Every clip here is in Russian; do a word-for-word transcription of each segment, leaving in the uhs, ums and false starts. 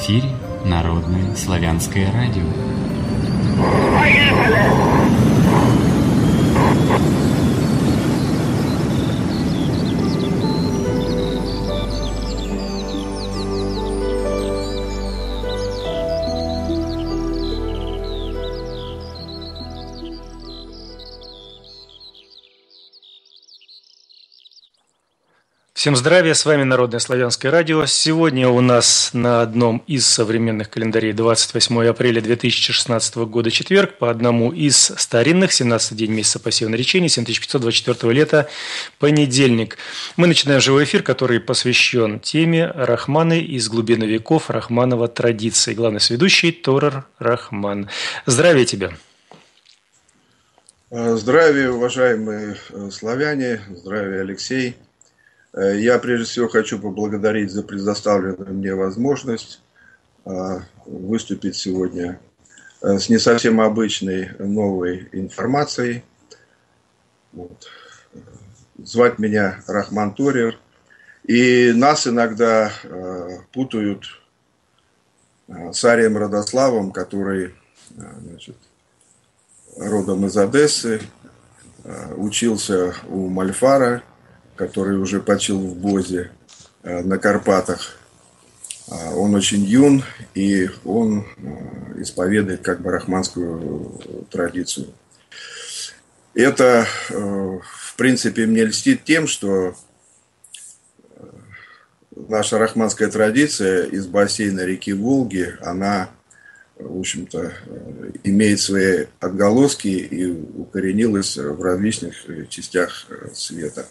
эфире Народное славянское радио. Всем здравия, с вами Народное славянское радио. Сегодня у нас на одном из современных календарей двадцать восьмое апреля две тысячи шестнадцатого года четверг, по одному из старинных, семнадцатый день месяца посева наречения, семь тысяч пятьсот двадцать четвёртого лета, понедельник. Мы начинаем живой эфир, который посвящен теме Рахманы из глубины веков, Рахманова традиции. Главный сведущий Торер Рахман. Здравия тебе! Здравия, уважаемые славяне, здравия, Алексей. Я прежде всего хочу поблагодарить за предоставленную мне возможность выступить сегодня с не совсем обычной новой информацией. Вот. Звать меня Рахман Торер. И нас иногда путают с Арием Родославом, который, значит, родом из Одессы, учился у Мальфара, который уже почил в Бозе на Карпатах. Он очень юн, и он исповедует как бы рахманскую традицию. Это, в принципе, мне льстит тем, что наша рахманская традиция из бассейна реки Волги, она, в общем-то, имеет свои отголоски и укоренилась в различных частях света.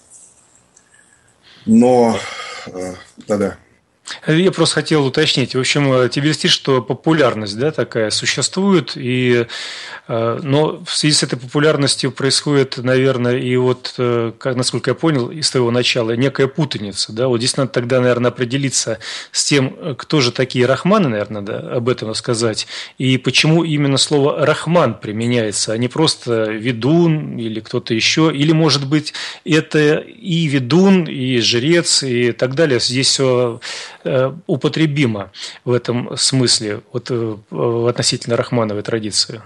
Но, да-да. Я просто хотел уточнить. В общем, тебе льстит, что популярность, да, такая существует, и, но в связи с этой популярностью происходит, наверное, и вот, как, насколько я понял, из твоего начала, некая путаница. Да? Вот здесь надо тогда, наверное, определиться с тем, кто же такие рахманы, наверное, да, об этом сказать, и почему именно слово «рахман» применяется, а не просто «ведун» или кто-то еще, или, может быть, это и ведун, и жрец, и так далее. Здесь все употребимо в этом смысле, вот, относительно рахмановой традиции.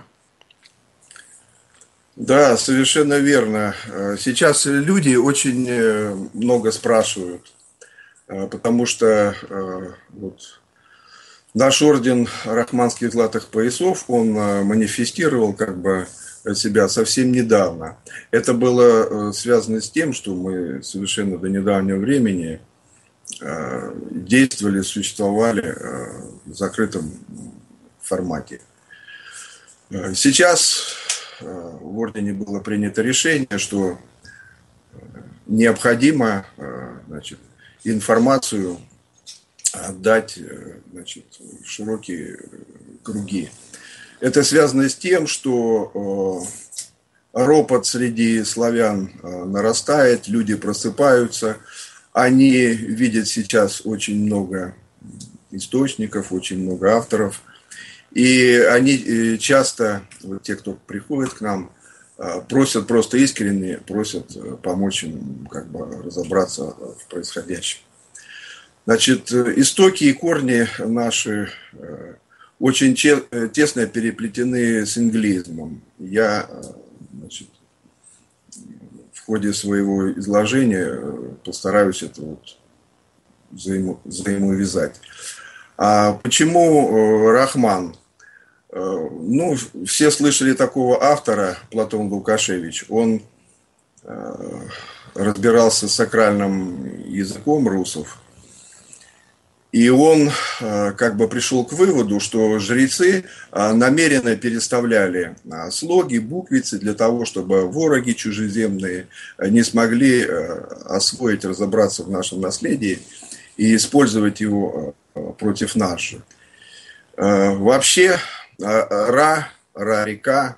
Да, совершенно верно. Сейчас люди очень много спрашивают, потому что вот, наш орден рахманских золотых поясов, он манифестировал как бы себя совсем недавно. Это было связано с тем, что мы совершенно до недавнего времени действовали, существовали в закрытом формате. Сейчас в ордене было принято решение, что необходимо, значит, информацию отдать, значит, в широкие круги. Это связано с тем, что ропот среди славян нарастает, люди просыпаются. Они видят сейчас очень много источников, очень много авторов. И они часто, вот те, кто приходит к нам, просят просто искренне, просят помочь им как бы разобраться в происходящем. Значит, истоки и корни наши очень тесно переплетены с инглизмом. Я, значит, в ходе своего изложения постараюсь это вот взаимо, взаимовязать. А почему Рахман? Ну, все слышали такого автора, Платон Лукашевич. Он разбирался с сакральным языком русов. И он как бы пришел к выводу, что жрецы намеренно переставляли слоги, буквицы для того, чтобы вороги чужеземные не смогли освоить, разобраться в нашем наследии и использовать его против нас же. Вообще, Ра, Ра-река,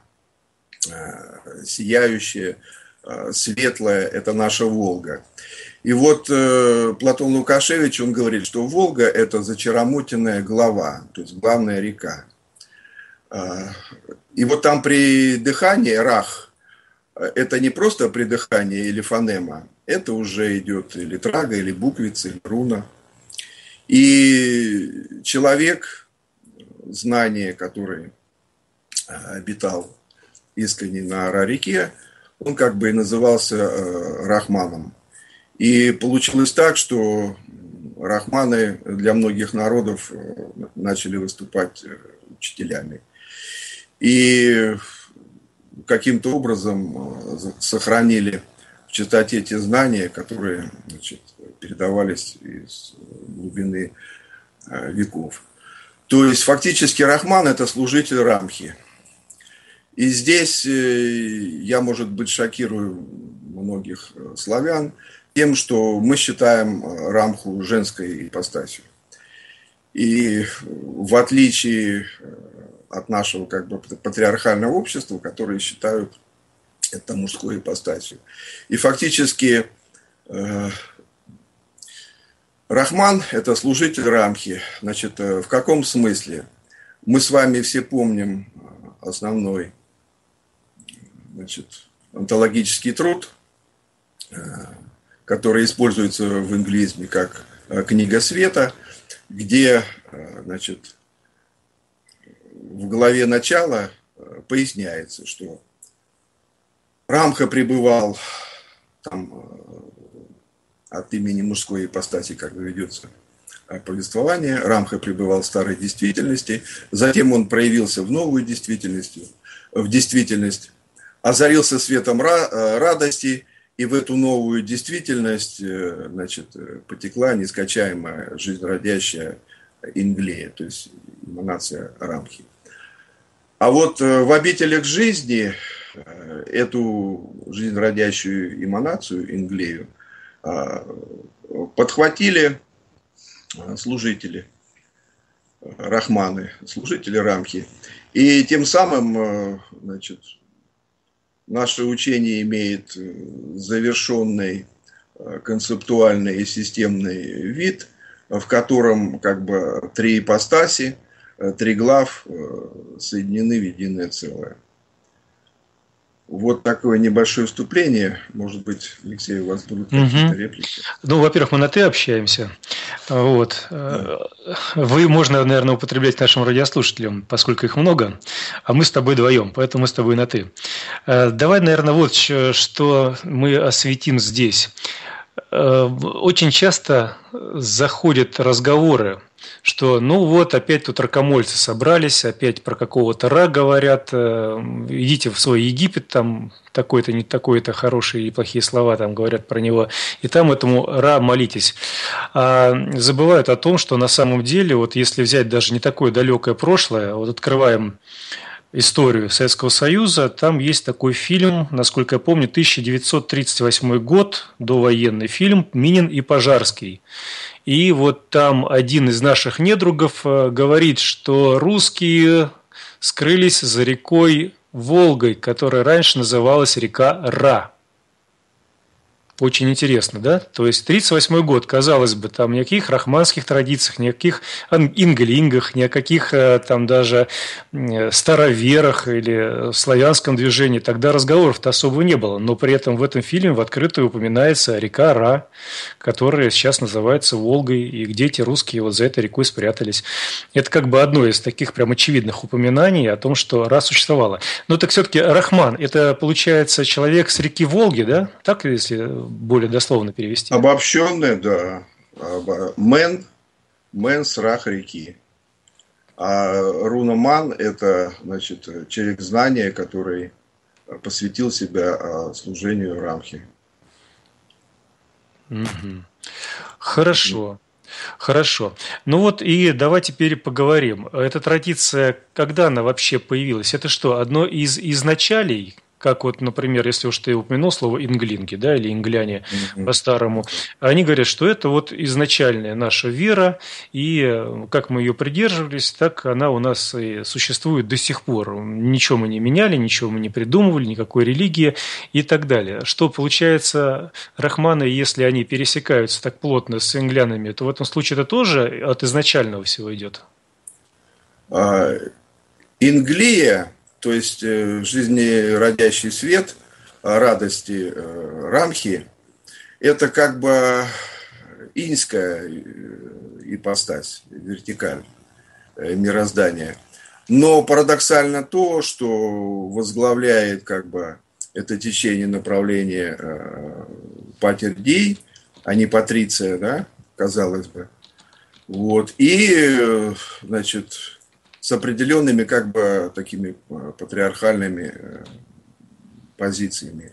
сияющая, светлая, это наша Волга. И вот э, Платон Лукашевич, он говорит, что Волга – это зачаромотенная глава, то есть главная река. Э, и вот там при дыхании рах, это не просто при дыхании или фонема, это уже идет или трага, или буквица, или руна. И человек, знание, который обитал искренне на Ара-реке, он как бы и назывался Рахманом. И получилось так, что рахманы для многих народов начали выступать учителями. И каким-то образом сохранили в чистоте те знания, которые, значит, передавались из глубины веков. То есть фактически Рахман – это служитель Рамхи. И здесь я, может быть, шокирую многих славян тем, что мы считаем Рамху женской ипостасью. И в отличие от нашего как бы патриархального общества, которые считают это мужской ипостасью. И фактически э, Рахман – это служитель Рамхи. Значит, в каком смысле? Мы с вами все помним основной, значит, онтологический труд, который используется в инглизме как «Книга света», где, значит, в главе начала поясняется, что Рамха пребывал там от имени мужской ипостаси, как бы ведется повествование. Рамха пребывал в старой действительности, затем он проявился в новую действительность, в действительность, озарился светом радости, и в эту новую действительность, значит, потекла нескончаемая жизнеродящая инглея, то есть эманация Рамхи. А вот в обителях жизни эту жизнеродящую эманацию, инглею, подхватили служители Рахманы, служители Рамхи. И тем самым, значит, наше учение имеет завершенный концептуальный и системный вид, в котором как бы три ипостаси, три глав соединены в единое целое. Вот такое небольшое вступление. Может быть, Алексей, у вас будут какие-то угу. реплики? Ну, во-первых, мы на «ты» общаемся. Вот. Да. Вы можно, наверное, употреблять нашим радиослушателям, поскольку их много, а мы с тобой вдвоем, поэтому мы с тобой на «ты». Давай, наверное, вот что мы осветим здесь. Очень часто заходят разговоры, что ну вот опять тут ракомольцы собрались, опять про какого-то Ра говорят, идите в свой Египет, там такой-то, не такой-то, хорошие и плохие слова там говорят про него, и там этому Ра молитесь. А забывают о том, что на самом деле, вот если взять даже не такое далекое прошлое, вот открываем историю Советского Союза, там есть такой фильм, насколько я помню, тысяча девятьсот тридцать восьмой год, довоенный фильм «Минин и Пожарский». И вот там один из наших недругов говорит, что русские скрылись за рекой Волгой, которая раньше называлась река Ра. Очень интересно, да? То есть тридцать восьмой год, казалось бы, там никаких рахманских традициях, никаких инглингах, ни о каких там даже староверах или славянском движении. Тогда разговоров-то особо не было. Но при этом в этом фильме в открытую упоминается река Ра, которая сейчас называется Волгой, и где эти русские вот за этой рекой спрятались. Это как бы одно из таких прям очевидных упоминаний о том, что Ра существовала. Но так все-таки Рахман, это получается человек с реки Волги, да? Так, если более дословно перевести. Обобщенное, да. Мен, мен с рах реки. А Рунаман – это, значит, человек знания, который посвятил себя служению Рамхи. Угу. Хорошо. Хорошо. Ну вот и давай теперь поговорим. Эта традиция, когда она вообще появилась? Это что, одно из изначалей? Как вот, например, если уж ты упомянул слово инглинги, да, или ингляне mm-hmm. по-старому, они говорят, что это вот изначальная наша вера, и как мы ее придерживались, так она у нас и существует до сих пор. Ничего мы не меняли, ничего мы не придумывали, никакой религии и так далее. Что получается, рахманы, если они пересекаются так плотно с инглянами, то в этом случае это тоже от изначального всего идет? А, инглия, то есть жизнеродящий свет радости Рамхи, это как бы иньская ипостась, вертикаль мироздания. Но парадоксально то, что возглавляет как бы это течение направления Патер Дей, а не Патриция, да, казалось бы. Вот. И, значит, с определенными как бы такими патриархальными позициями.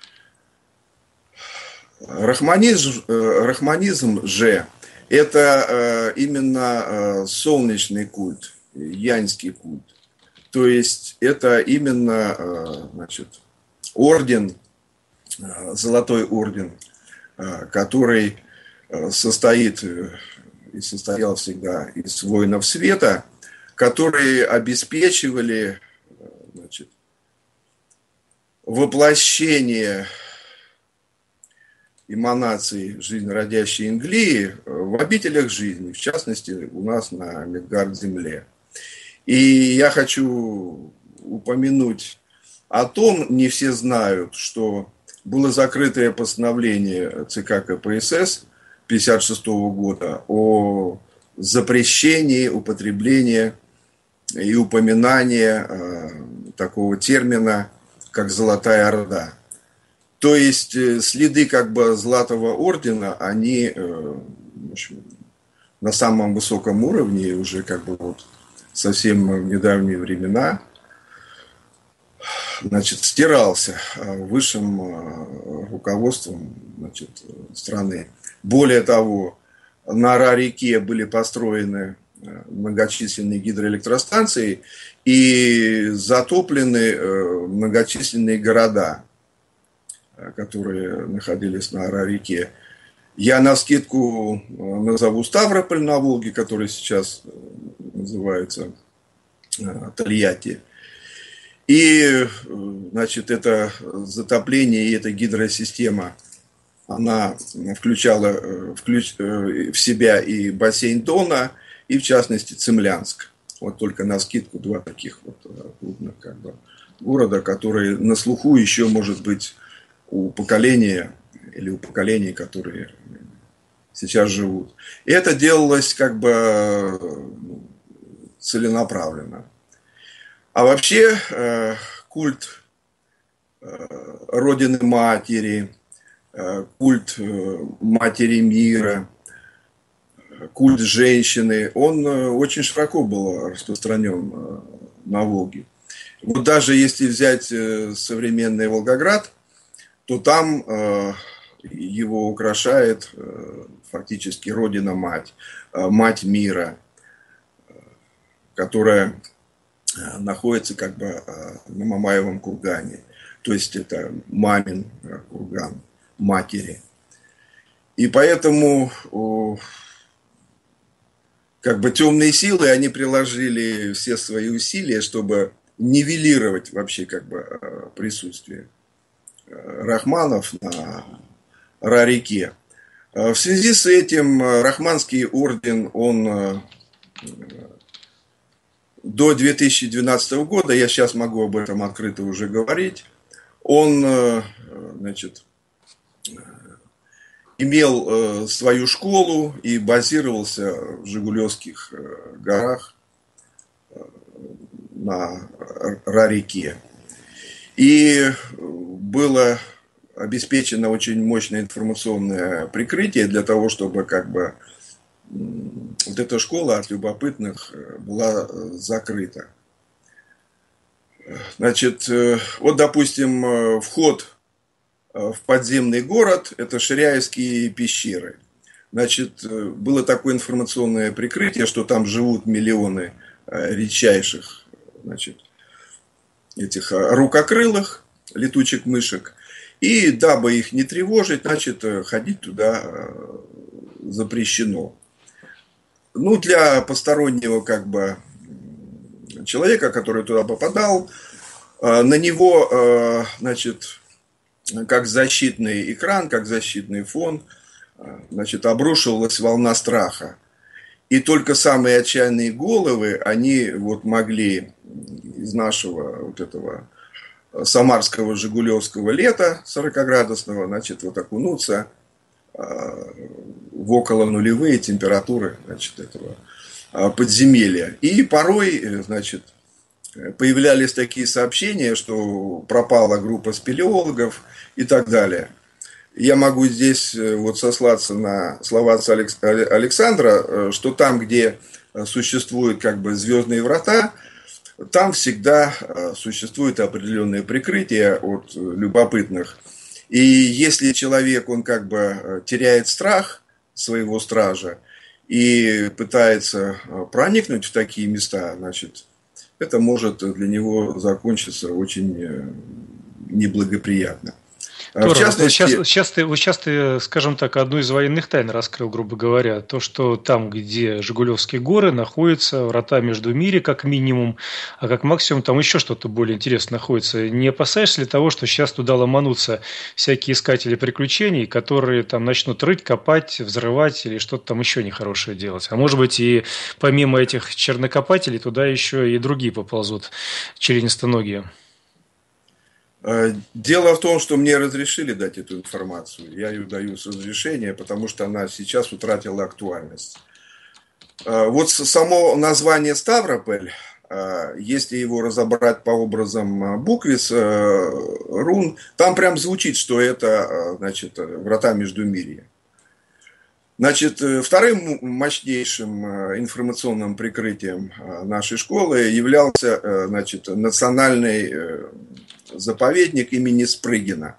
Рахманизм, рахманизм же – это именно солнечный культ, яньский культ. То есть это именно, значит, орден, золотой орден, который состоит и состоял всегда из воинов света, которые обеспечивали, значит, воплощение эманаций жизнеродящей Инглии в обителях жизни, в частности, у нас на Мидгард-земле. И я хочу упомянуть о том, не все знают, что было закрытое постановление ЦК КПСС пятьдесят шестого года о запрещении употребления и упоминания э, такого термина, как «Золотая Орда». То есть э, следы как бы Золотого Ордена, они э, в общем, на самом высоком уровне, уже как бы вот совсем в недавние времена, значит, стирался высшим руководством, значит, страны. Более того, на Ара-реке были построены многочисленные гидроэлектростанции и затоплены многочисленные города, которые находились на Ара-реке. Я навскидку назову Ставрополь на Волге, который сейчас называется Тольятти. И, значит, это затопление и эта гидросистема, она включала включ, в себя и бассейн Дона, и, в частности, Цимлянск. Вот только навскидку два таких вот крупных как бы города, которые на слуху еще, может быть, у поколения или у поколений, которые сейчас живут. И это делалось как бы целенаправленно. А вообще культ Родины Матери, культ Матери Мира, культ женщины, он очень широко был распространен на Волге. Вот даже если взять современный Волгоград, то там его украшает фактически Родина-Мать, Мать Мира, которая находится как бы на Мамаевом кургане. То есть это мамин курган, матери. И поэтому как бы темные силы, они приложили все свои усилия, чтобы нивелировать вообще как бы присутствие рахманов на Ара-реке. В связи с этим Рахманский орден, он до две тысячи двенадцатого года, я сейчас могу об этом открыто уже говорить, он, значит, имел свою школу и базировался в Жигулевских горах на Ара-реке. И было обеспечено очень мощное информационное прикрытие для того, чтобы как бы вот эта школа от любопытных была закрыта. Значит, вот, допустим, вход в подземный город – это Ширяевские пещеры. Значит, было такое информационное прикрытие, что там живут миллионы редчайших, значит, этих рукокрылых летучих мышек. И дабы их не тревожить, значит, ходить туда запрещено. Ну, для постороннего как бы человека, который туда попадал, на него, значит, как защитный экран, как защитный фон, значит, обрушивалась волна страха. И только самые отчаянные головы, они вот могли из нашего вот этого самарского жигулевского лета сорокаградусного, значит, вот окунуться в в около нулевые температуры, значит, этого подземелья. И порой, значит, появлялись такие сообщения, что пропала группа спелеологов и так далее. Я могу здесь вот сослаться на слова отца Александра, что там, где существуют как бы звездные врата, там всегда существует определенное прикрытие от любопытных. И если человек, он как бы теряет страх своего стража и пытается проникнуть в такие места, значит, это может для него закончиться очень неблагоприятно. Тор, в частности... сейчас, сейчас, ты, вот сейчас ты, скажем так, одну из военных тайн раскрыл, грубо говоря. То, что там, где Жигулевские горы, находятся врата Междумирья, как минимум, а как максимум там еще что-то более интересное находится. Не опасаешься ли того, что сейчас туда ломанутся всякие искатели приключений, которые там начнут рыть, копать, взрывать или что-то там еще нехорошее делать? А может быть, и помимо этих чернокопателей, туда еще и другие поползут членистоногие? Дело в том, что мне разрешили дать эту информацию. Я ее даю с разрешения, потому что она сейчас утратила актуальность. Вот само название Ставрополь, если его разобрать по образам буквиц, рун, там прям звучит, что это, значит, врата Междумирья. Значит, вторым мощнейшим информационным прикрытием нашей школы являлся, значит, национальный заповедник имени Спрыгина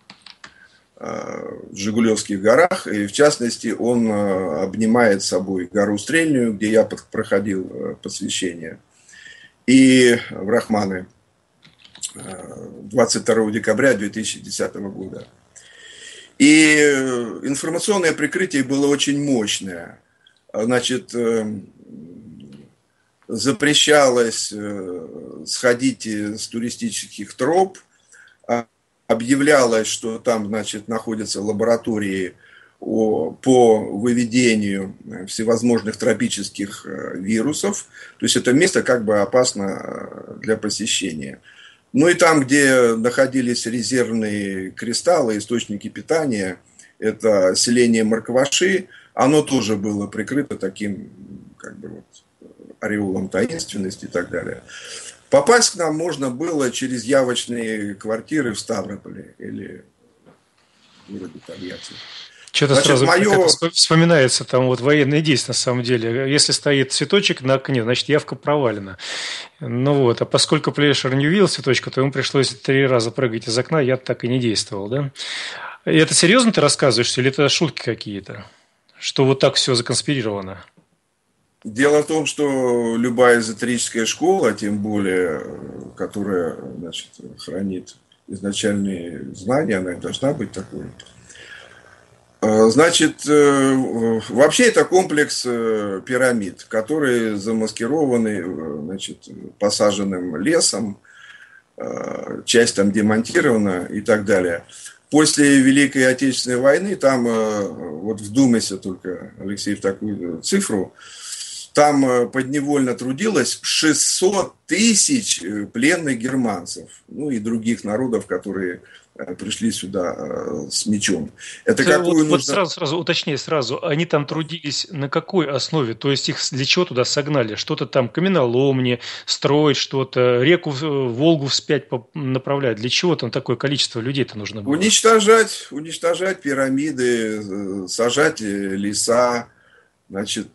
в Жигулевских горах. И в частности, он обнимает собой гору Стрельную, где я проходил посвящение, и в Рахманы двадцать второго декабря две тысячи десятого года. И информационное прикрытие было очень мощное. Значит, запрещалось сходить с туристических троп, объявлялось, что там, значит, находятся лаборатории по выведению всевозможных тропических вирусов. То есть это место как бы опасно для посещения. Ну и там, где находились резервные кристаллы, источники питания, это селение Маркваши, оно тоже было прикрыто таким как бы вот ореолом таинственности и так далее. Попасть к нам можно было через явочные квартиры в Ставрополе или в городе Тольятти. Что-то значит, сразу мое... вспоминается там вот военные действия на самом деле. Если стоит цветочек на окне, значит явка провалена. Ну вот, а поскольку Плешер не увидел цветочка, то ему пришлось три раза прыгать из окна, я так и не действовал, да? И это серьезно ты рассказываешь, или это шутки какие-то? Что вот так все законспирировано? Дело в том, что любая эзотерическая школа, тем более, которая, значит, хранит изначальные знания, она должна быть такой. Значит, вообще это комплекс пирамид, которые замаскированы, значит, посаженным лесом, часть там демонтирована и так далее. После Великой Отечественной войны, там, вот вдумайся только, Алексей, в такую цифру, там подневольно трудилось шестьсот тысяч пленных германцев, ну и других народов, которые пришли сюда с мечом. Это какую вот, нужно... вот сразу, сразу уточни сразу, они там трудились на какой основе? То есть их для чего туда согнали? Что-то там каменоломни, строить что-то, реку Волгу вспять направлять. Для чего там такое количество людей-то нужно было? Уничтожать, уничтожать пирамиды, сажать леса, значит,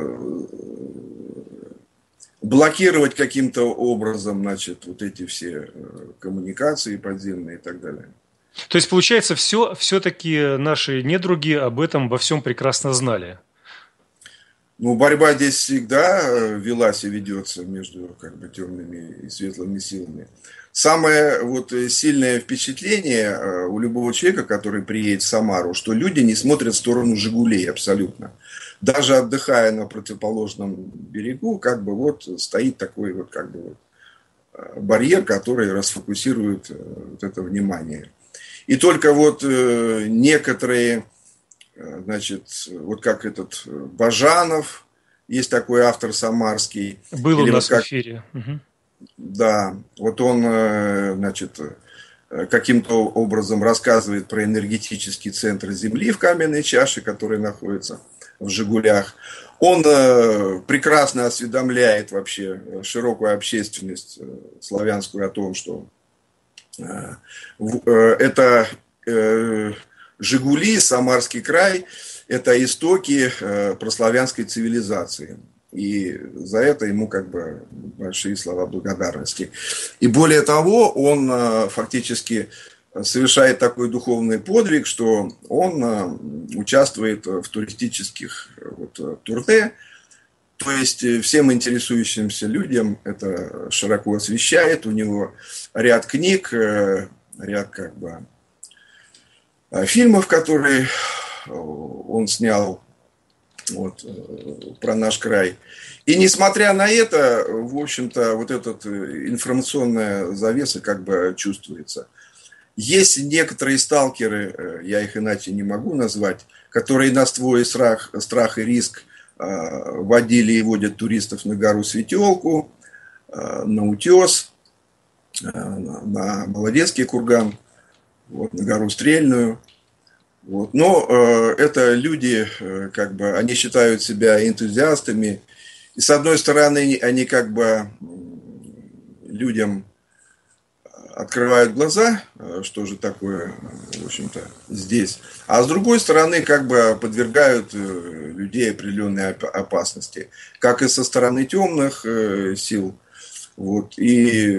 блокировать каким-то образом, значит, вот эти все коммуникации подземные и так далее. То есть, получается, все, все-таки наши недруги об этом во всем прекрасно знали? Ну, борьба здесь всегда велась и ведется между как бы темными и светлыми силами. Самое вот сильное впечатление у любого человека, который приедет в Самару, что люди не смотрят в сторону «Жигулей» абсолютно. Даже отдыхая на противоположном берегу, как бы вот стоит такой вот как бы вот барьер, который расфокусирует вот это внимание. И только вот некоторые, значит, вот как этот Бажанов, есть такой автор самарский. Был у нас вот как, в эфире. Угу. Да, вот он, значит, каким-то образом рассказывает про энергетический центр Земли в каменной чаше, который находится в Жигулях. Он прекрасно осведомляет вообще широкую общественность славянскую о том, что это Жигули, Самарский край, это истоки прославянской цивилизации. И за это ему как бы большие слова благодарности. И более того, он фактически совершает такой духовный подвиг, что он участвует в туристических вот, турне. То есть всем интересующимся людям это широко освещает. У него ряд книг, ряд как бы фильмов, которые он снял вот, про наш край. И несмотря на это, в общем-то, вот эта информационная завеса как бы чувствуется. Есть некоторые сталкеры, я их иначе не могу назвать, которые на свой страх, страх и риск водили и водят туристов на гору Светелку, на Утес, на Молодецкий курган, вот, на гору Стрельную. Вот. Но э, это люди, э, как бы, они считают себя энтузиастами. И с одной стороны, они, они как бы людям открывают глаза, что же такое, в общем-то, здесь. А с другой стороны, как бы подвергают людей определенной опасности. Как и со стороны темных э, сил. Вот. И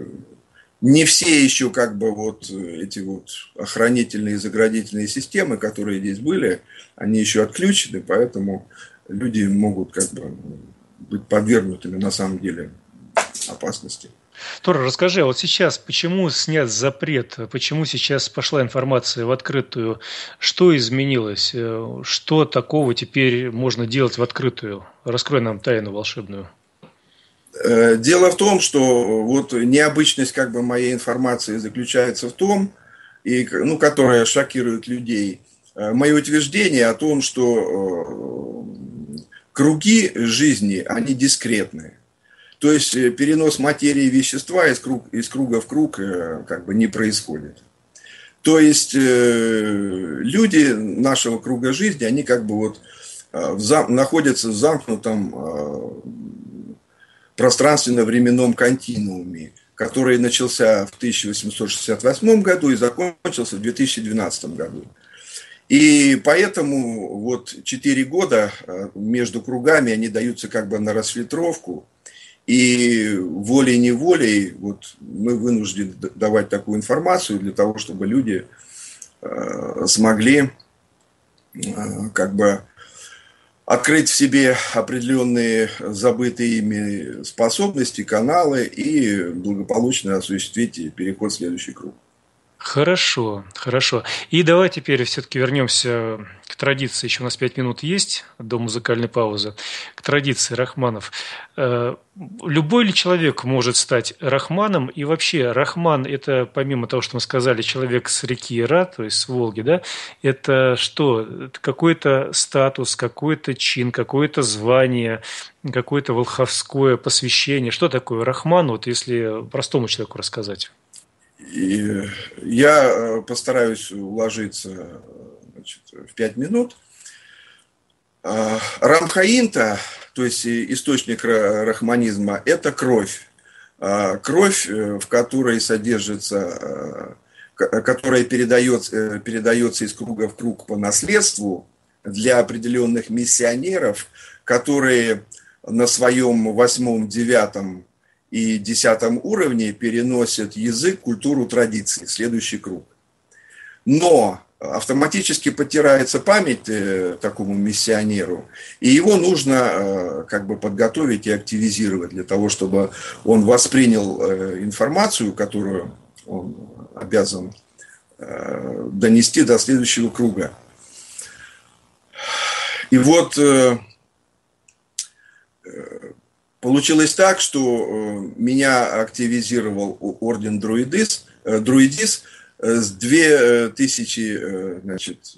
не все еще как бы вот эти вот охранительные и заградительные системы, которые здесь были, они еще отключены, поэтому люди могут как бы быть подвергнутыми на самом деле опасности. Тора, расскажи, а вот сейчас почему снят запрет, почему сейчас пошла информация в открытую, что изменилось, что такого теперь можно делать в открытую? Раскрой нам тайну волшебную. Дело в том, что вот необычность как бы моей информации заключается в том, и, ну, которая шокирует людей, мое утверждение о том, что круги жизни, они дискретные. То есть перенос материи и вещества из, круг, из круга в круг как бы не происходит. То есть люди нашего круга жизни, они как бы вот в зам, находятся в замкнутом пространственно-временном континууме, который начался в тысяча восемьсот шестьдесят восьмом году и закончился в две тысячи двенадцатом году. И поэтому вот четыре года между кругами они даются как бы на расфильтровку, и волей-неволей вот мы вынуждены давать такую информацию для того, чтобы люди смогли как бы открыть в себе определенные забытые ими способности, каналы и благополучно осуществить переход в следующий круг. Хорошо, хорошо. И давай теперь все-таки вернемся к традиции. Еще у нас пять минут есть до музыкальной паузы. К традиции рахманов. Любой ли человек может стать рахманом? И вообще рахман – это, помимо того, что мы сказали, человек с реки Ира, то есть с Волги, да? Это что? Это какой-то статус, какой-то чин, какое-то звание, какое-то волховское посвящение. Что такое рахман, вот если простому человеку рассказать? И я постараюсь уложиться, значит, в пять минут. Рамхаинта, то есть источник рахманизма, это кровь. Кровь, в которой содержится, которая передается, передается из круга в круг по наследству для определенных миссионеров, которые на своем восьмом, девятом и десятом уровне переносят язык, культуру, традиции, следующий круг. Но автоматически потирается память э, такому миссионеру, и его нужно э, как бы подготовить и активизировать для того, чтобы он воспринял э, информацию, которую он обязан э, донести до следующего круга. И вот э, получилось так, что меня активизировал орден Друидис, Друидис с две тысячи, значит,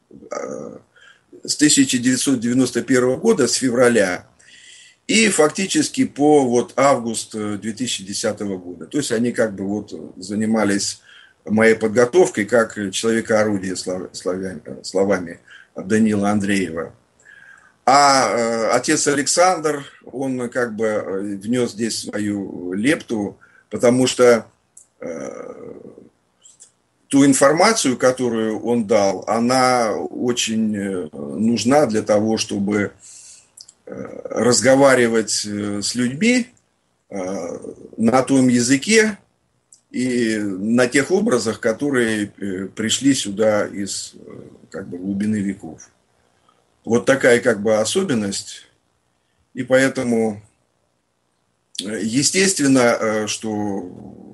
с тысяча девятьсот девяносто первого года, с февраля, и фактически по вот август две тысячи десятого года. То есть они как бы вот занимались моей подготовкой как человека-орудия словами Данила Андреева. А отец Александр, он как бы внес здесь свою лепту, потому что ту информацию, которую он дал, она очень нужна для того, чтобы разговаривать с людьми на том языке и на тех образах, которые пришли сюда из как бы глубины веков. Вот такая как бы особенность, и поэтому естественно, что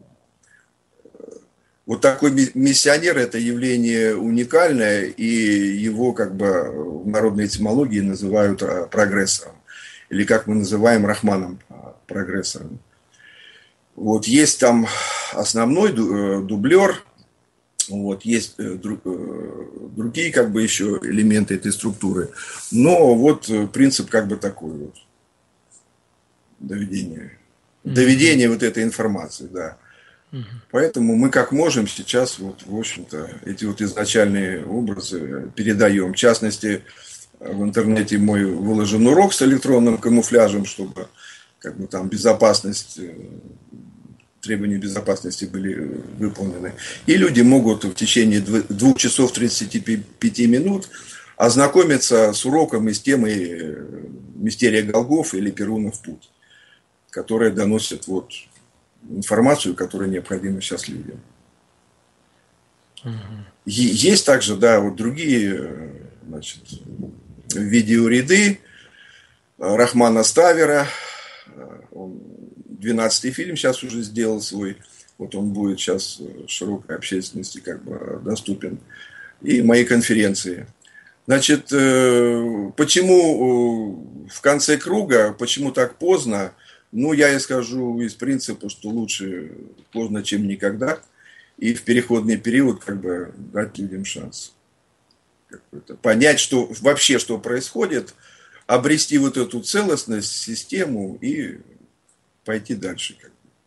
вот такой миссионер – это явление уникальное, и его как бы в народной этимологии называют прогрессором, или как мы называем Рахманом прогрессором. Вот есть там основной дублер, вот есть другие как бы еще элементы этой структуры, но вот принцип как бы такой вот доведение, доведение вот этой информации, да. Поэтому мы как можем сейчас, вот, в общем-то, эти вот изначальные образы передаем. В частности, в интернете мой выложен урок с электронным камуфляжем, чтобы как бы там безопасность, требования безопасности были выполнены. И люди могут в течение двух часов тридцати пяти минут ознакомиться с уроком из темы «Мистерия Голгофы» или «Перунов путь», которая доносит вот информацию, которая необходима сейчас людям. Угу. Есть также, да, вот другие, значит, видеоряды Рахмана Ставера. Он двенадцатый фильм сейчас уже сделал свой. Вот он будет сейчас широкой общественности как бы доступен. И мои конференции. Значит, почему в конце круга, почему так поздно? Ну, я и скажу из принципа, что лучше поздно, чем никогда. И в переходный период как бы дать людям шанс. Понять, что вообще что происходит, обрести вот эту целостность, систему и пойти дальше.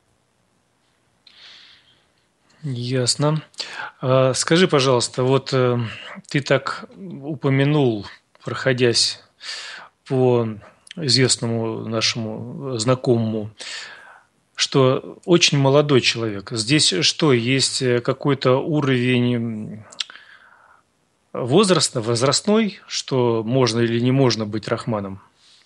Ясно. Скажи, пожалуйста, вот ты так упомянул, проходясь по известному нашему знакомому, что очень молодой человек. Здесь что, есть какой-то уровень возраста, возрастной, что можно или не можно быть рахманом?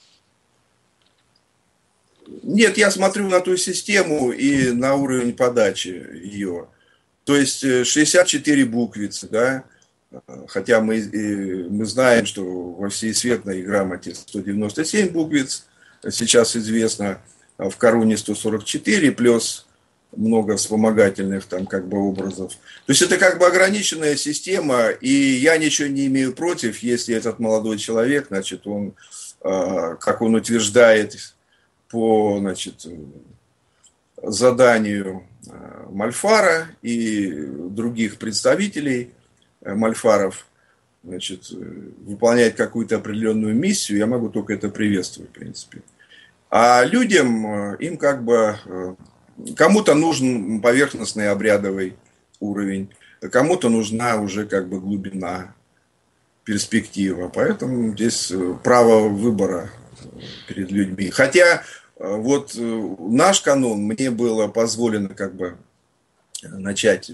Нет, я смотрю на ту систему и на уровень подачи ее. То есть шестьдесят четыре буквицы, да, хотя мы, мы знаем, что во всеизвестной грамоте сто девяносто семь буквиц, сейчас известно, в Коруне сто сорок четыре, плюс много вспомогательных там как бы образов. То есть это как бы ограниченная система, и я ничего не имею против, если этот молодой человек, значит, он, как он утверждает, по, значит, заданию Мальфара и других представителей Мальфаров, значит, выполняет какую-то определенную миссию, я могу только это приветствовать, в принципе. А людям, им как бы, кому-то нужен поверхностный обрядовый уровень, кому-то нужна уже как бы глубина, перспектива. Поэтому здесь право выбора перед людьми. Хотя вот наш канон, мне было позволено как бы начать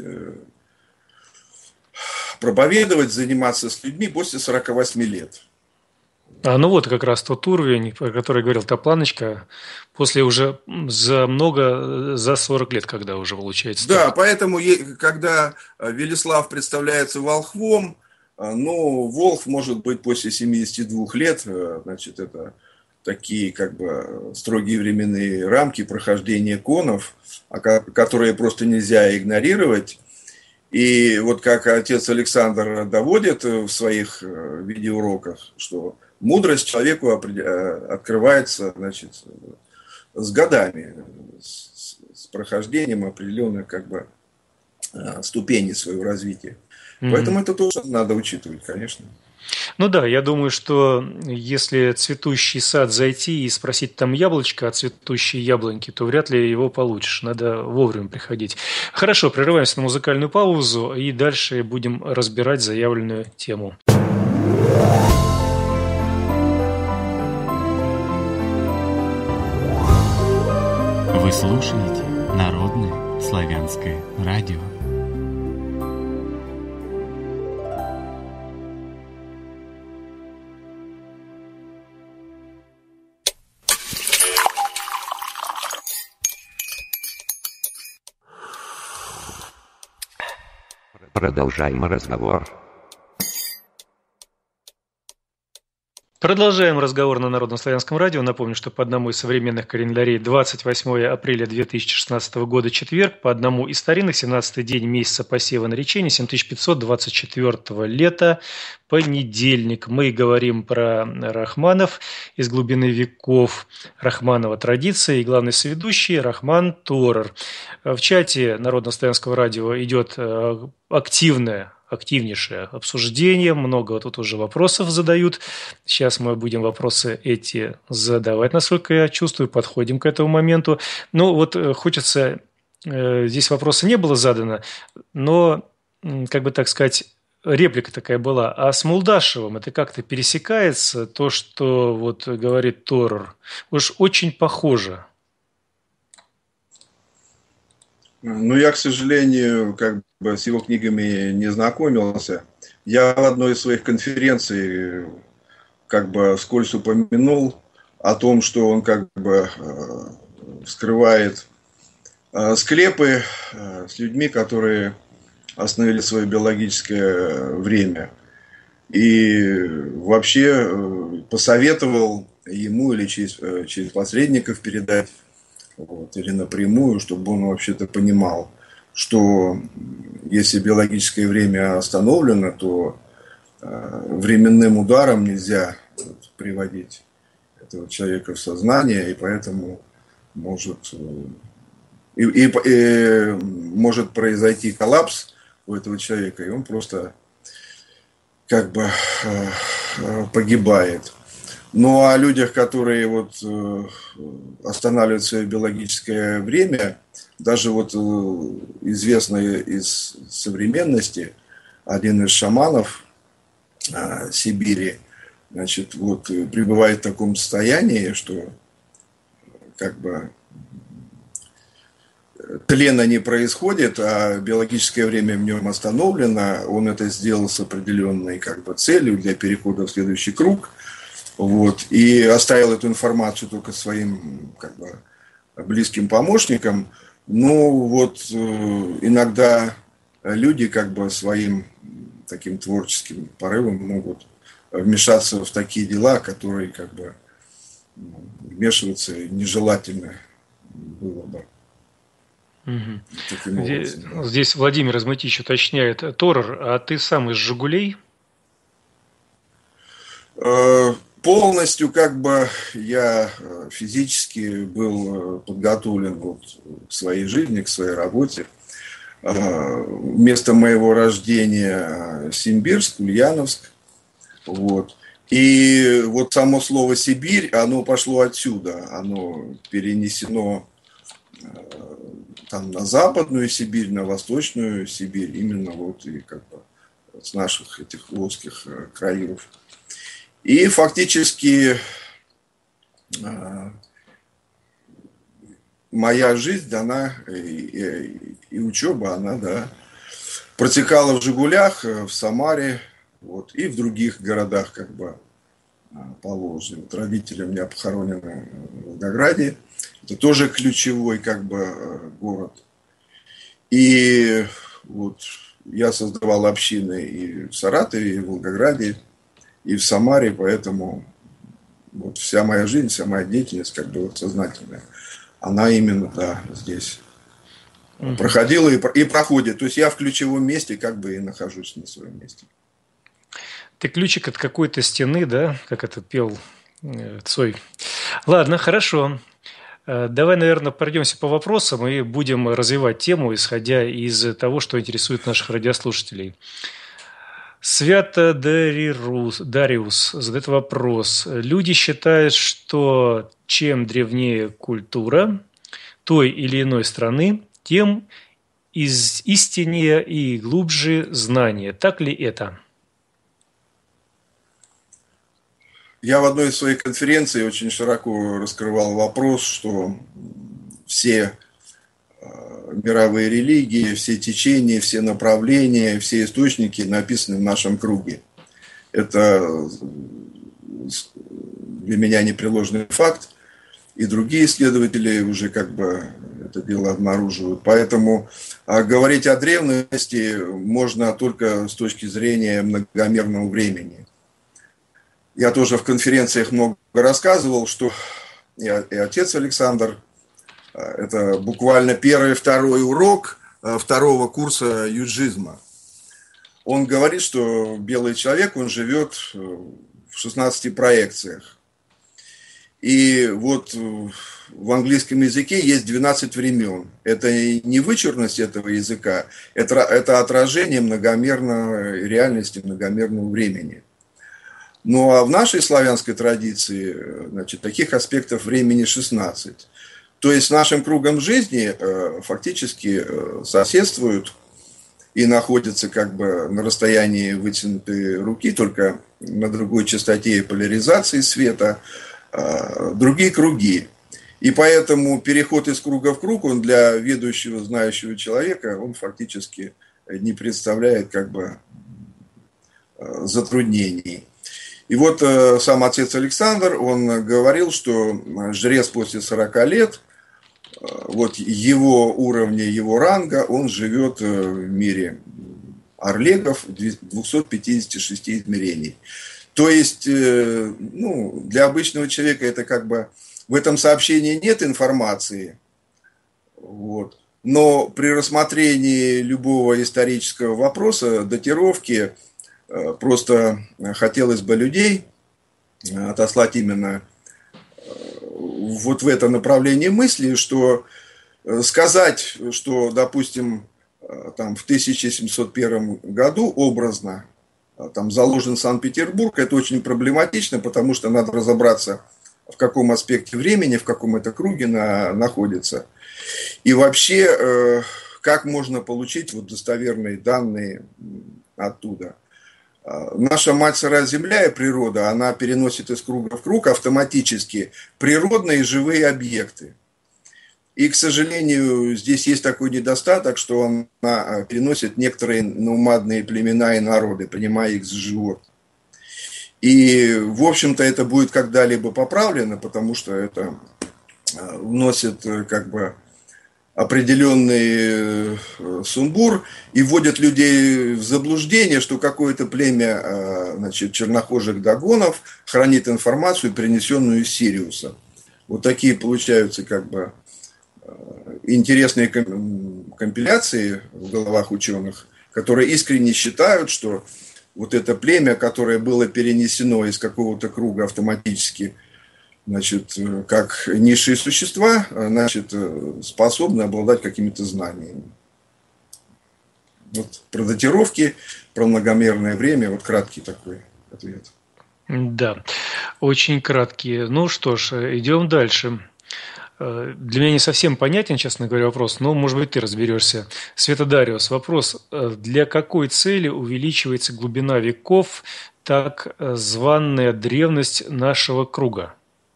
проповедовать, заниматься с людьми после сорока восьми лет. А ну вот как раз тот уровень, про который говорил Топланочка, после уже за много, за сорок лет, когда уже получается. Да, так. Поэтому, когда Велислав представляется волхвом, ну, волхв может быть после семидесяти двух лет, значит, это такие как бы строгие временные рамки прохождения конов, которые просто нельзя игнорировать. И вот как отец Александр доводит в своих видеоуроках, что мудрость человеку открывается, значит, с годами, с прохождением определенных как бы ступеней своего развития. Mm-hmm. Поэтому это тоже надо учитывать, конечно. Ну да, я думаю, что если цветущий сад зайти и спросить там яблочко о цветущей яблоньке, то вряд ли его получишь. Надо вовремя приходить. Хорошо, прерываемся на музыкальную паузу и дальше будем разбирать заявленную тему. Вы слушаете Народное славянское радио. Продолжаем разговор. Продолжаем разговор на Народно-славянском радио. Напомню, что по одному из современных календарей двадцать восьмое апреля две тысячи шестнадцатого года четверг, по одному из старинных семнадцатый день месяца посева наречения семь тысяч пятьсот двадцать четвёртого лета, понедельник. Мы говорим про Рахманов из глубины веков, Рахманова традиция и главный соведущий Рахман Торер. В чате Народно-славянского радио идет активное активнейшее обсуждение, много тут уже вопросов задают. Сейчас мы будем вопросы эти задавать, насколько я чувствую, подходим к этому моменту. Ну вот хочется, здесь вопроса не было задано, но, как бы так сказать, реплика такая была. А с Мулдашевым это как-то пересекается, то, что вот говорит Торер? Уж очень похоже. Ну, я, к сожалению, как бы с его книгами не знакомился. Я в одной из своих конференций как бы вскользь упомянул о том, что он как бы вскрывает склепы с людьми, которые остановили свое биологическое время. И вообще посоветовал ему или через, через посредников передать, вот, или напрямую, чтобы он вообще-то понимал, что если биологическое время остановлено, то э, временным ударом нельзя вот, приводить этого человека в сознание, и поэтому может, э, и, и, и, может произойти коллапс у этого человека, и он просто как бы э, погибает. Ну, о людях, которые вот э, останавливают свое биологическое время, даже вот э, известный из современности один из шаманов э, Сибири, значит, вот пребывает в таком состоянии, что как бы тлена не происходит, а биологическое время в нем остановлено. Он это сделал с определенной как бы целью для перехода в следующий круг. Вот, и оставил эту информацию только своим как бы, близким помощникам. Ну, вот э, иногда люди как бы своим таким творческим порывом могут вмешаться в такие дела, которые как бы ну, вмешиваться нежелательно было бы. Угу. Здесь, здесь Владимир Изматич уточняет: Торер, а ты сам из «Жигулей»? Э, Полностью как бы я физически был подготовлен вот к своей жизни, к своей работе. Место моего рождения Симбирск, Ульяновск. Вот. И вот само слово «Сибирь», оно пошло отсюда. Оно перенесено там, на Западную Сибирь, на Восточную Сибирь. Именно вот и как бы с наших этих волжских краев. И фактически э, моя жизнь, она и, и, и учеба, она, да, протекала в «Жигулях», в Самаре, вот, и в других городах, как бы, по Волжье. Вот родители у меня похоронены в Волгограде. Это тоже ключевой, как бы, город. И вот я создавал общины и в Саратове, и в Волгограде, и в Самаре, поэтому вот вся моя жизнь, вся моя деятельность, как бы вот сознательная, она именно, да, здесь mm-hmm. проходила и, и проходит. То есть я в ключевом месте как бы и нахожусь на своем месте. Ты ключик от какой-то стены, да, как это пел Цой. Ладно, хорошо. Давай, наверное, пройдемся по вопросам и будем развивать тему, исходя из того, что интересует наших радиослушателей. Свято Дариус, Дариус задает вопрос. Люди считают, что чем древнее культура той или иной страны, тем из истиннее и глубже знания. Так ли это? Я в одной из своих конференций очень широко раскрывал вопрос, что все мировые религии, все течения, все направления, все источники написаны в нашем круге. Это для меня непреложный факт, и другие исследователи уже как бы это дело обнаруживают. Поэтому говорить о древности можно только с точки зрения многомерного времени. Я тоже в конференциях много рассказывал, что и отец Александр, это буквально первый, второй урок второго курса юджизма. Он говорит, что белый человек, он живет в шестнадцати проекциях. И вот в английском языке есть двенадцать времен. Это не вычурность этого языка, это, это отражение многомерной реальности, многомерного времени. Ну а в нашей славянской традиции, значит, таких аспектов времени шестнадцать. То есть с нашим кругом жизни э, фактически э, соседствуют и находятся как бы на расстоянии вытянутой руки, только на другой частоте поляризации света, э, другие круги. И поэтому переход из круга в круг, он для ведущего, знающего человека, он фактически не представляет как бы э, затруднений. И вот э, сам отец Александр, он говорил, что жрец после сорока лет, вот его уровня, его ранга, он живет в мире орлегов двухсот пятидесяти шести измерений. То есть, ну, для обычного человека это как бы в этом сообщении нет информации, вот. Но при рассмотрении любого исторического вопроса, датировки, просто хотелось бы людей отослать именно вот в это направление мысли, что сказать, что, допустим, там, в тысяча семьсот первом году образно там, заложен Санкт-Петербург, это очень проблематично, потому что надо разобраться, в каком аспекте времени, в каком это круге на, находится. И вообще, как можно получить вот достоверные данные оттуда. Наша мать сырая земля и природа, она переносит из круга в круг автоматически природные живые объекты. И, к сожалению, здесь есть такой недостаток, что она переносит некоторые номадные племена и народы, принимая их за животных. И, в общем-то, это будет когда-либо поправлено, потому что это вносит как бы определенный сумбур и вводят людей в заблуждение, что какое-то племя, значит, чернокожих дагонов хранит информацию, принесенную из Сириуса. Вот такие получаются как бы интересные компиляции в головах ученых, которые искренне считают, что вот это племя, которое было перенесено из какого-то круга автоматически, значит, как низшие существа, значит, способны обладать какими-то знаниями. Вот про датировки, про многомерное время, вот краткий такой ответ. Да, очень краткий. Ну что ж, идем дальше. Для меня не совсем понятен, честно говоря, вопрос, но, может быть, ты разберешься. Свято Дариус, вопрос. Для какой цели увеличивается глубина веков, так званая древность нашего круга?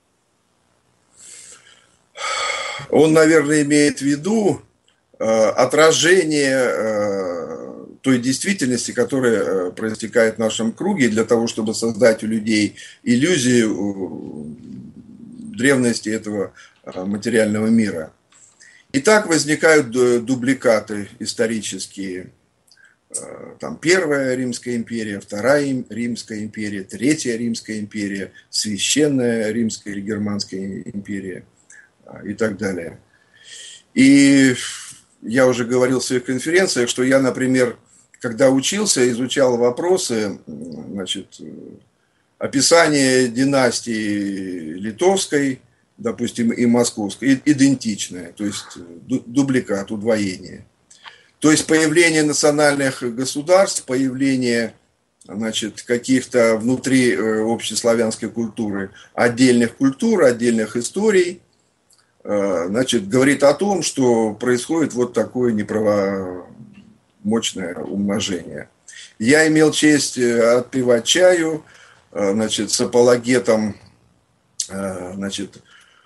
Он, наверное, имеет в виду э, отражение э, той действительности, которая э, проистекает в нашем круге, для того, чтобы создать у людей иллюзию э, древности этого э, материального мира. И так возникают дубликаты исторические. Э, там Первая Римская империя, Вторая Римская империя, Третья Римская империя, Священная Римская или Германская империя. И так далее. И я уже говорил в своих конференциях, что я, например, когда учился, изучал вопросы, значит, описание династии литовской, допустим, и московской, идентичное, то есть дубликат, удвоение. То есть появление национальных государств, появление значит, каких-то внутри общеславянской культуры отдельных культур, отдельных историй, значит, говорит о том, что происходит вот такое неправомочное умножение. Я имел честь отпивать чаю, значит, с апологетом, значит,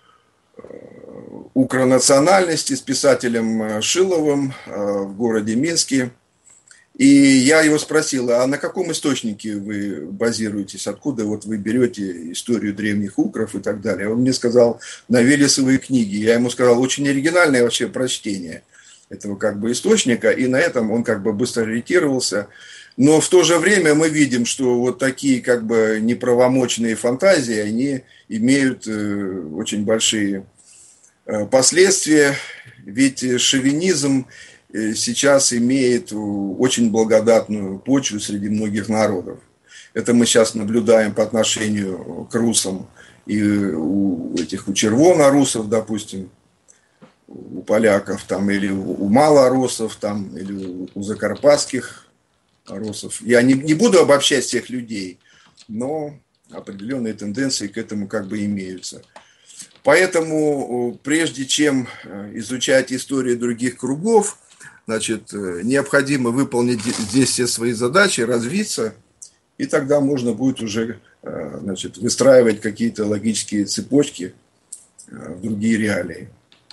укронациональности, с писателем Шиловым в городе Минске. И я его спросил, а на каком источнике вы базируетесь, откуда вот вы берете историю древних укров и так далее. Он мне сказал, на Велесовые книги. Я ему сказал, очень оригинальное вообще прочтение этого как бы источника, и на этом он как бы быстро ориентировался. Но в то же время мы видим, что вот такие как бы неправомочные фантазии, они имеют очень большие последствия, ведь шовинизм сейчас имеет очень благодатную почву среди многих народов. Это мы сейчас наблюдаем по отношению к русам и у этих, у червонорусов, допустим, у поляков там, или у малоросов там, или у закарпатских русов. Я не, не буду обобщать всех людей, но определенные тенденции к этому как бы имеются. Поэтому прежде чем изучать историю других кругов, значит, необходимо выполнить здесь все свои задачи, развиться, и тогда можно будет уже, значит, выстраивать какие-то логические цепочки в другие реалии.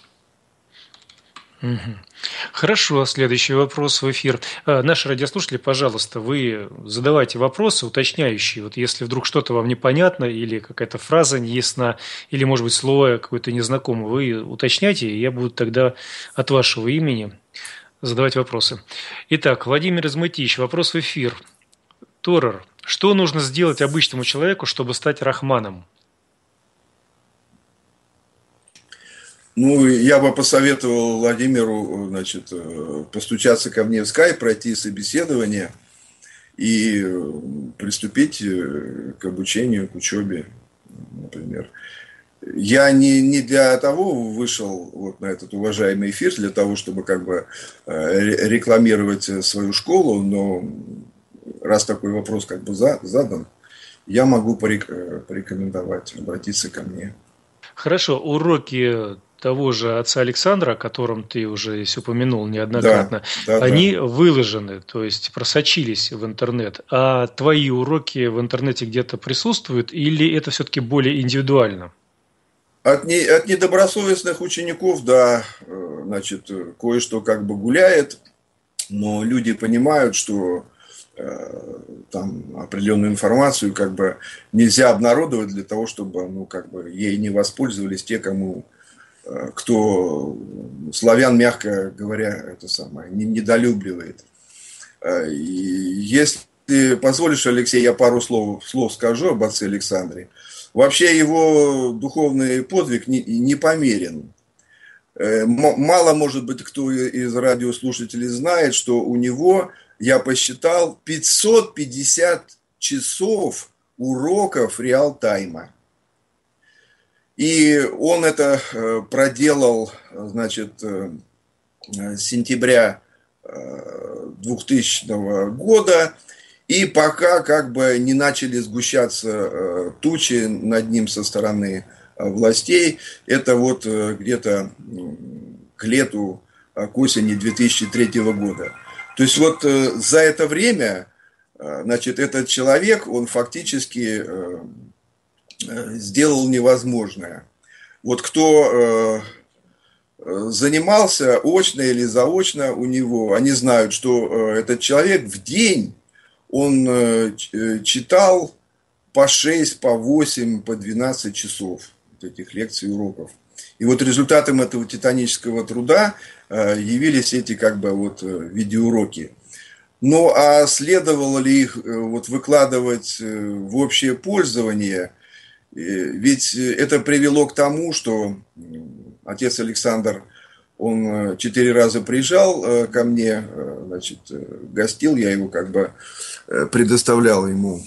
Хорошо, следующий вопрос в эфир. Наши радиослушатели, пожалуйста, вы задавайте вопросы уточняющие. Вот если вдруг что-то вам непонятно, или какая-то фраза неясна, или, может быть, слово какое-то незнакомое, вы уточняйте, и я буду тогда от вашего имени задавать вопросы. Итак, Владимир Измытищ, вопрос в эфир. Торер, что нужно сделать обычному человеку, чтобы стать рахманом? Ну, я бы посоветовал Владимиру, значит, постучаться ко мне в скайп, пройти собеседование и приступить к обучению, к учебе, например. Я не, не для того вышел вот на этот уважаемый эфир, для того, чтобы как бы рекламировать свою школу, но раз такой вопрос как бы задан, я могу порекомендовать обратиться ко мне. Хорошо, уроки того же отца Александра, о котором ты уже здесь упомянул неоднократно, да, да, они да. выложены, то есть просочились в интернет. А твои уроки в интернете где-то присутствуют или это все-таки более индивидуально? От, не, от недобросовестных учеников, да, значит, кое-что как бы гуляет, но люди понимают, что э, там определенную информацию как бы нельзя обнародовать для того, чтобы, ну, как бы ей не воспользовались те, кому, э, кто славян, мягко говоря, это самое, не, недолюбливает. И если позволишь, Алексей, я пару слов, слов скажу об отце Александре. Вообще его духовный подвиг не, не померен. Мало, может быть, кто из радиослушателей знает, что у него, я посчитал, пятьсот пятьдесят часов уроков реал-тайма. И он это проделал, значит, с сентября двухтысячного года. И пока как бы не начали сгущаться э, тучи над ним со стороны э, властей, это вот э, где-то э, к лету, э, к осени две тысячи третьего года. То есть вот э, за это время, э, значит, этот человек, он фактически э, э, сделал невозможное. Вот кто э, занимался очно или заочно у него, они знают, что э, этот человек в день он читал по шесть, по восемь, по двенадцать часов этих лекций и уроков. И вот результатом этого титанического труда явились эти как бы вот видеоуроки. Ну, а следовало ли их вот выкладывать в общее пользование? Ведь это привело к тому, что отец Александр, он четыре раза приезжал ко мне, значит, гостил, я его как бы предоставлял ему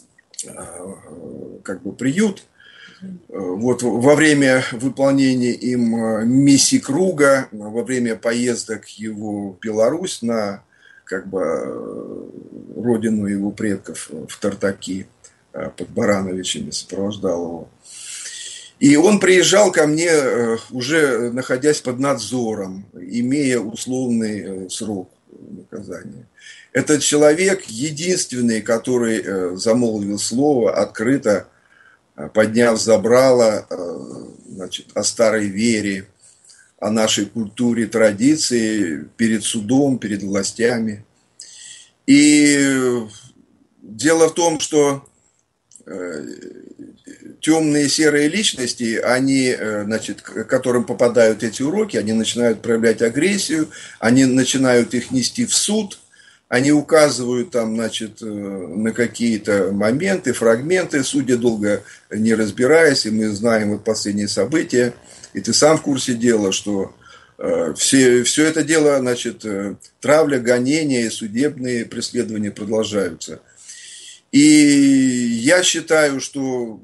как бы приют. Вот во время выполнения им миссии круга, во время поездок его в Беларусь на как бы родину его предков в Тартаки, под Барановичами сопровождал его. И он приезжал ко мне, уже находясь под надзором, имея условный срок наказания. Этот человек единственный, который замолвил слово открыто, подняв забрало, значит, о старой вере, о нашей культуре, традиции перед судом, перед властями. И дело в том, что темные серые личности, они, значит, к которым попадают эти уроки, они начинают проявлять агрессию, они начинают их нести в суд, они указывают там, значит, на какие-то моменты, фрагменты, судья долго не разбираясь, и мы знаем вот последние события, и ты сам в курсе дела, что все, все это дело, значит, травля, гонения и судебные преследования продолжаются. И я считаю, что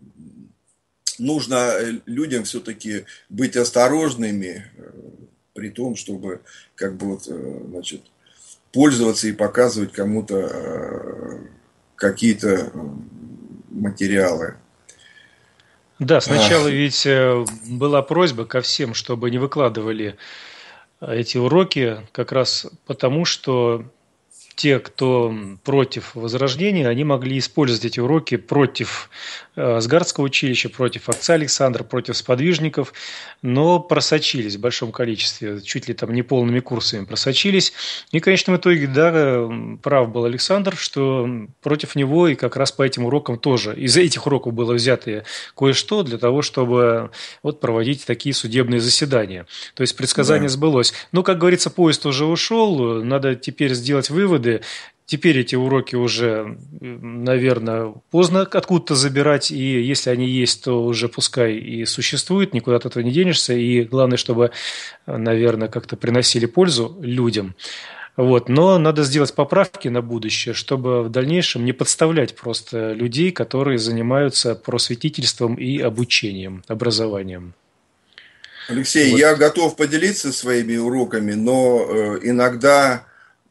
нужно людям все-таки быть осторожными, при том, чтобы как бы вот, значит, пользоваться и показывать кому-то какие-то материалы. Да, сначала ведь была просьба ко всем, чтобы не выкладывали эти уроки, как раз потому, что те, кто против Возрождения, они могли использовать эти уроки против Асгардского училища, против отца Александра, против сподвижников, но просочились в большом количестве, чуть ли там не полными курсами просочились. И в конечном итоге, да, прав был Александр, что против него и как раз по этим урокам тоже. Из этих уроков было взято кое-что для того, чтобы вот проводить такие судебные заседания. То есть предсказание да. сбылось. Но, как говорится, поезд уже ушел, надо теперь сделать выводы. Теперь эти уроки уже, наверное, поздно откуда-то забирать, и если они есть, то уже пускай и существуют, никуда от этого не денешься, и главное, чтобы, наверное, как-то приносили пользу людям. Вот. Но надо сделать поправки на будущее, чтобы в дальнейшем не подставлять просто людей, которые занимаются просветительством и обучением, образованием. Алексей, вот. Я готов поделиться своими уроками, но э, иногда...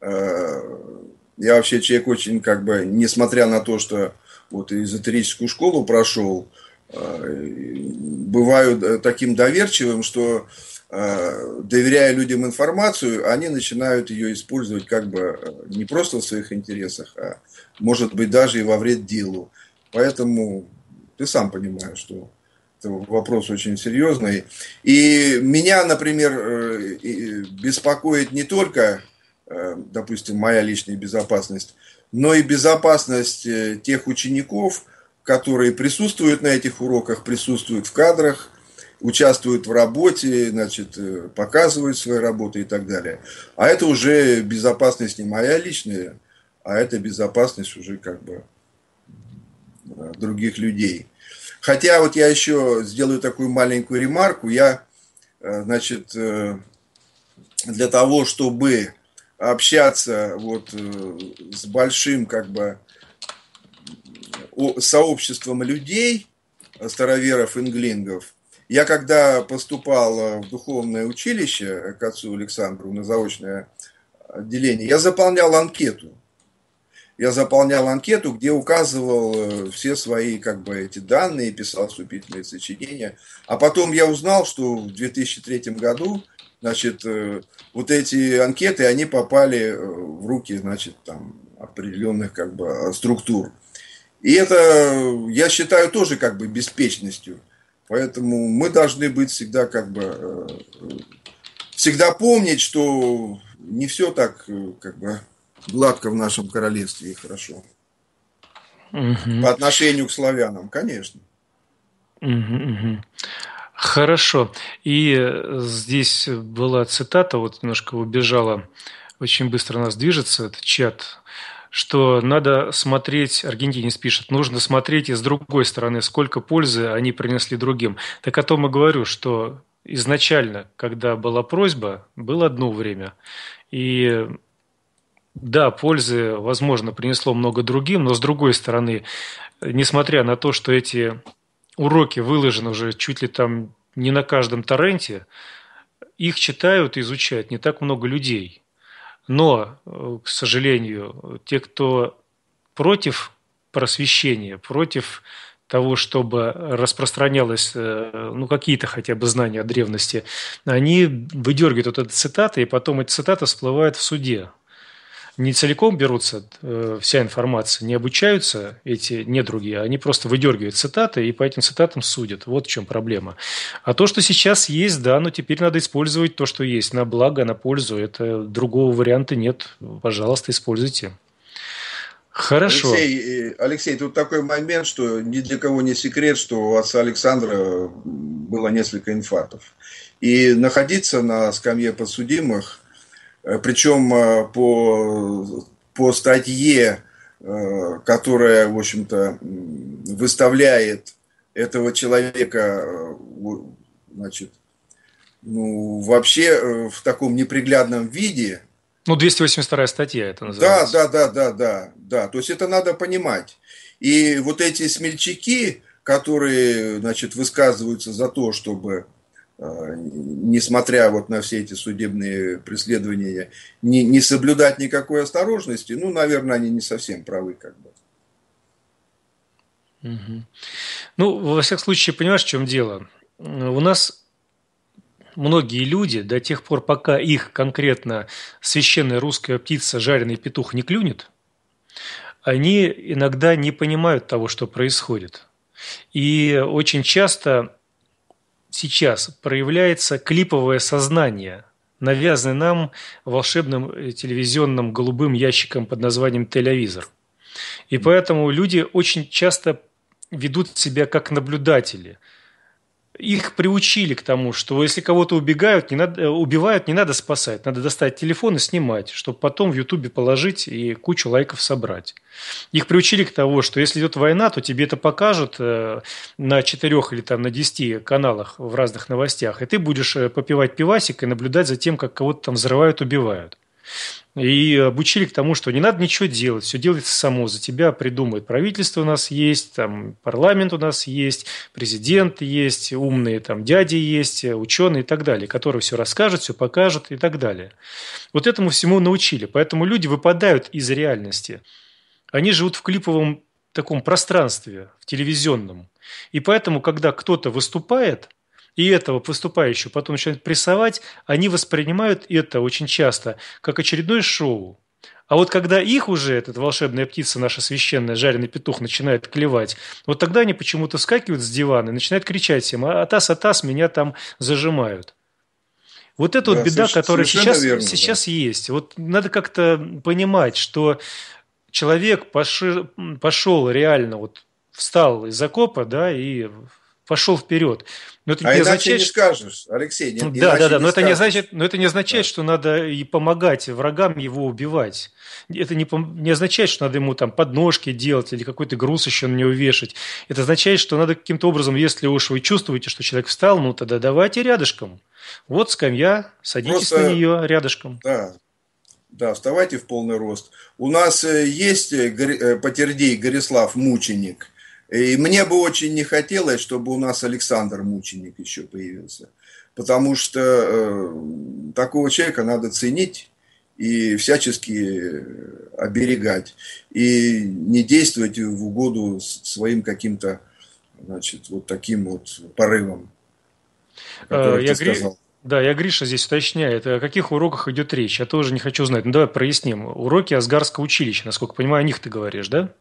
Я вообще человек очень, как бы, несмотря на то, что вот эзотерическую школу прошел, бываю таким доверчивым, что, доверяя людям информацию, они начинают ее использовать как бы не просто в своих интересах, а может быть даже и во вред делу. Поэтому ты сам понимаешь, что это вопрос очень серьезный. И меня, например, беспокоит не только... допустим, моя личная безопасность, но и безопасность тех учеников, которые присутствуют на этих уроках, присутствуют в кадрах, участвуют в работе, значит, показывают свои работы и так далее. А это уже безопасность не моя личная, а это безопасность уже как бы других людей. Хотя вот я еще сделаю такую маленькую ремарку. Я, значит, для того, чтобы общаться вот с большим как бы сообществом людей, староверов, инглингов. Я когда поступал в духовное училище к отцу Александру на заочное отделение, я заполнял анкету. Я заполнял анкету, где указывал все свои как бы эти данные, писал вступительные сочинения. А потом я узнал, что в две тысячи третьем году, значит, вот эти анкеты, они попали в руки, значит, там, определенных как бы структур. И это, я считаю, тоже как бы беспечностью. Поэтому мы должны быть всегда как бы, всегда помнить, что не все так как бы гладко в нашем королевстве и хорошо. Угу. По отношению к славянам, конечно. Угу, угу. Хорошо. И здесь была цитата, вот немножко убежала, очень быстро у нас движется этот чат, что надо смотреть, аргентинец пишет, нужно смотреть и с другой стороны, сколько пользы они принесли другим. Так о том и говорю, что изначально, когда была просьба, было одно время. И да, пользы, возможно, принесло много другим, но с другой стороны, несмотря на то, что эти... уроки выложены уже чуть ли там не на каждом торренте, их читают и изучают не так много людей. Но, к сожалению, те, кто против просвещения, против того, чтобы распространялось, ну, какие-то хотя бы знания о древности, они выдергивают вот эти цитаты, и потом эти цитаты всплывают в суде. Не целиком берутся э, вся информация, не обучаются эти недруги, они просто выдергивают цитаты и по этим цитатам судят. Вот в чем проблема. А то, что сейчас есть, да, но теперь надо использовать то, что есть, на благо, на пользу. Это другого варианта нет. Пожалуйста, используйте. Хорошо. Алексей, Алексей, тут такой момент, что ни для кого не секрет, что у отца Александра было несколько инфарктов. И находиться на скамье подсудимых, причем по, по статье, которая, в общем-то, выставляет этого человека, значит, ну, вообще в таком неприглядном виде. Ну, двести восемьдесят вторая статья это называется. Да, да, да, да, да, да. То есть это надо понимать. И вот эти смельчаки, которые, значит, высказываются за то, чтобы, несмотря вот на все эти судебные преследования, не, не соблюдать никакой осторожности, ну, наверное, они не совсем правы, как бы. Угу. Ну, во всяком случае, понимаешь, в чем дело? У нас многие люди до тех пор, пока их конкретно священная русская птица, жареный петух не клюнет, они иногда не понимают того, что происходит. И очень часто сейчас проявляется клиповое сознание, навязанное нам волшебным телевизионным голубым ящиком под названием телевизор. И поэтому люди очень часто ведут себя как наблюдатели. Их приучили к тому, что если кого-то убегают, не надо, убивают, не надо спасать. Надо достать телефон и снимать, чтобы потом в Ютубе положить и кучу лайков собрать. Их приучили к тому, что если идет война, то тебе это покажут на четырех или там на десяти каналах в разных новостях. И ты будешь попивать пивасик и наблюдать за тем, как кого-то там взрывают, убивают. И обучили к тому, что не надо ничего делать, все делается само, за тебя придумает. Правительство у нас есть, там, парламент у нас есть, президент есть, умные там, дяди есть, ученые и так далее, которые все расскажут, все покажут и так далее. Вот этому всему научили. Поэтому люди выпадают из реальности. Они живут в клиповом таком пространстве, в телевизионном. И поэтому, когда кто-то выступает, и этого выступающего потом начинают прессовать, они воспринимают это очень часто как очередное шоу. А вот когда их уже, эта волшебная птица, наша священная, жареный петух, начинает клевать, вот тогда они почему-то вскакивают с дивана и начинают кричать всем: «Атас, Атас, меня там зажимают». Вот это да, вот беда, которая сейчас, верно, сейчас да. есть. Вот надо как-то понимать, что человек пошел, пошел реально, вот встал из окопа, да, и пошел вперед. Но это а не иначе означает, не скажешь, Алексей. Не, да, да, да, не но, это не означает, скажешь. но это не означает, да. что надо и помогать врагам его убивать. Это не, не означает, что надо ему там подножки делать или какой-то груз еще на него вешать. Это означает, что надо каким-то образом, если уж вы чувствуете, что человек встал, ну тогда давайте рядышком. Вот скамья, садитесь Просто, на нее рядышком. Да, да, вставайте в полный рост. У нас есть Патердей Горислав Мученик. И мне бы очень не хотелось, чтобы у нас Александр Мученик еще появился. Потому что э, такого человека надо ценить и всячески оберегать. И не действовать в угоду своим каким-то, значит, вот таким вот порывом, который я ты гри... сказал. Да, я Гриша здесь уточняет, о каких уроках идет речь. Я тоже не хочу знать. Ну, давай проясним. Уроки Асгарского училища, насколько понимаю, о них ты говоришь, да?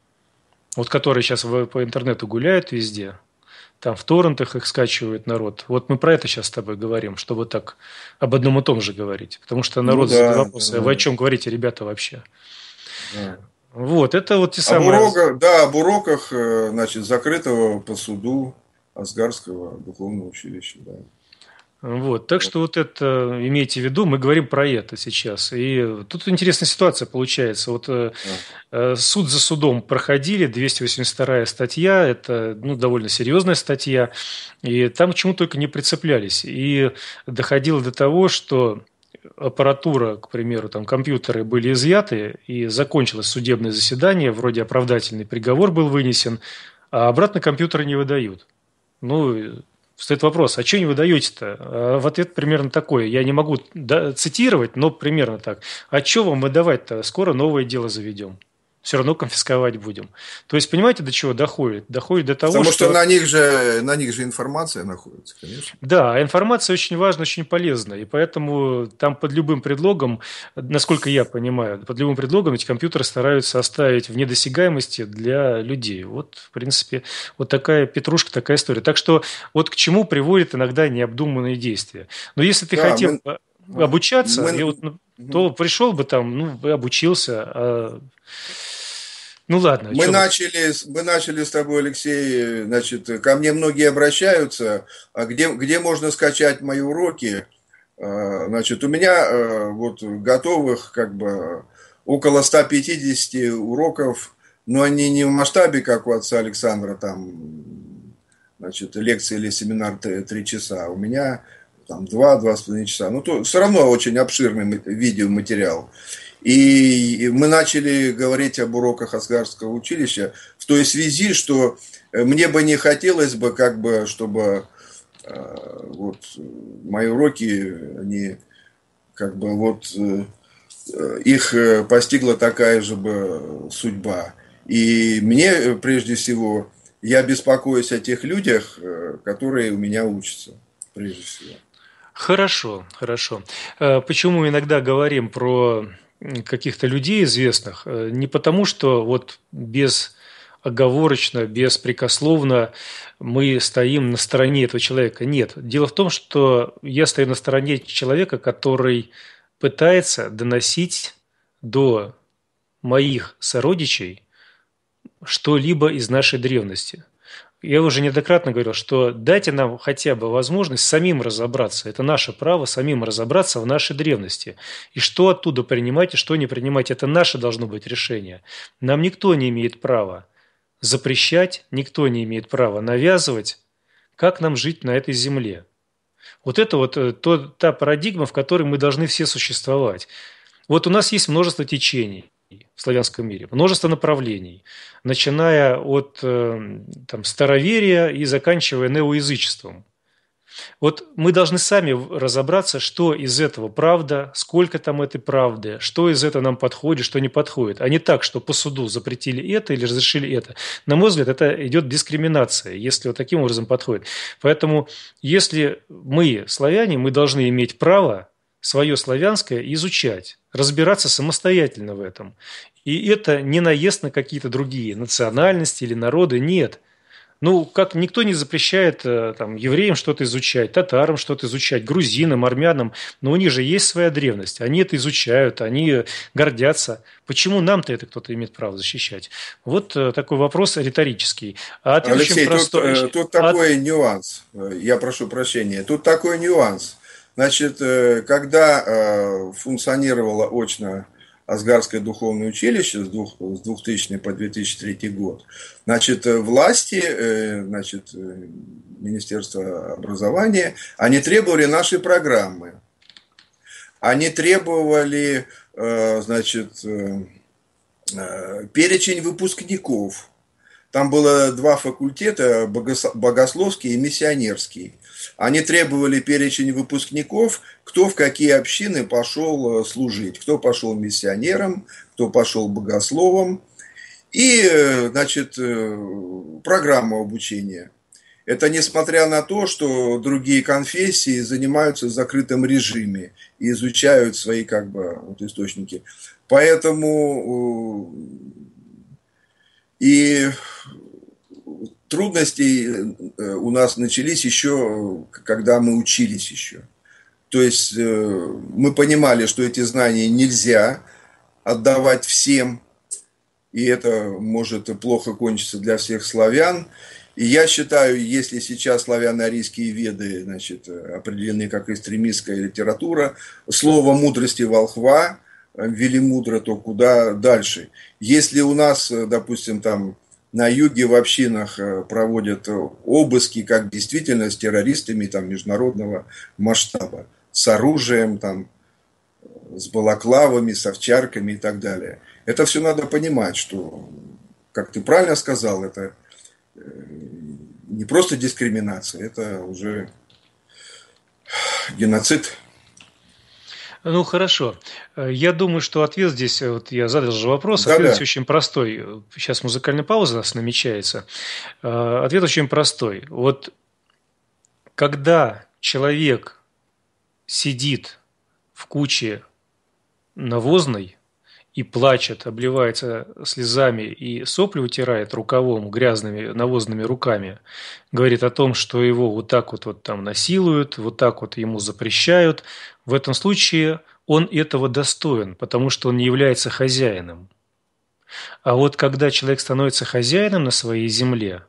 Вот которые сейчас по интернету гуляют везде, там в торрентах их скачивает народ. Вот мы про это сейчас с тобой говорим, чтобы так об одном и том же говорить. Потому что народ ну, да, задает вопросы, да. Вы о чем говорите, ребята, вообще? Да. Вот, это вот те самые... Об уроках, да, об уроках, значит, закрытого по суду Асгарского духовного училища, да. Вот, так что вот это имейте в виду, мы говорим про это сейчас. И тут интересная ситуация получается. Вот да. суд за судом проходили, двести восемьдесят вторая статья, это ну, довольно серьезная статья, и там к чему только не прицеплялись. И доходило до того, что аппаратура, к примеру, там компьютеры были изъяты, и закончилось судебное заседание, вроде оправдательный приговор был вынесен, а обратно компьютеры не выдают. Ну, встает вопрос, а что не вы даете-то? А в ответ примерно такой, я не могу да, цитировать, но примерно так. А что вам мы давать-то? Скоро новое дело заведем. Все равно конфисковать будем. То есть, понимаете, до чего доходит? Доходит до того, Потому что... что на них же, на них же информация находится, конечно. Да, информация очень важна, очень полезна. И поэтому там под любым предлогом, насколько я понимаю, под любым предлогом эти компьютеры стараются оставить в недосягаемости для людей. Вот, в принципе, вот такая петрушка, такая история. Так что вот к чему приводят иногда необдуманные действия. Но если ты Да, хотел мы, обучаться, мы, и вот, ну, то пришел бы там, ну, обучился, а... Ну ладно. Мы начали, мы начали с тобой, Алексей, значит, ко мне многие обращаются, а где, где можно скачать мои уроки? Значит, у меня вот готовых как бы около ста пятидесяти уроков, но они не в масштабе, как у отца Александра, там, значит, лекция или семинар три часа, у меня там два-два с половиной часа. Ну, то все равно очень обширный видеоматериал. И мы начали говорить об уроках Асгарского училища в той связи, что мне бы не хотелось бы, как бы, чтобы э, вот, мои уроки, они, как бы, вот, э, их постигла такая же бы судьба. И мне, прежде всего, я беспокоюсь о тех людях, которые у меня учатся, прежде всего. Хорошо, хорошо. Почему иногда говорим про каких-то людей известных? Не потому, что вот безоговорочно, беспрекословно мы стоим на стороне этого человека. Нет. Дело в том, что я стою на стороне человека, который пытается доносить до моих сородичей что-либо из нашей древности. Я уже неоднократно говорил, что дайте нам хотя бы возможность самим разобраться. Это наше право самим разобраться в нашей древности. И что оттуда принимать, и что не принимать, это наше должно быть решение. Нам никто не имеет права запрещать, никто не имеет права навязывать, как нам жить на этой земле. Вот это вот то, та парадигма, в которой мы должны все существовать. Вот у нас есть множество течений в славянском мире, множество направлений, начиная от там, староверия и заканчивая неоязычеством. Вот мы должны сами разобраться, что из этого правда, сколько там этой правды, что из этого нам подходит, что не подходит. А не так, что по суду запретили это или разрешили это. На мой взгляд, это идет дискриминация, если вот таким образом подходит. Поэтому, если мы, славяне, мы должны иметь право свое славянское изучать, разбираться самостоятельно в этом. И это не наезд на какие-то другие национальности или народы, нет. Ну, как никто не запрещает там, евреям что-то изучать, татарам что-то изучать, грузинам, армянам, но у них же есть своя древность, они это изучают, они гордятся. Почему нам-то это кто-то имеет право защищать? Вот такой вопрос риторический. А ответ Алексей, очень простой. Тут, тут такой а... нюанс, я прошу прощения, тут такой нюанс. Значит, когда функционировало очно Асгарское духовное училище с двухтысячного по две тысячи третий год, значит, власти, значит, Министерство образования, они требовали нашей программы. Они требовали, значит, перечень выпускников. Там было два факультета, богословский и миссионерский. Они требовали перечень выпускников, кто в какие общины пошел служить, кто пошел миссионером, кто пошел богословом. И, значит, программа обучения. Это несмотря на то, что другие конфессии занимаются в закрытом режиме и изучают свои как бы вот, источники. Поэтому и трудности у нас начались еще, когда мы учились еще. То есть мы понимали, что эти знания нельзя отдавать всем, и это может плохо кончиться для всех славян. И я считаю, если сейчас славяно-арийские веды, значит, определены как экстремистская литература, слово мудрости волхва ввели мудро, то куда дальше? Если у нас, допустим, там на юге в общинах проводят обыски, как действительно с террористами там, международного масштаба, с оружием, там, с балаклавами, с овчарками и так далее. Это все надо понимать, что, как ты правильно сказал, это не просто дискриминация, это уже геноцид. Ну, хорошо. Я думаю, что ответ здесь, вот я задал же вопрос, Да, ответ да. здесь очень простой. Сейчас музыкальная пауза у нас намечается. Э, Ответ очень простой. Вот когда человек сидит в куче навозной и плачет, обливается слезами и сопли утирает рукавом грязными навозными руками, говорит о том, что его вот так вот, вот там насилуют, вот так вот ему запрещают, в этом случае он этого достоин, потому что он не является хозяином. А вот когда человек становится хозяином на своей земле,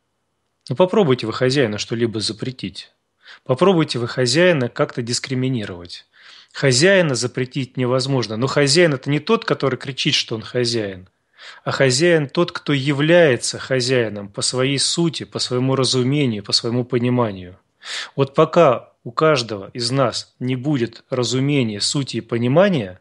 ну попробуйте вы хозяина что-либо запретить. Попробуйте вы хозяина как-то дискриминировать. Хозяина запретить невозможно. Но хозяин – это не тот, который кричит, что он хозяин, а хозяин тот, кто является хозяином по своей сути, по своему разумению, по своему пониманию. Вот пока у каждого из нас не будет разумения, сути и понимания,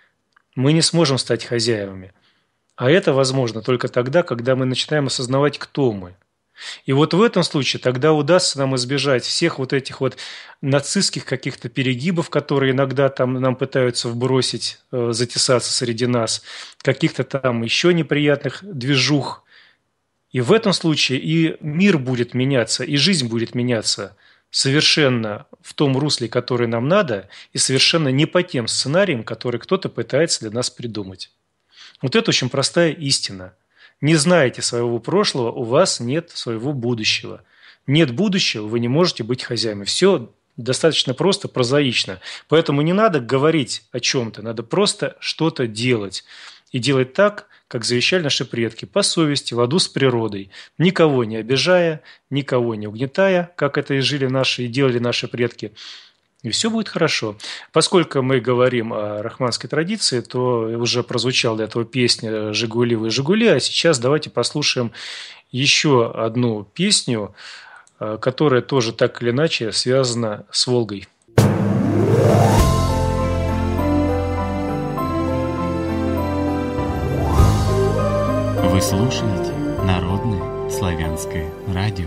мы не сможем стать хозяевами. А это возможно только тогда, когда мы начинаем осознавать, кто мы. И вот в этом случае тогда удастся нам избежать всех вот этих вот нацистских каких-то перегибов, которые иногда там нам пытаются вбросить, э, затесаться среди нас, каких-то там еще неприятных движух. И в этом случае и мир будет меняться, и жизнь будет меняться совершенно в том русле, который нам надо, и совершенно не по тем сценариям, которые кто-то пытается для нас придумать. Вот это очень простая истина. Не знаете своего прошлого, у вас нет своего будущего. Нет будущего, вы не можете быть хозяином. Все достаточно просто, прозаично. Поэтому не надо говорить о чем-то, надо просто что-то делать. И делать так, как завещали наши предки, по совести, в ладу с природой, никого не обижая, никого не угнетая, как это и жили наши, и делали наши предки. И все будет хорошо. Поскольку мы говорим о рахманской традиции, то уже прозвучала до этого песня «Жигули, вы Жигули», а сейчас давайте послушаем еще одну песню, которая тоже так или иначе связана с Волгой. Вы слушаете Народное славянское радио.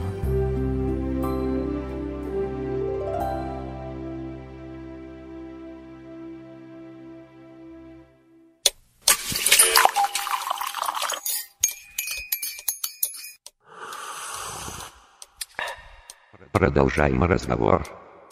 Продолжаем разговор.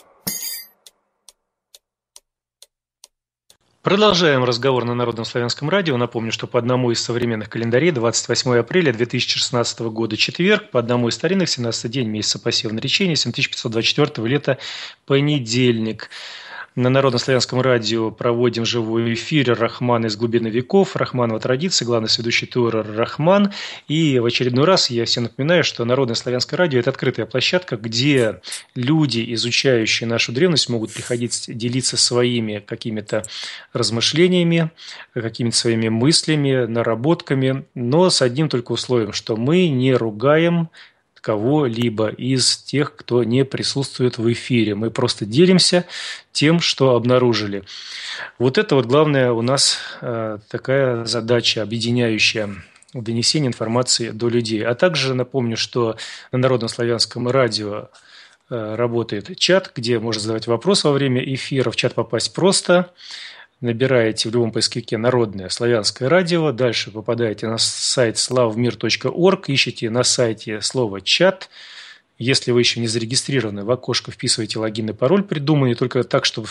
Продолжаем разговор на Народном славянском радио. Напомню, что по одному из современных календарей двадцать восьмое апреля две тысячи шестнадцатого года четверг, по одному из старинных семнадцатый день месяца посева наречения, семь тысяч пятьсот двадцать четвёртого лета понедельник. На Народно-славянском радио проводим живой эфир «Рахман из глубины веков», Рахманова традиция, главный ведущий тура Рахман. И в очередной раз я всем напоминаю, что Народно-славянское радио – это открытая площадка, где люди, изучающие нашу древность, могут приходить делиться своими какими-то размышлениями, какими-то своими мыслями, наработками, но с одним только условием, что мы не ругаем кого-либо из тех, кто не присутствует в эфире. Мы просто делимся тем, что обнаружили. Вот это вот главная у нас э, такая задача, объединяющая донесение информации до людей. А также напомню, что на Народном славянском радио э, работает чат, где можно задавать вопросы во время эфира. В чат попасть просто. Набираете в любом поисковике «Народное славянское радио», дальше попадаете на сайт славмир точка орг, ищите на сайте слово «чат». Если вы еще не зарегистрированы, в окошко вписываете логин и пароль, придуманный только так, чтобы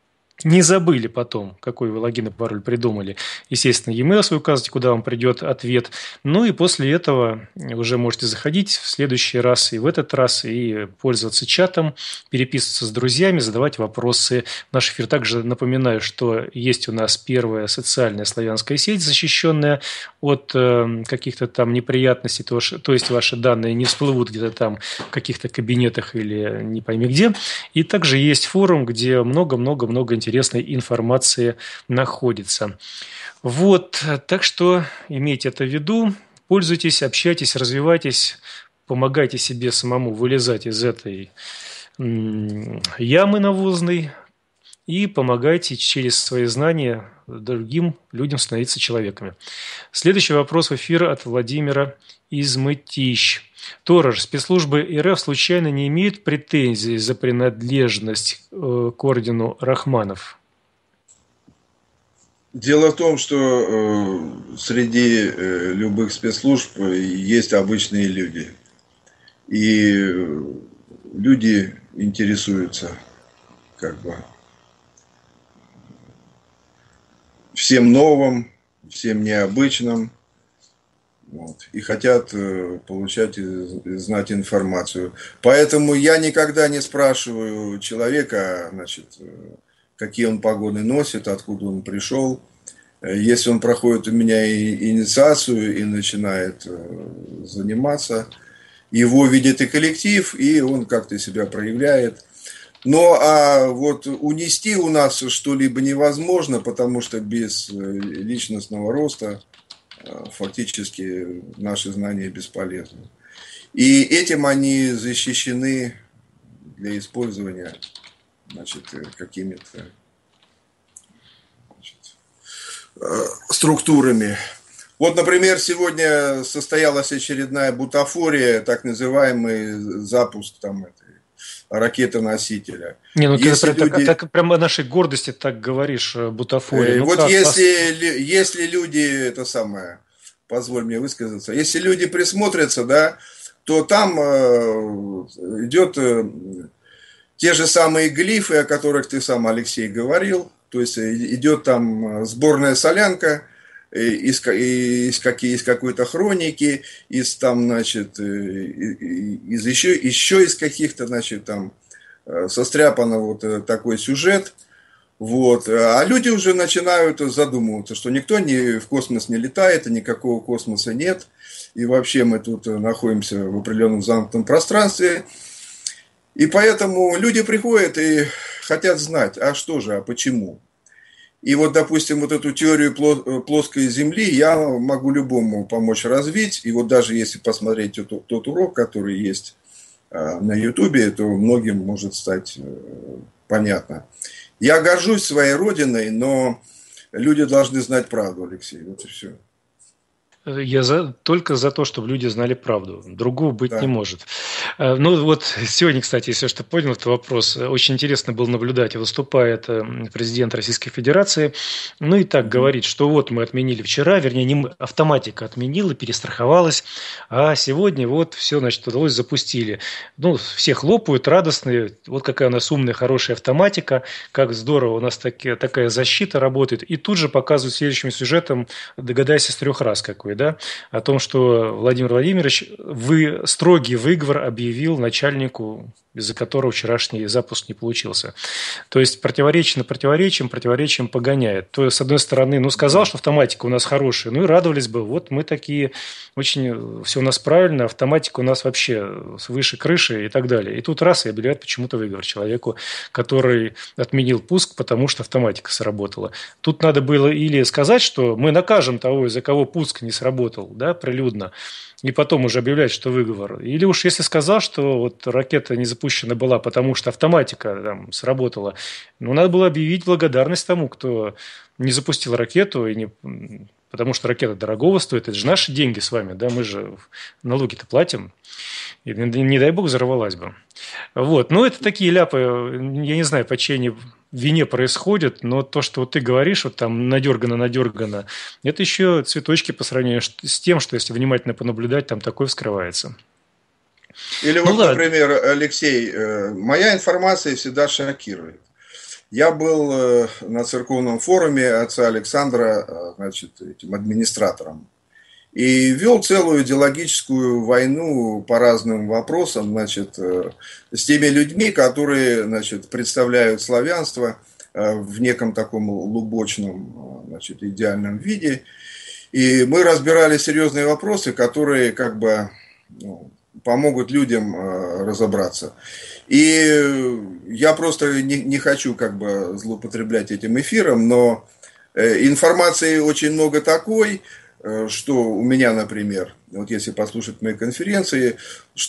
не забыли потом, какой вы логин и пароль придумали. Естественно, e-mail свой указывайте, куда вам придет ответ. Ну и после этого уже можете заходить в следующий раз и в этот раз и пользоваться чатом, переписываться с друзьями, задавать вопросы. Наш эфир также напоминаю, что есть у нас первая социальная славянская сеть, защищенная от э, каких-то там неприятностей, то, то есть ваши данные не всплывут где-то там в каких-то кабинетах или не пойми где. И также есть форум, где много-много-много интересных интересной информации находится. Вот, так что имейте это в виду, пользуйтесь, общайтесь, развивайтесь, помогайте себе самому вылезать из этой ямы навозной и помогайте через свои знания другим людям становиться человеками. Следующий вопрос в эфир от Владимира из Мытищ. Торож, спецслужбы РФ случайно не имеют претензий за принадлежность э, к ордену Рахманов? Дело в том, что э, среди э, любых спецслужб есть обычные люди. И люди интересуются как бы всем новым, всем необычным. Вот, и хотят э, получать и, и знать информацию. Поэтому я никогда не спрашиваю человека, значит, э, какие он погоны носит, откуда он пришел. Если он проходит у меня и, инициацию и начинает э, заниматься, его видит и коллектив, и он как-то себя проявляет. Но а вот унести у нас что-либо невозможно, потому что без личностного роста фактически наши знания бесполезны. И этим они защищены для использования, значит, какими-то, значит, структурами. Вот, например, сегодня состоялась очередная бутафория, так называемый запуск там этой ракеты-носителя. Не, ну ты люди... так, так прямо о нашей гордости так говоришь, бутафория. Ну, вот как, если, пос... если люди, это самое, позволь мне высказаться, если люди присмотрятся, да, то там э, идет э, те же самые глифы, о которых ты сам, Алексей, говорил, то есть идет там сборная солянка, из, из, из какой-то хроники, из там, значит, из еще, еще из каких-то, значит, там состряпано вот такой сюжет, вот, а люди уже начинают задумываться, что никто не, в космос не летает, и никакого космоса нет, и вообще мы тут находимся в определенном замкнутом пространстве, и поэтому люди приходят и хотят знать, а что же, а почему? И вот, допустим, вот эту теорию плоской Земли я могу любому помочь развить. И вот даже если посмотреть тот, тот урок, который есть на Ютубе, то многим может стать понятно. Я горжусь своей родиной, но люди должны знать правду, Алексей. Вот и все. Я за, только за то, чтобы люди знали правду. Другого быть да. не может. Ну вот сегодня, кстати, если что понял этот вопрос, очень интересно было наблюдать. Выступает президент Российской Федерации, ну и так mm-hmm. говорит, что вот мы отменили вчера, вернее, не мы, автоматика отменила, перестраховалась, а сегодня вот все, значит, удалось, запустили. Ну, все хлопают, радостные, вот какая у нас умная, хорошая автоматика, как здорово у нас таки, такая защита работает. И тут же показывают следующим сюжетом, догадайся с трех раз какой. Да, о том, что Владимир Владимирович вы, строгий выговор объявил начальнику, из-за которого вчерашний запуск не получился. То есть противоречие на противоречием, противоречием погоняет. То есть, с одной стороны, ну, сказал, что автоматика у нас хорошая, ну и радовались бы, вот мы такие, очень все у нас правильно, автоматика у нас вообще выше крыши и так далее. И тут раз и объявляют почему-то выговор человеку, который отменил пуск, потому что автоматика сработала. Тут надо было или сказать, что мы накажем того, из-за кого пуск не сработал, работал, да, прилюдно, и потом уже объявлять, что выговор. Или уж если сказал, что вот ракета не запущена была, потому что автоматика там сработала, ну, надо было объявить благодарность тому, кто не запустил ракету, и не... потому что ракета дорогого стоит, это же наши деньги с вами, да, мы же налоги-то платим, и не дай бог взорвалась бы. Вот, ну, это такие ляпы, я не знаю, по чьей вине происходит, но то, что вот ты говоришь, вот там надергано-надергано, это еще цветочки по сравнению с тем, что если внимательно понаблюдать, там такое вскрывается. Или вот, ну, например, Алексей, моя информация всегда шокирует. Я был на церковном форуме отца Александра, значит, этим администратором, и вел целую идеологическую войну по разным вопросам, значит, с теми людьми, которые, значит, представляют славянство в неком таком лубочном, значит, идеальном виде. И мы разбирали серьезные вопросы, которые как бы, ну, помогут людям разобраться. И я просто не, не хочу как бы злоупотреблять этим эфиром, но информации очень много такой, что у меня, например, вот если послушать мои конференции,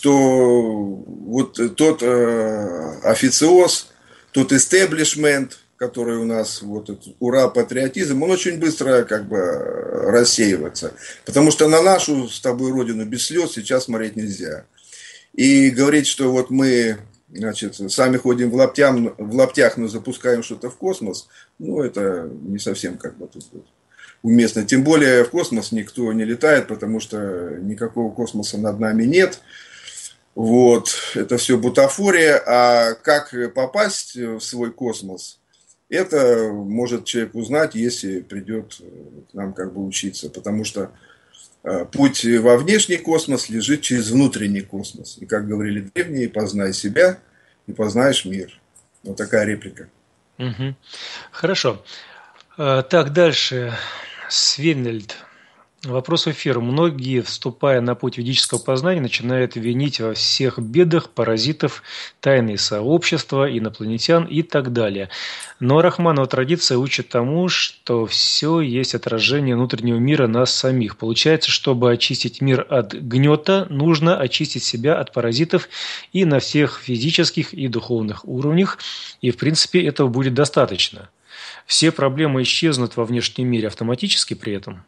что вот тот э, официоз, тот истеблишмент, который у нас, вот этот ура-патриотизм, он очень быстро как бы рассеивается. Потому что на нашу с тобой родину без слез сейчас смотреть нельзя. И говорить, что вот мы, значит, сами ходим в, лаптям, в лаптях, но запускаем что-то в космос, ну, это не совсем как бы тут уместно. Тем более в космос никто не летает, потому что никакого космоса над нами нет. Вот, это все бутафория. А как попасть в свой космос, это может человек узнать, если придет к нам как бы учиться. Потому что путь во внешний космос лежит через внутренний космос. И, как говорили древние, познай себя и познаешь мир. Вот такая реплика. Угу. Хорошо. Так, дальше. Свенельд. Вопрос в эфир. Многие, вступая на путь ведического познания, начинают винить во всех бедах паразитов, тайные сообщества, инопланетян и так далее. Но Рахманова традиция учит тому, что все есть отражение внутреннего мира нас самих. Получается, чтобы очистить мир от гнета, нужно очистить себя от паразитов и на всех физических и духовных уровнях. И, в принципе, этого будет достаточно. Все проблемы исчезнут во внешнем мире автоматически при этом?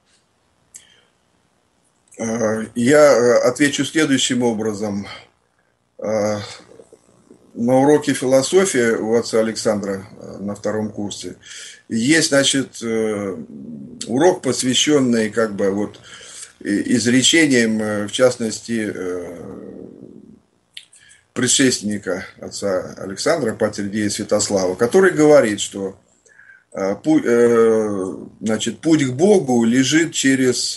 Я отвечу следующим образом. На уроке философии у отца Александра на втором курсе есть, значит, урок, посвященный как бы вот изречениям, в частности, предшественника отца Александра, патер Святослава, который говорит, что путь, значит, путь к Богу лежит через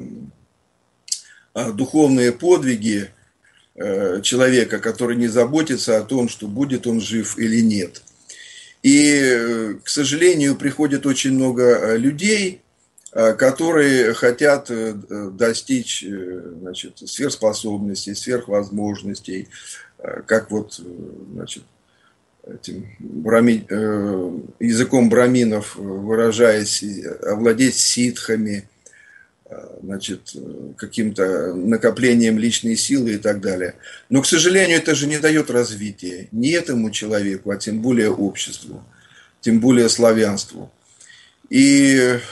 духовные подвиги человека, который не заботится о том, что будет он жив или нет. И, к сожалению, приходит очень много людей, которые хотят достичь, значит, сверхспособностей, сверхвозможностей, как вот, значит, этим брами, языком браминов выражаясь, овладеть ситхами, значит, каким-то накоплением личной силы и так далее. Но, к сожалению, это же не дает развития ни этому человеку, а тем более обществу, тем более славянству. И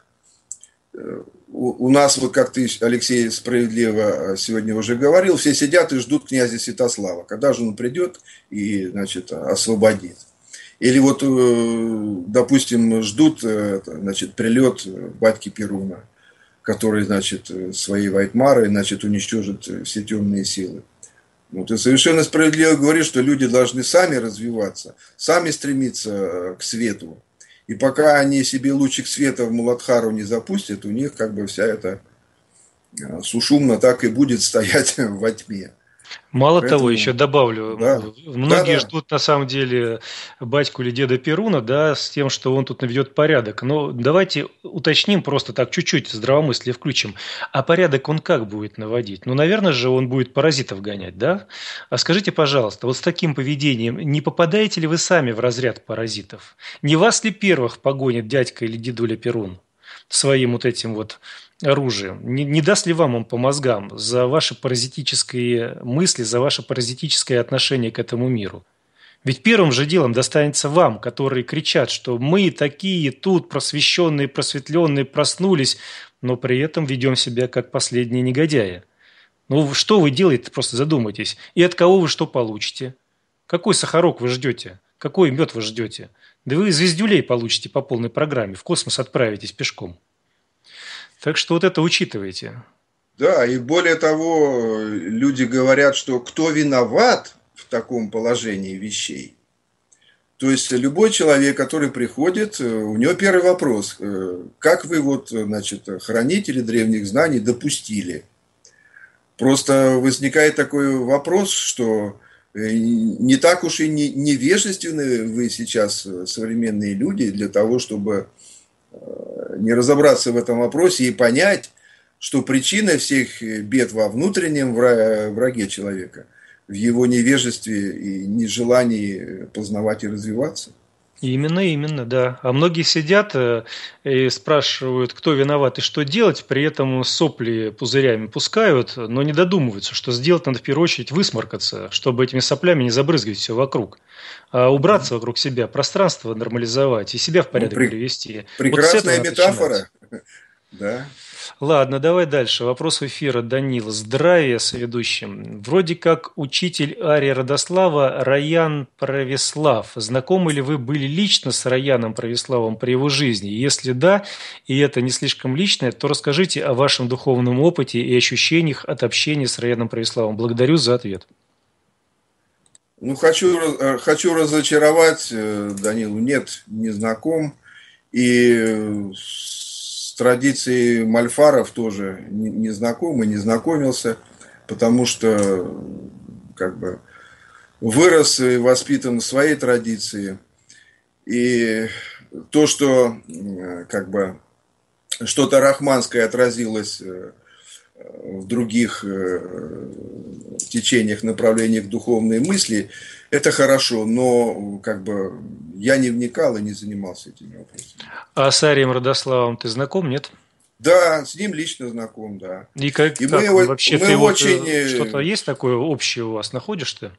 у нас, вот как ты, Алексей, справедливо сегодня уже говорил, все сидят и ждут князя Святослава, когда же он придет и, значит, освободит. Или вот, допустим, ждут, значит, прилет батьки Перуна, который, значит, своей Вайтмарой, значит, уничтожит все темные силы. Ну, ты совершенно справедливо говоришь, что люди должны сами развиваться, сами стремиться к свету. И пока они себе лучик света в Муладхару не запустят, у них как бы вся эта сушумна так и будет стоять во тьме. Мало Поэтому, того, еще добавлю, да, многие да, ждут на самом деле батьку или деда Перуна, да, с тем, что он тут наведет порядок. Но давайте уточним, просто так чуть-чуть здравомыслие включим. А порядок он как будет наводить? Ну, наверное же, он будет паразитов гонять, да? А скажите, пожалуйста, вот с таким поведением не попадаете ли вы сами в разряд паразитов? Не вас ли первых погонит дядька или дедуля Перун своим вот этим вот оружием? Не, не даст ли вам он по мозгам за ваши паразитические мысли, за ваше паразитическое отношение к этому миру? Ведь первым же делом достанется вам, которые кричат, что мы такие тут просвещенные, просветленные, проснулись, но при этом ведем себя как последние негодяи. Ну что вы делаете, просто задумайтесь. И от кого вы что получите? Какой сахарок вы ждете? Какой мед вы ждете? Да вы звездюлей получите по полной программе, в космос отправитесь пешком. Так что вот это учитывайте. Да, и более того, люди говорят, что кто виноват в таком положении вещей. То есть любой человек, который приходит, у него первый вопрос: как вы вот, значит, хранители древних знаний допустили? Просто возникает такой вопрос, что не так уж и невежественны вы сейчас, современные люди, для того, чтобы не разобраться в этом вопросе и понять, что причина всех бед во внутреннем враге человека, в его невежестве и нежелании познавать и развиваться. Именно, именно, да. А многие сидят э, и спрашивают, кто виноват и что делать, при этом сопли пузырями пускают, но не додумываются, что сделать надо в первую очередь высморкаться, чтобы этими соплями не забрызгать все вокруг. А убраться вокруг себя, пространство нормализовать и себя в Ну, порядок при- привести. Вот с этого прекрасная надо начинать. метафора. Да. Ладно, давай дальше. Вопрос эфира, Данила. Здравия соведущим. Вроде как учитель Ария Родослава Раян Правеслав. Знакомы ли вы были лично с Раяном Правеславом при его жизни? Если да, и это не слишком личное, то расскажите о вашем духовном опыте и ощущениях от общения с Раяном Правеславом. Благодарю за ответ. Ну, хочу, раз- э, хочу разочаровать э, Данилу. Нет, не знаком. И э, с традицией мальфаров тоже не, не знаком и не знакомился, потому что э, как бы вырос и воспитан в своей традиции. И то, что э, как бы что-то рахманское отразилось э, в других э, течениях, направлениях духовной мысли, это хорошо, но как бы я не вникал и не занимался этими вопросами. А с Арием Родославом ты знаком, нет? Да, с ним лично знаком, да. И как, И как мы, он о- вообще, мы ты вот очень... э, что-то э, есть такое общее у вас, находишь ты?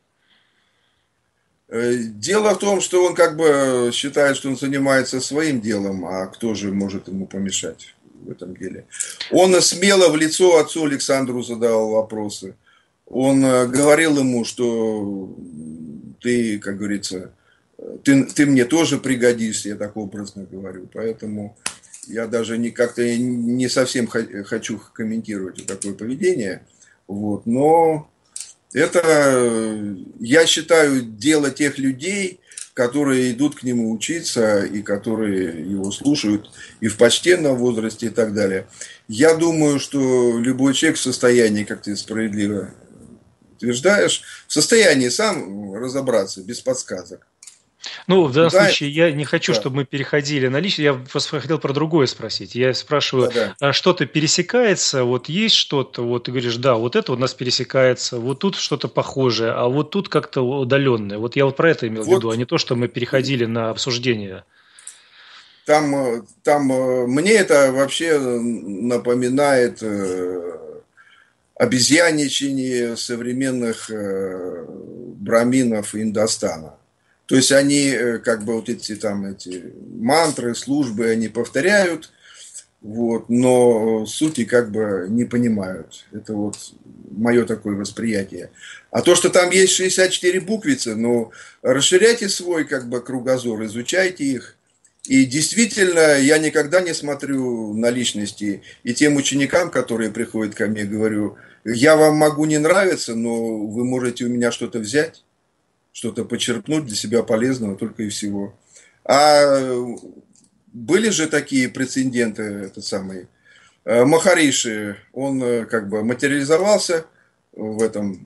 э, Дело в том, что он как бы считает, что он занимается своим делом, а кто же может ему помешать в этом деле. Он смело в лицо отцу Александру задавал вопросы. Он э, говорил ему, что ты, как говорится, ты, ты мне тоже пригодишься, я так образно говорю. Поэтому я даже не, как-то не совсем хо- хочу комментировать такое поведение. Вот. Но это, э, я считаю, дело тех людей, которые идут к нему учиться и которые его слушают и в почтенном возрасте и так далее. Я думаю, что любой человек в состоянии, как ты справедливо утверждаешь, в состоянии сам разобраться без подсказок. Ну, в данном Да, случае я не хочу, да, чтобы мы переходили на личность. Я просто хотел про другое спросить. Я спрашиваю, да, да. а что-то пересекается? Вот есть что-то, вот ты говоришь, да, вот это у нас пересекается, вот тут что-то похожее, а вот тут как-то удаленное. Вот я вот про это имел в виду, а Вот не то, что мы переходили на обсуждение. там, э, там э, мне это вообще напоминает э, обезьяничание современных э, браминов Индостана. То есть они э, как бы вот эти там эти мантры, службы они повторяют, вот, но сути как бы не понимают. Это вот мое такое восприятие. А то, что там есть шестьдесят четыре буквицы, ну, расширяйте свой как бы кругозор, изучайте их. И действительно, я никогда не смотрю на личности. И тем ученикам, которые приходят ко мне, говорю, я вам могу не нравиться, но вы можете у меня что-то взять, что-то почерпнуть для себя полезного только и всего. А были же такие прецеденты, это самый э, Махариши, он э, как бы материализовался в этом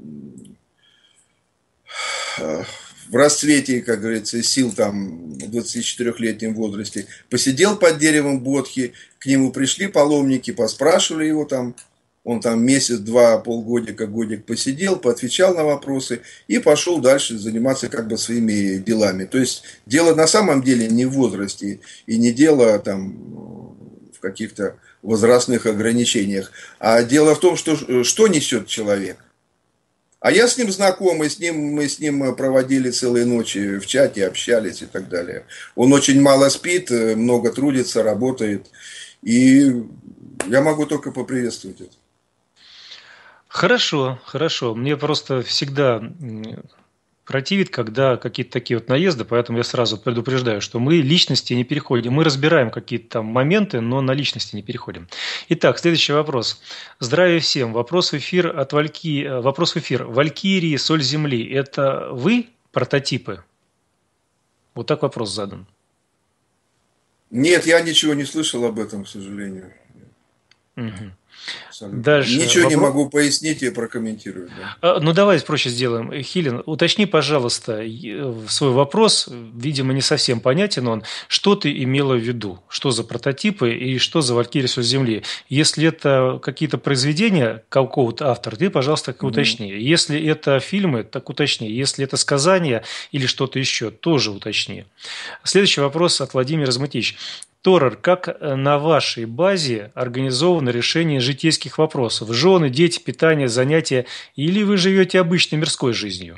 э, в расцвете, как говорится, сил там в двадцатичетырёхлетнем возрасте, посидел под деревом Бодхи, к нему пришли паломники, поспрашивали его там, он там месяц, два, полгодика, годик посидел, поотвечал на вопросы и пошел дальше заниматься как бы своими делами. То есть дело на самом деле не в возрасте и не дело там в каких-то возрастных ограничениях, а дело в том, что, что несет человек. А я с ним знаком, и с ним, мы с ним проводили целые ночи в чате, общались и так далее. Он очень мало спит, много трудится, работает, и я могу только поприветствовать это. Хорошо, хорошо. Мне просто всегда м, противит, когда какие-то такие вот наезды, поэтому я сразу предупреждаю, что мы личности не переходим. Мы разбираем какие-то там моменты, но на личности не переходим. Итак, следующий вопрос. Здравия всем. Вопрос в эфир от Вальки... э, Вопрос в эфир. Валькирии, соль земли. Это вы прототипы? Вот так вопрос задан. Нет, я ничего не слышал об этом, к сожалению. Мгм. Дальше. Ничего Вопрос... не могу пояснить и прокомментировать. Да. А, ну, давай проще сделаем. Хилин, уточни, пожалуйста, свой вопрос. Видимо, не совсем понятен он. Что ты имела в виду? Что за прототипы и что за «Валькирия с земли»? Если это какие-то произведения какого-то автора, ты, пожалуйста, так уточни. Mm-hmm. Если это фильмы, так уточни. Если это сказания или что-то еще, тоже уточни. Следующий вопрос от Владимира Змытич. Торер, как на вашей базе организовано решение житейских вопросов? Жены, дети, питание, занятия? Или вы живете обычной мирской жизнью?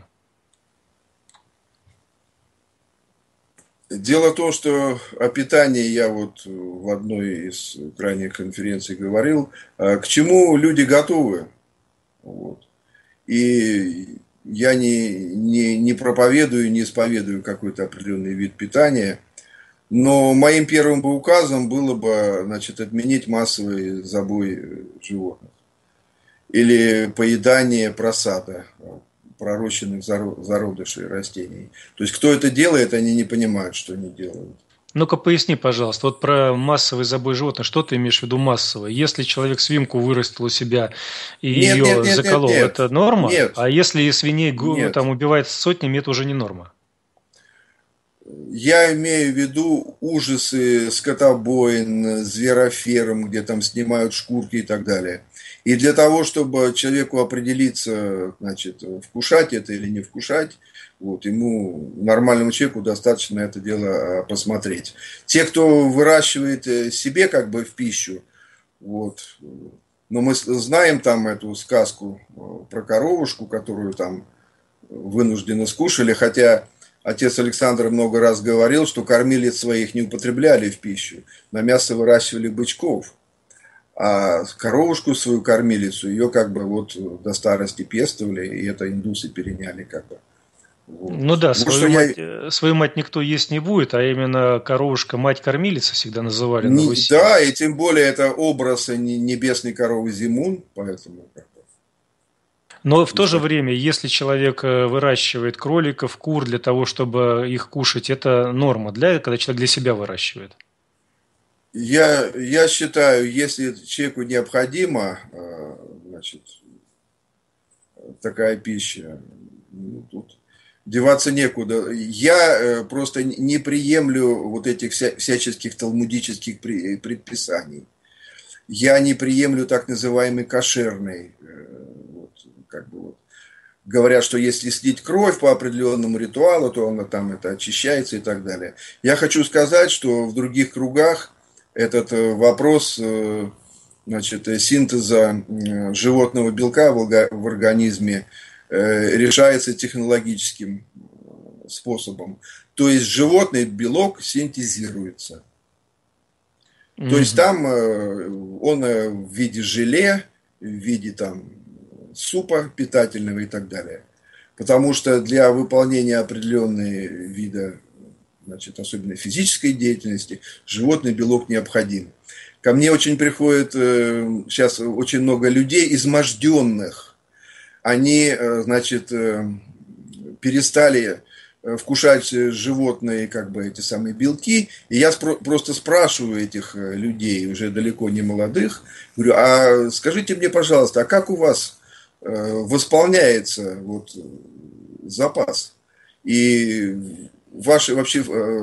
Дело в том, что о питании я вот в одной из крайних конференций говорил, к чему люди готовы. Вот. И я не, не, не проповедую, не исповедую какой-то определенный вид питания. Но моим первым бы указом было бы, значит, отменить массовый забой животных. Или поедание просада, пророщенных зародышей растений. То есть, кто это делает, они не понимают, что они делают. Ну-ка, поясни, пожалуйста, вот про массовый забой животных, что ты имеешь в виду массовый? Если человек свинку вырастил у себя и нет, ее нет, нет, заколол, нет, нет. это норма? Нет. А если свиней нет. там убивает сотнями, это уже не норма? Я имею в виду ужасы скотобоин, звероферм, где там снимают шкурки и так далее. И для того, чтобы человеку определиться, значит, вкушать это или не вкушать, вот, ему, нормальному человеку, достаточно это дело посмотреть. Те, кто выращивает себе как бы в пищу, вот, но мы знаем там эту сказку про коровушку, которую там вынужденно скушали, хотя... Отец Александр много раз говорил, что кормилец своих не употребляли в пищу. На мясо выращивали бычков. А коровушку свою кормилицу, ее как бы вот до старости пестовали, и это индусы переняли как бы. Вот. Ну да, свою, ну, мать, я... свою мать никто есть не будет, а именно коровушка мать-кормилица всегда называли не, на Руси. Да, и тем более это образ небесной коровы Зимун, поэтому... Но в то же время, если человек выращивает кроликов, кур для того, чтобы их кушать, это норма, для, когда человек для себя выращивает? Я, я считаю, если человеку необходима, значит, такая пища, ну, тут деваться некуда. Я просто не приемлю вот этих вся, всяческих талмудических предписаний. Я не приемлю так называемый кошерный. Как бы вот. Говорят, что если слить кровь по определенному ритуалу, то она там это очищается и так далее. Я хочу сказать, что в других кругах этот вопрос, значит, синтеза животного белка в организме решается технологическим способом. То есть животный белок синтезируется. Mm-hmm. То есть там он в виде желе, в виде там супа питательного и так далее. Потому что для выполнения определенной вида, значит, особенно физической деятельности, животный белок необходим. Ко мне очень приходит э, сейчас очень много людей изможденных. Они, э, значит, э, перестали вкушать животные, как бы, эти самые белки. И я спро- просто спрашиваю этих людей, уже далеко не молодых, говорю, а скажите мне, пожалуйста, а как у вас восполняется вот запас и ваше вообще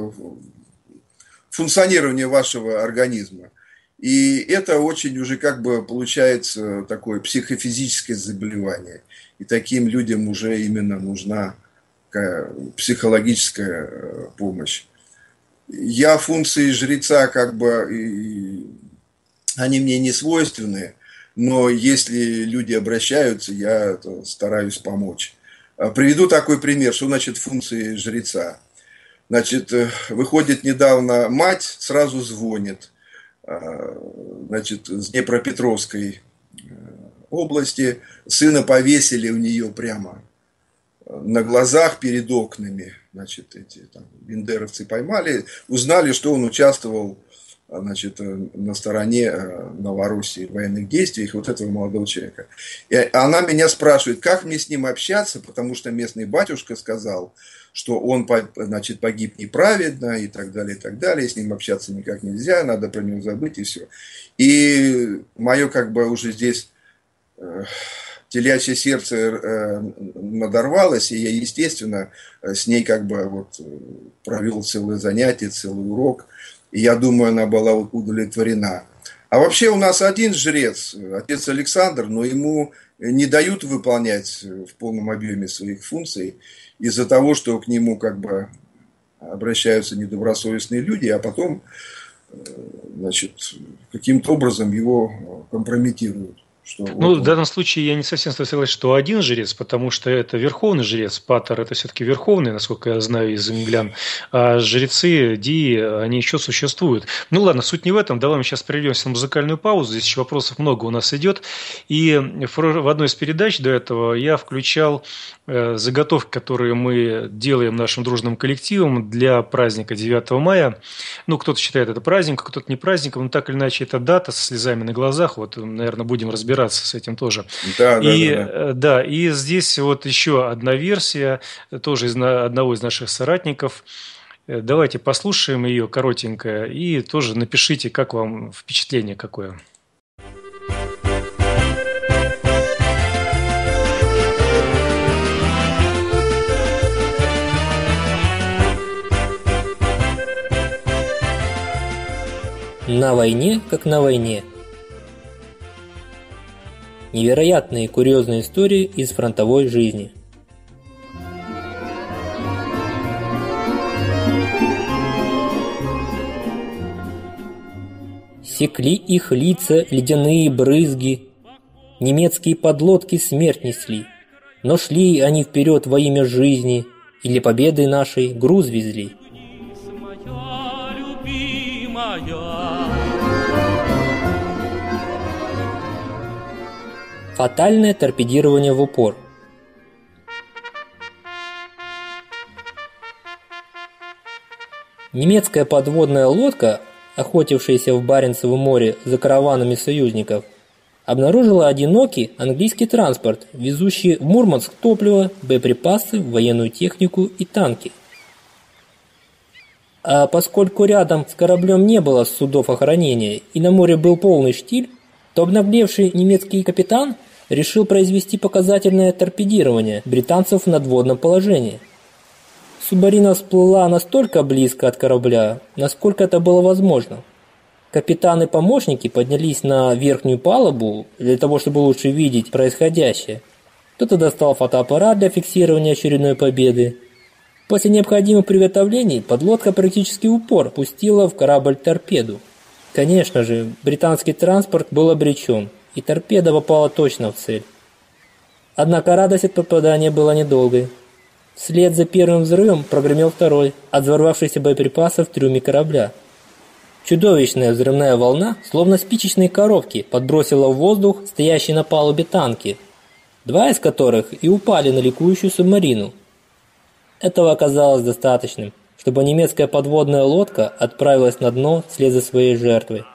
функционирование вашего организма. И это очень уже как бы получается такое психофизическое заболевание. И таким людям уже именно нужна психологическая помощь. Я функции жреца как бы, они мне не свойственны. Но если люди обращаются, я стараюсь помочь. Приведу такой пример, что значит функции жреца. Значит, выходит недавно мать, сразу звонит, значит, с Днепропетровской области. Сына повесили у нее прямо на глазах перед окнами. Значит, эти там бендеровцы поймали, узнали, что он участвовал, значит, на стороне Новороссии в военных действиях вот этого молодого человека. И она меня спрашивает, как мне с ним общаться, потому что местный батюшка сказал, что он, значит, погиб неправедно и так далее, и так далее, с ним общаться никак нельзя, надо про него забыть и все. И мое как бы уже здесь э, телячье сердце э, надорвалось, и я, естественно, с ней как бы вот провел целое занятие, целый урок, и я думаю, она была удовлетворена. А вообще у нас один жрец, отец Александр, но ему не дают выполнять в полном объеме своих функций из-за того, что к нему как бы обращаются недобросовестные люди, а потом, значит, каким-то образом его компрометируют. Что ну, вот в данном случае я не совсем согласен, что один жрец, потому что это верховный жрец, патер – это все-таки верховный, насколько я знаю из англиян, а жрецы, дии, они еще существуют. Ну ладно, суть не в этом, давай мы сейчас прервемся на музыкальную паузу, здесь еще вопросов много у нас идет, и в одной из передач до этого я включал заготовки, которые мы делаем нашим дружным коллективом для праздника девятого мая. Ну, кто-то считает это праздником, кто-то не праздником, но так или иначе это дата со слезами на глазах, вот, наверное, будем разбираться с этим тоже. Да, и, да, да. да, и здесь вот еще одна версия, тоже из одного из наших соратников. Давайте послушаем ее коротенько и тоже напишите, как вам впечатление какое. На войне, как на войне. Невероятные курьезные истории из фронтовой жизни. Секли их лица ледяные брызги, немецкие подлодки смерть несли, но шли они вперед во имя жизни, и для победы нашей груз везли. Фатальное торпедирование в упор. Немецкая подводная лодка, охотившаяся в Баренцевом море за караванами союзников, обнаружила одинокий английский транспорт, везущий в Мурманск топливо, боеприпасы, военную технику и танки. А поскольку рядом с кораблем не было судов охранения и на море был полный штиль, то обнаглевший немецкий капитан решил произвести показательное торпедирование британцев в надводном положении. Субмарина всплыла настолько близко от корабля, насколько это было возможно. Капитан и помощники поднялись на верхнюю палубу для того, чтобы лучше видеть происходящее. Кто-то достал фотоаппарат для фиксирования очередной победы. После необходимых приготовлений подлодка практически в упор пустила в корабль торпеду. Конечно же, британский транспорт был обречен, и торпеда попала точно в цель. Однако радость от попадания была недолгой. Вслед за первым взрывом прогремел второй от взорвавшихся боеприпасов в трюме корабля. Чудовищная взрывная волна, словно спичечные коробки, подбросила в воздух стоящие на палубе танки, два из которых и упали на ликующую субмарину. Этого оказалось достаточным, чтобы немецкая подводная лодка отправилась на дно вслед за своей жертвой.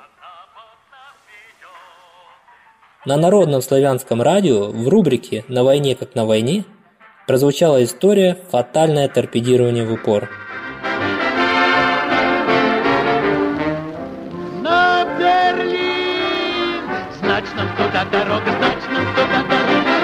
На народном славянском радио в рубрике «На войне, как на войне» прозвучала история «Фатальное торпедирование в упор». На Берлин! Значит, нам туда дорога, значит, нам туда дорога.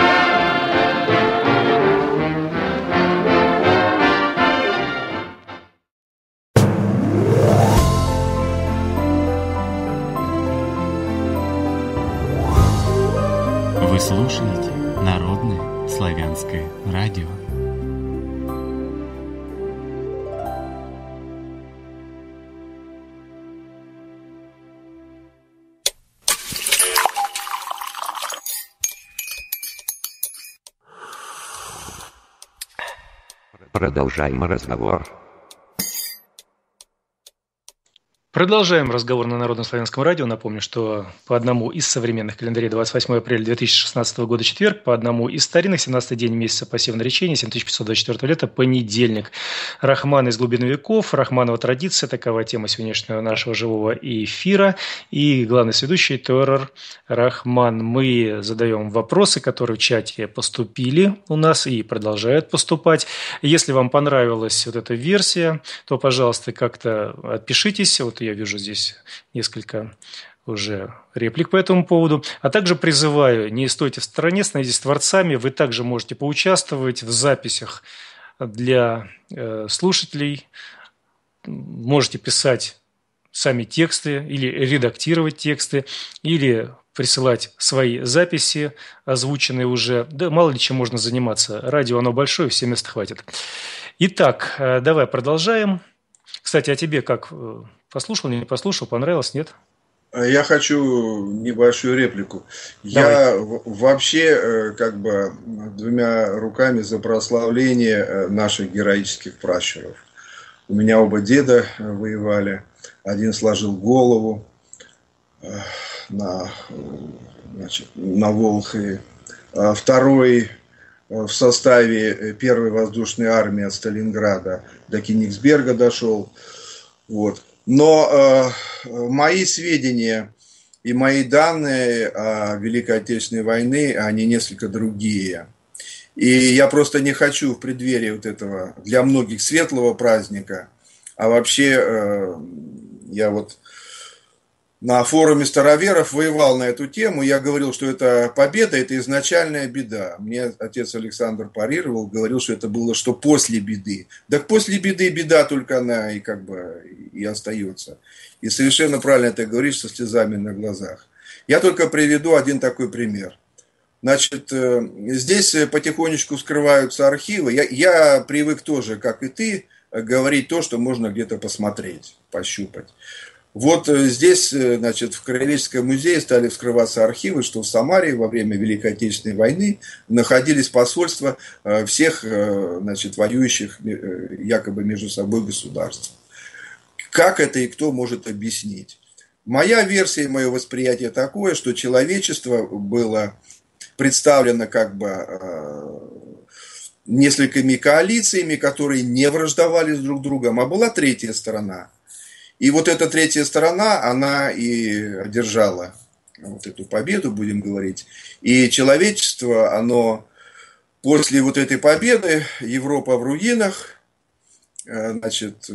Вы слушаете Народное славянское радио. Продолжаем разговор. Продолжаем разговор на Народном славянском радио. Напомню, что по одному из современных календарей двадцать восьмое апреля две тысячи шестнадцатого года четверг, по одному из старинных семнадцатый день месяца пассивного речения семь тысяч пятьсот двадцать четвёртого лета понедельник. Рахман из глубин веков, Рахманова традиция, такова тема сегодняшнего нашего живого эфира. И главный сведущий Тойрер Рахман. Мы задаем вопросы, которые в чате поступили у нас и продолжают поступать. Если вам понравилась вот эта версия, то, пожалуйста, как-то отпишитесь. Вот я вижу здесь несколько уже реплик по этому поводу. А также призываю, не стойте в стороне, становитесь творцами. Вы также можете поучаствовать в записях для э, слушателей. Можете писать сами тексты или редактировать тексты, или присылать свои записи, озвученные уже. Да мало ли чем можно заниматься. Радио, оно большое, все места хватит. Итак, э, давай продолжаем. Кстати, а тебе как? Послушал, не послушал, понравилось, нет? Я хочу небольшую реплику. Давай. Я вообще как бы двумя руками за прославление наших героических пращуров. У меня оба деда воевали. Один сложил голову на, значит, на Волхове. Второй в составе первой воздушной армии от Сталинграда до Кенигсберга дошел. Вот. Но э, мои сведения и мои данные о Великой Отечественной войне, они несколько другие. И я просто не хочу в преддверии вот этого для многих светлого праздника, а вообще э, я вот на форуме староверов воевал на эту тему. Я говорил, что это победа, это изначальная беда. Мне отец Александр парировал, говорил, что это было что после беды. Так после беды беда только она и как бы и остается. И совершенно правильно ты говоришь со слезами на глазах. Я только приведу один такой пример. Значит, здесь потихонечку скрываются архивы. Я, я привык тоже, как и ты, говорить то, что можно где-то посмотреть, пощупать. Вот здесь, значит, в Краеведческом музее стали вскрываться архивы, что в Самаре во время Великой Отечественной войны находились посольства всех, значит, воюющих якобы между собой государств. Как это и кто может объяснить? Моя версия и мое восприятие такое, что человечество было представлено как бы несколькими коалициями, которые не враждовали с друг другом, а была третья сторона. И вот эта третья сторона, она и одержала вот эту победу, будем говорить. И человечество, оно после вот этой победы, Европа в руинах, значит,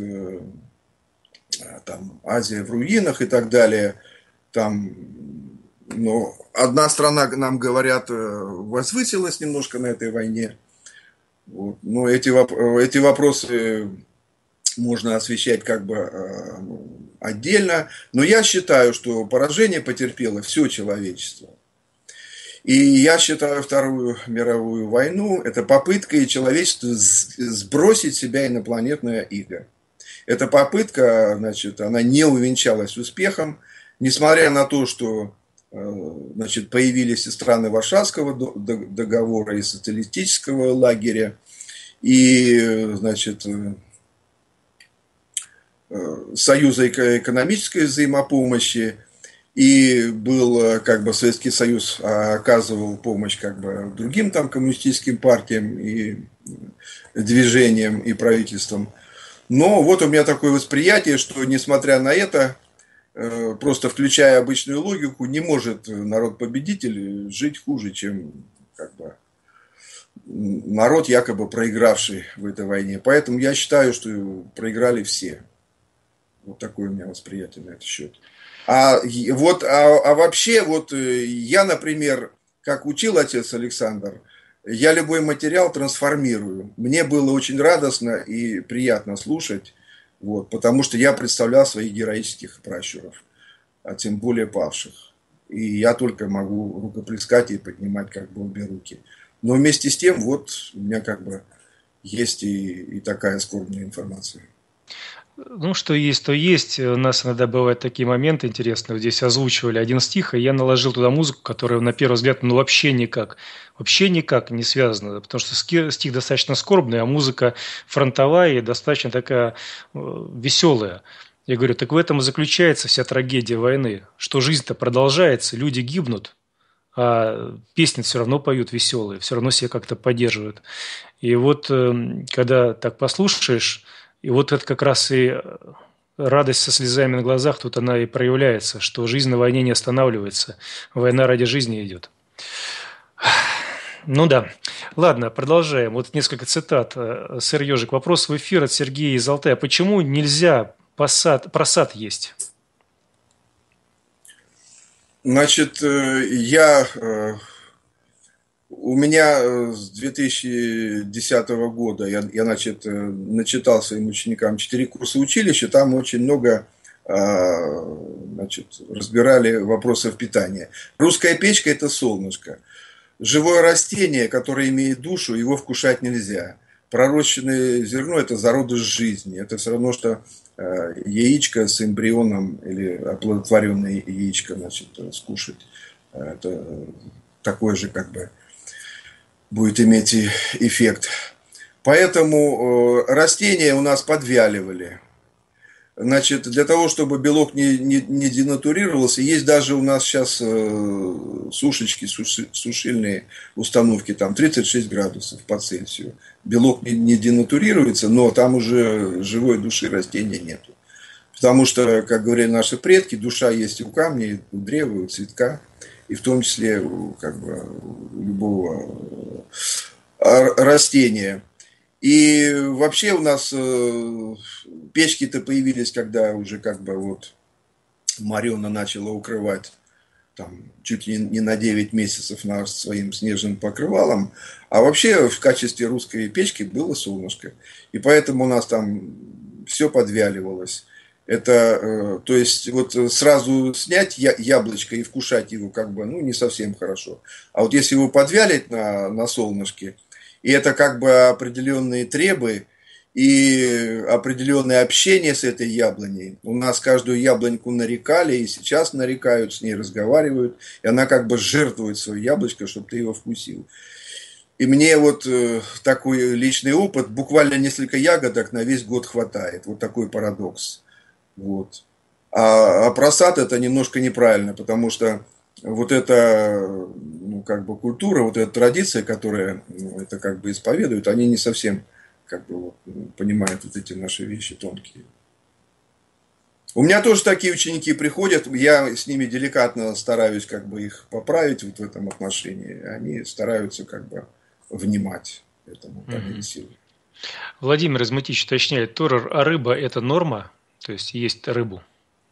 там Азия в руинах и так далее. Там, ну, одна страна, нам говорят, возвысилась немножко на этой войне. Вот. Но эти, эти вопросы можно освещать как бы э, отдельно, но я считаю, что поражение потерпело все человечество. И я считаю Вторую мировую войну это попытка человечества сбросить с себя инопланетное иго. Эта попытка, значит, она не увенчалась успехом, несмотря на то, что э, значит, появились и страны Варшавского договора, и социалистического лагеря, и, значит, Союза экономической взаимопомощи, и был, как бы, Советский Союз оказывал помощь как бы другим там коммунистическим партиям и движениям и правительствам. Но вот у меня такое восприятие, что несмотря на это, просто включая обычную логику, не может народ-победитель жить хуже, чем как бы народ, якобы проигравший в этой войне. Поэтому я считаю, что проиграли все. Вот такое у меня восприятие на этот счет. А, вот, а, а вообще, вот я, например, как учил отец Александр, я любой материал трансформирую. Мне было очень радостно и приятно слушать, вот, потому что я представлял своих героических пращуров, а тем более павших. И я только могу рукоплескать и поднимать как бы обе руки. Но вместе с тем, вот у меня как бы есть и, и такая скорбная информация. Ну, что есть, то есть. У нас иногда бывают такие моменты интересные. Вот здесь озвучивали один стих, и я наложил туда музыку, которая, на первый взгляд, ну, вообще никак, вообще никак не связана. Потому что стих достаточно скорбный, а музыка фронтовая и достаточно такая веселая. Я говорю, так в этом и заключается вся трагедия войны, что жизнь-то продолжается, люди гибнут, а песни все равно поют веселые, все равно себя как-то поддерживают. И вот э, когда так послушаешь, и вот это как раз и радость со слезами на глазах, тут она и проявляется, что жизнь на войне не останавливается, война ради жизни идет. Ну да. Ладно, продолжаем. Вот несколько цитат. Сэр Ежик, вопрос в эфир от Сергея из Алтая. Почему нельзя посад, просад есть? Значит, я... У меня с две тысячи десятого года я, я значит, начитал своим ученикам четыре курса училища, там очень много значит, разбирали вопросы питания. Русская печка – это солнышко. Живое растение, которое имеет душу, его вкушать нельзя. Пророщенное зерно – это зародыш жизни. Это все равно, что яичко с эмбрионом или оплодотворенное яичко, значит, скушать. Это такое же как бы будет иметь эффект. Поэтому растения у нас подвяливали. Значит, для того, чтобы белок не, не, не денатурировался, есть даже у нас сейчас сушечки, суши, сушильные установки, там тридцать шесть градусов по Цельсию. Белок не, не денатурируется, но там уже живой души растения нету. Потому что, как говорили наши предки, душа есть у камня, у древа, у цветка. И в том числе как бы, у любого растения. И вообще у нас печки-то появились, когда уже как бы вот Мариона начала укрывать там, чуть ли не на девять месяцев нас своим снежным покрывалом. А вообще в качестве русской печки было солнышко. И поэтому у нас там все подвяливалось. Это, то есть, вот сразу снять яблочко и вкушать его, как бы, ну, не совсем хорошо. А вот если его подвялить на, на солнышке, и это как бы определенные требы и определенное общение с этой яблоней. У нас каждую яблоньку нарекали, и сейчас нарекают, с ней разговаривают, и она как бы жертвует свое яблочко, чтобы ты его вкусил. И мне вот такой личный опыт, буквально несколько ягодок на весь год хватает. Вот такой парадокс. Вот. А, а просад это немножко неправильно, потому что вот эта ну, как бы культура, вот эта традиция, которая ну, это как бы исповедует, они не совсем как бы вот, понимают вот эти наши вещи тонкие. У меня тоже такие ученики приходят, я с ними деликатно стараюсь как бы их поправить вот в этом отношении, они стараются как бы внимать этому по мере силы. Владимир из Мытищи уточняет, Торер, а рыба это норма? То есть есть рыбу?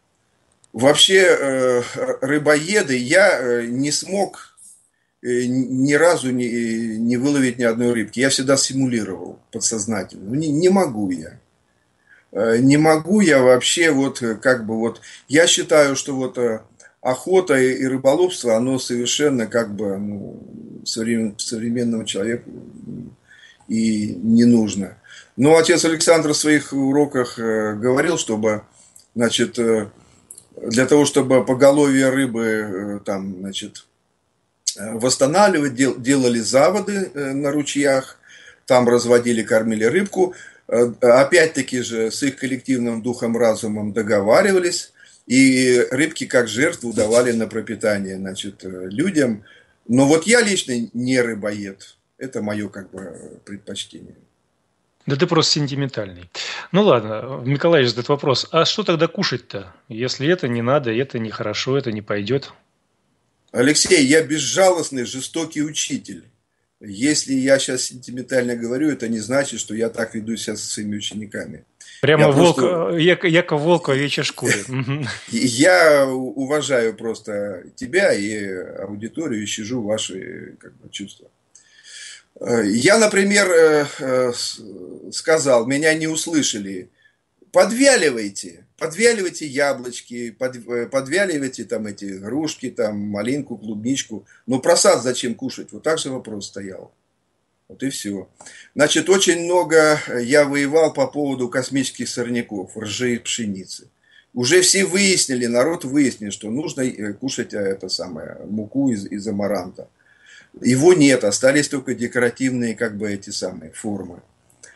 Вообще рыбоеды я не смог ни разу не, не выловить ни одной рыбки. Я всегда симулировал подсознательно. Не, не могу я. Не могу я вообще вот как бы вот. Я считаю, что вот охота и рыболовство, оно совершенно как бы ну, современному человеку и не нужно. Но отец Александр в своих уроках говорил, чтобы, значит, для того, чтобы поголовье рыбы там, значит, восстанавливать, делали заводы на ручьях, там разводили, кормили рыбку. Опять-таки же с их коллективным духом, разумом договаривались, и рыбки как жертву давали на пропитание, значит, людям. Но вот я лично не рыбоед. Это мое как бы предпочтение. Да ты просто сентиментальный. Ну ладно, Николай задает вопрос. А что тогда кушать-то? Если это не надо, это нехорошо, это не пойдет. Алексей, я безжалостный, жестокий учитель. Если я сейчас сентиментально говорю, это не значит, что я так веду себя со своими учениками. Прямо я волк, просто... Яков Волк в овечьей шкуре. Я уважаю просто тебя и аудиторию и щажу ваши как бы, чувства. Я, например, сказал, меня не услышали, подвяливайте, подвяливайте яблочки, подвяливайте там эти грушки, там малинку, клубничку, но просад зачем кушать? Вот так же вопрос стоял. Вот и все. Значит, очень много я воевал по поводу космических сорняков, ржи и пшеницы. Уже все выяснили, народ выяснил, что нужно кушать это самое, муку из, из амаранта. Его нет, остались только декоративные как бы эти самые формы.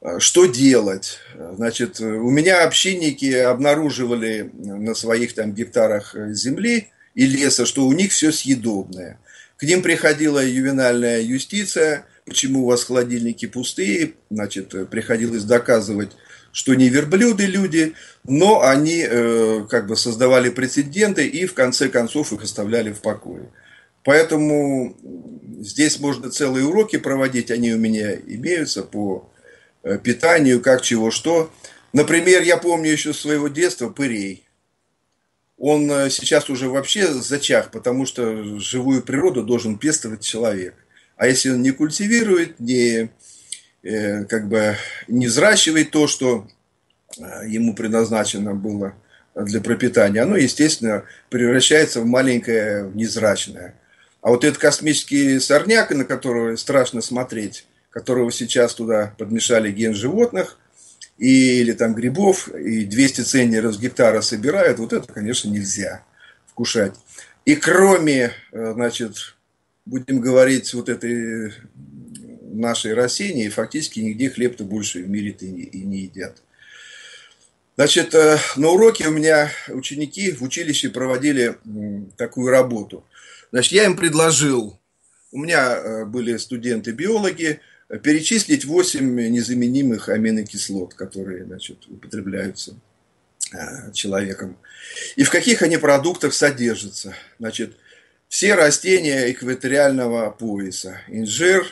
Что делать? Значит, у меня общинники обнаруживали на своих там гектарах земли и леса, что у них все съедобное. К ним приходила ювенальная юстиция, почему у вас холодильники пустые, значит, приходилось доказывать, что не верблюды люди, но они э, как бы создавали прецеденты и в конце концов их оставляли в покое. Поэтому здесь можно целые уроки проводить, они у меня имеются по питанию, как, чего, что. Например, я помню еще с своего детства пырей. Он сейчас уже вообще зачах, потому что живую природу должен пестовать человек. А если он не культивирует, не, как бы, не взращивает то, что ему предназначено было для пропитания, оно, естественно, превращается в маленькое незрачное. А вот этот космический сорняк, на которого страшно смотреть, которого сейчас туда подмешали ген животных, и, или там грибов, и двести центнеров с гектара собирают, вот это, конечно, нельзя вкушать. И кроме, значит, будем говорить, вот этой нашей растении, фактически нигде хлеб-то больше в мире-то и не, и не едят. Значит, на уроке у меня ученики в училище проводили такую работу. Значит, я им предложил, у меня были студенты-биологи, перечислить восемь незаменимых аминокислот, которые, значит, употребляются человеком. И в каких они продуктах содержатся. Значит, все растения экваториального пояса. Инжир,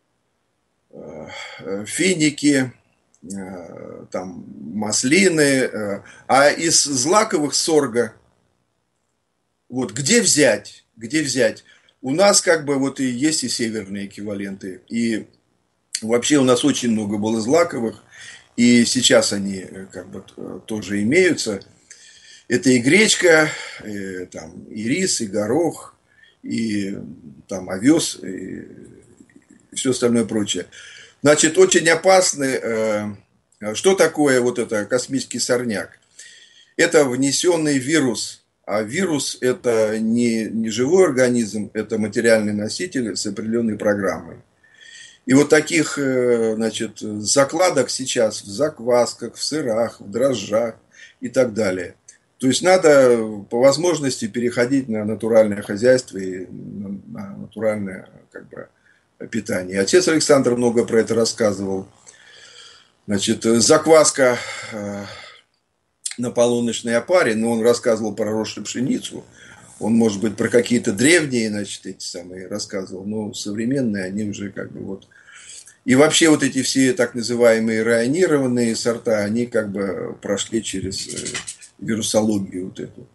финики, там, маслины. А из злаковых сорга, вот, где взять? Где взять? У нас как бы вот и есть и северные эквиваленты, и вообще у нас очень много было злаковых, и сейчас они как бы тоже имеются. Это и гречка, и, там, и рис, и горох, и там овес, и все остальное прочее. Значит, очень опасны. Что такое вот это космический сорняк? Это внесенный вирус. А вирус – это не, не живой организм, это материальный носитель с определенной программой. И вот таких, значит, закладок сейчас в заквасках, в сырах, в дрожжах и так далее. То есть надо по возможности переходить на натуральное хозяйство и на натуральное, как бы, питание. Отец Александр много про это рассказывал. Значит, закваска на полуночной опаре, но он рассказывал про рожь и пшеницу. Он, может быть, про какие-то древние, значит, эти самые рассказывал, но современные, они уже как бы вот... И вообще вот эти все так называемые районированные сорта, они как бы прошли через вирусологию вот эту.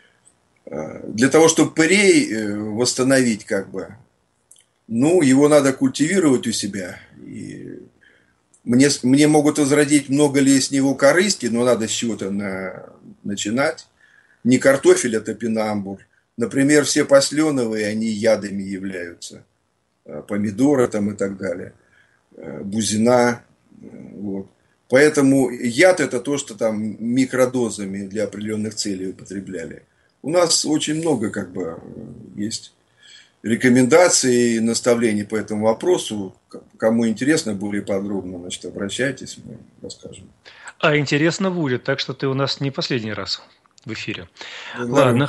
Для того, чтобы пырей восстановить, как бы, ну, его надо культивировать у себя. И мне, мне могут возродить, много ли с него корысти, но надо с чего-то на, начинать. Не картофель, а топинамбур. Например, все посленовые, они ядами являются. Помидоры там и так далее. Бузина. Вот. Поэтому яд – это то, что там микродозами для определенных целей употребляли. У нас очень много как бы есть рекомендаций и наставлений по этому вопросу. Кому интересно более подробно, значит, обращайтесь, мы расскажем. А интересно будет, так что ты у нас не последний раз в эфире. Да, Ладно,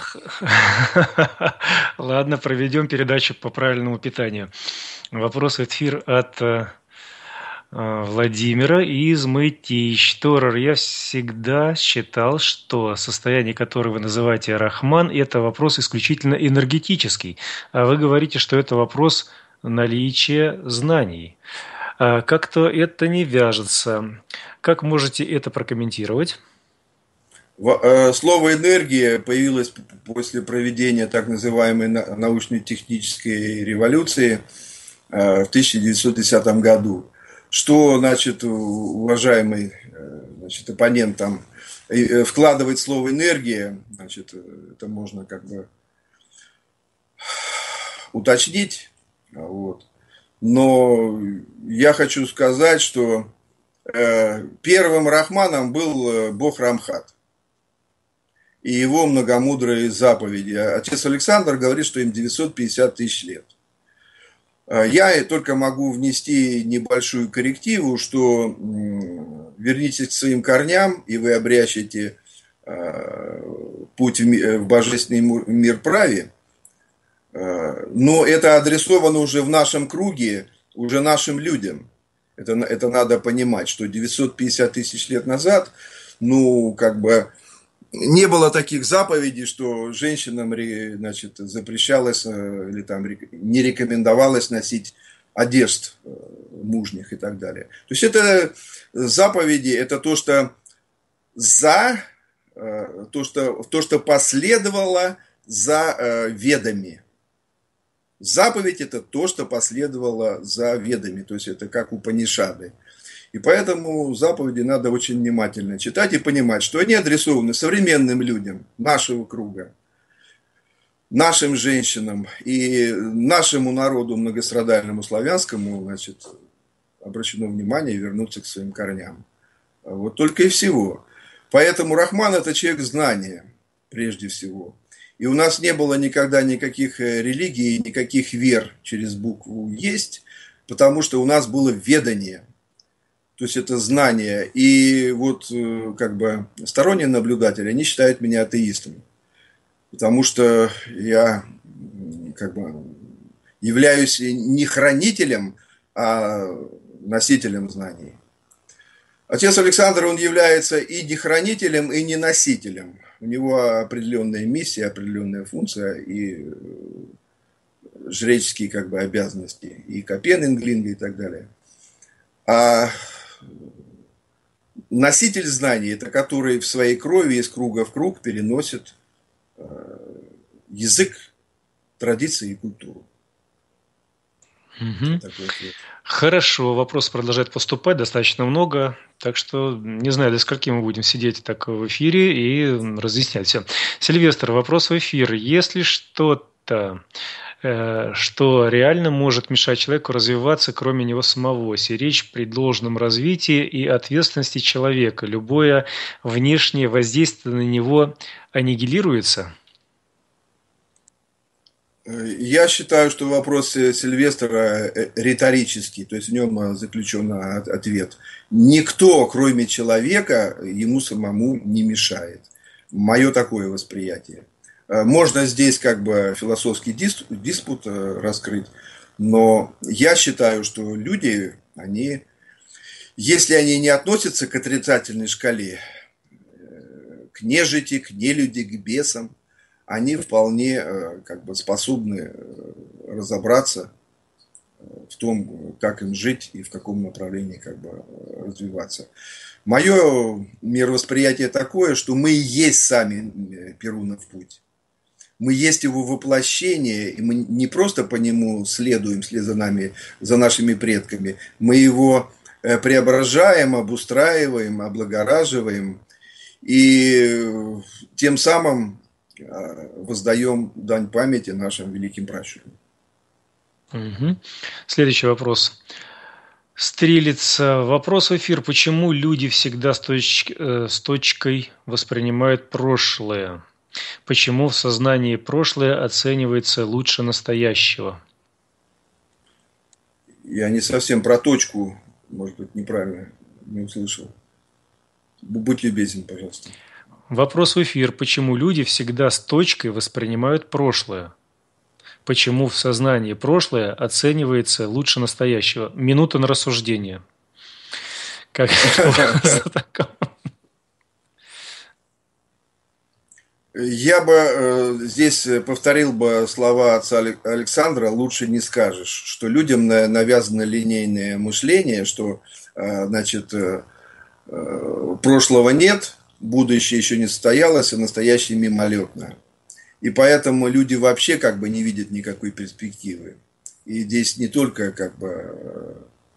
ладно, проведем передачу по правильному питанию. Вопрос в эфир от э, Владимира из Мытищ. Торер, я всегда считал, что состояние, которое вы называете Рахман, это вопрос исключительно энергетический. А вы говорите, что это вопрос наличия знаний. А как-то это не вяжется. Как можете это прокомментировать? Слово «энергия» появилось после проведения так называемой научно-технической революции в тысяча девятьсот десятом году. Что, значит, уважаемый, значит, оппонент там вкладывает слово «энергия», значит, это можно как бы уточнить. Вот. Но я хочу сказать, что первым Рахманом был бог Рамхат и его многомудрые заповеди. Отец Александр говорит, что им девятьсот пятьдесят тысяч лет. Я только могу внести небольшую коррективу, что вернитесь к своим корням, и вы обрящете путь в божественный мир праве. Но это адресовано уже в нашем круге, уже нашим людям. Это, это надо понимать, что девятьсот пятьдесят тысяч лет назад, ну, как бы, не было таких заповедей, что женщинам, значит, запрещалось или там не рекомендовалось носить одежд мужних и так далее. То есть это заповеди, это то, что за, то, что, то, что последовало за ведами. Заповедь – это то, что последовало за ведами, то есть это как Упанишады. И поэтому заповеди надо очень внимательно читать и понимать, что они адресованы современным людям нашего круга, нашим женщинам и нашему народу многострадальному славянскому, значит, обращено внимание вернуться к своим корням. Вот только и всего. Поэтому Рахман – это человек знания, прежде всего. И у нас не было никогда никаких религий, никаких вер через букву «есть», потому что у нас было ведание. То есть это знание. И вот как бы сторонние наблюдатели, они считают меня атеистом. Потому что я как бы являюсь не хранителем, а носителем знаний. Отец Александр, он является и не хранителем, и не носителем. У него определенная миссия, определенная функция и жреческие как бы обязанности, и Копенинглинга и так далее. А носитель знаний – это который в своей крови из круга в круг переносит язык, традиции и культуру. Угу. Хорошо, вопросы продолжают поступать, достаточно много, так что не знаю, до скольки мы будем сидеть так в эфире и разъяснять все. Сильвестр, вопрос в эфир. Есть ли что-то, э, что реально может мешать человеку развиваться, кроме него самого, если речь при должном развитии и ответственности человека, любое внешнее воздействие на него аннигилируется? Я считаю, что вопрос Сильвестра риторический, то есть в нем заключен ответ. Никто, кроме человека, ему самому не мешает. Мое такое восприятие. Можно здесь как бы философский диспут раскрыть, но я считаю, что люди, они, если они не относятся к отрицательной шкале, к нежити, к нелюди, к бесам, они вполне как бы способны разобраться в том, как им жить и в каком направлении как бы развиваться. Мое мировосприятие такое, что мы и есть сами Перунов путь. Мы есть его воплощение, и мы не просто по нему следуем, вслед за нами, за нашими предками, мы его преображаем, обустраиваем, облагораживаем, и тем самым воздаем дань памяти нашим великим пращурам. Угу. Следующий вопрос. Стрелица. Вопрос в эфир. Почему люди всегда с, точ... с точкой воспринимают прошлое? Почему в сознании прошлое оценивается лучше настоящего? Я не совсем про точку, может быть, неправильно не услышал. Будь любезен, пожалуйста. Вопрос в эфир. Почему люди всегда с точкой воспринимают прошлое? Почему в сознании прошлое оценивается лучше настоящего? Минута на рассуждение. Как Я бы здесь повторил бы слова отца Александра: лучше не скажешь, что людям навязано линейное мышление, что, значит, прошлого нет, будущее еще не состоялось, а настоящее мимолетно. И поэтому люди вообще как бы не видят никакой перспективы. И здесь не только как бы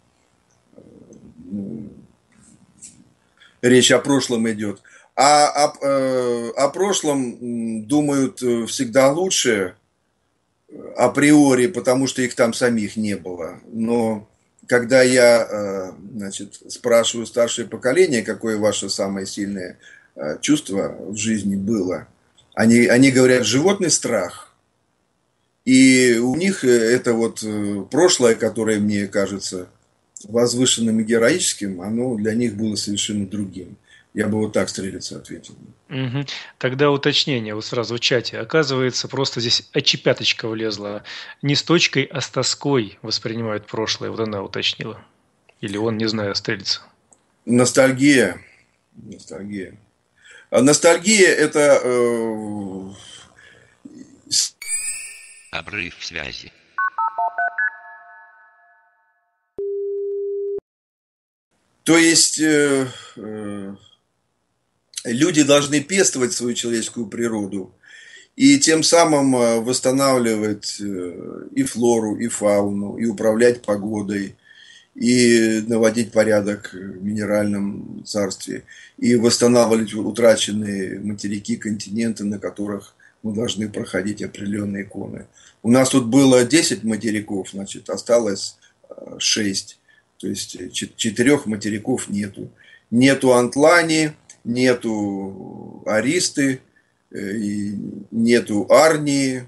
ну, речь о прошлом идет, а о, о прошлом думают всегда лучше априори, потому что их там самих не было. Но когда я, значит, спрашиваю старшее поколение, какое ваше самое сильное чувство в жизни было, они, они говорят животный страх. И у них это вот прошлое, которое мне кажется возвышенным и героическим, оно для них было совершенно другим. Я бы вот так Стрелица ответил. Угу. Тогда уточнение вот сразу в чате. Оказывается, просто здесь очепяточка влезла. Не с точкой, а с тоской воспринимают прошлое. Вот она уточнила. Или он, не знаю, Стрелица. Ностальгия. Ностальгия. А ностальгия – это... Э... Обрыв связи. То есть... Э... Э... Люди должны пестовать свою человеческую природу и тем самым восстанавливать и флору, и фауну, и управлять погодой, и наводить порядок в минеральном царстве, и восстанавливать утраченные материки, континенты, на которых мы должны проходить определенные иконы. У нас тут было десять материков, значит, осталось шесть. То есть четырех материков нету. Нету Антлани, нету Аристы, нету Арнии,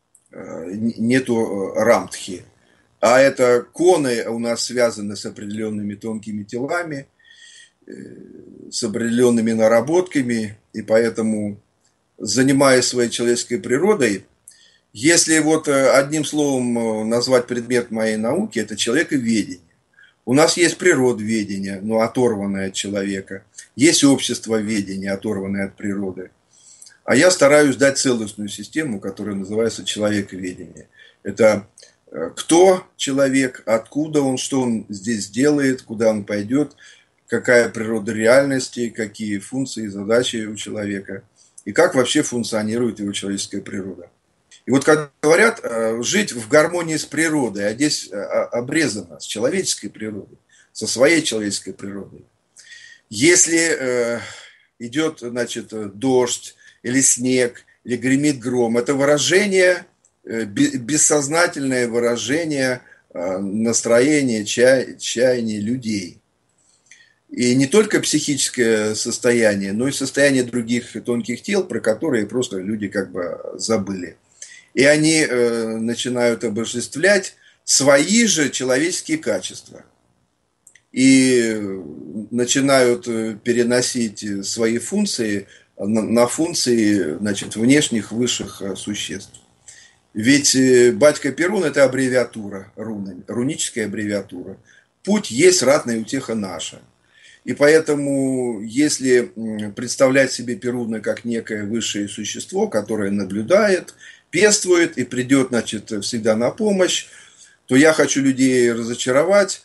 нету Рамтхи. А это коны у нас связаны с определенными тонкими телами, с определенными наработками, и поэтому, занимаясь своей человеческой природой, если вот одним словом назвать предмет моей науки, это человековедение. У нас есть природоведение, но оторванное от человека. Есть обществоведение, оторванное от природы. А я стараюсь дать целостную систему, которая называется человековедение. Это кто человек, откуда он, что он здесь делает, куда он пойдет, какая природа реальности, какие функции и задачи у человека, и как вообще функционирует его человеческая природа. И вот как говорят, жить в гармонии с природой, а здесь обрезано с человеческой природой, со своей человеческой природой. Если э, идет, значит, дождь или снег, или гремит гром, это выражение, э, бессознательное выражение э, настроения, чая, чаяния людей. И не только психическое состояние, но и состояние других тонких тел, про которые просто люди как бы забыли. И они э, начинают обожествлять свои же человеческие качества. И начинают переносить свои функции на, на функции, значит, внешних высших существ. Ведь батька Перун – это аббревиатура, руна, руническая аббревиатура. Путь есть ратная утеха наша. И поэтому, если представлять себе Перуна как некое высшее существо, которое наблюдает, пествует и придет, значит, всегда на помощь, то я хочу людей разочаровать.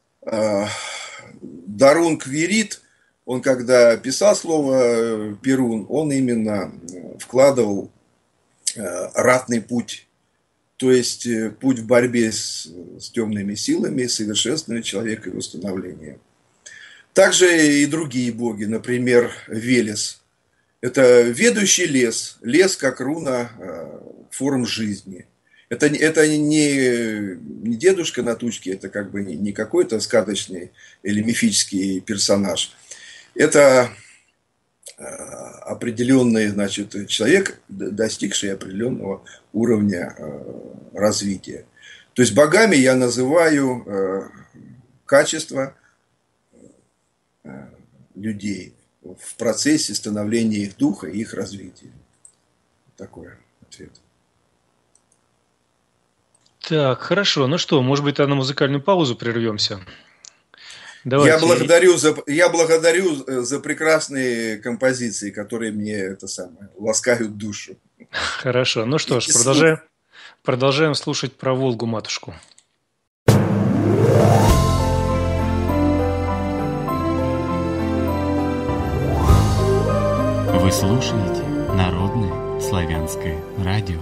Дарун Квирит, он когда писал слово Перун, он именно вкладывал ратный путь, то есть путь в борьбе с, с темными силами, совершенствования человека и восстановления. Также и другие боги, например, Велес. Это ведущий лес, лес как руна форм жизни. Это, это не, не дедушка на тучке, это как бы не, не какой-то сказочный или мифический персонаж. Это определенный, значит, человек, достигший определенного уровня развития. То есть богами я называю качество людей в процессе становления их духа и их развития. Такой ответ. Так, хорошо. Ну что, может быть, на музыкальную паузу прервемся? Давайте. Я благодарю за, я благодарю за прекрасные композиции, которые мне это самое, ласкают душу. Хорошо. Ну что ж, продолжаем, продолжаем слушать про Волгу-матушку. Вы слушаете Народное славянское радио.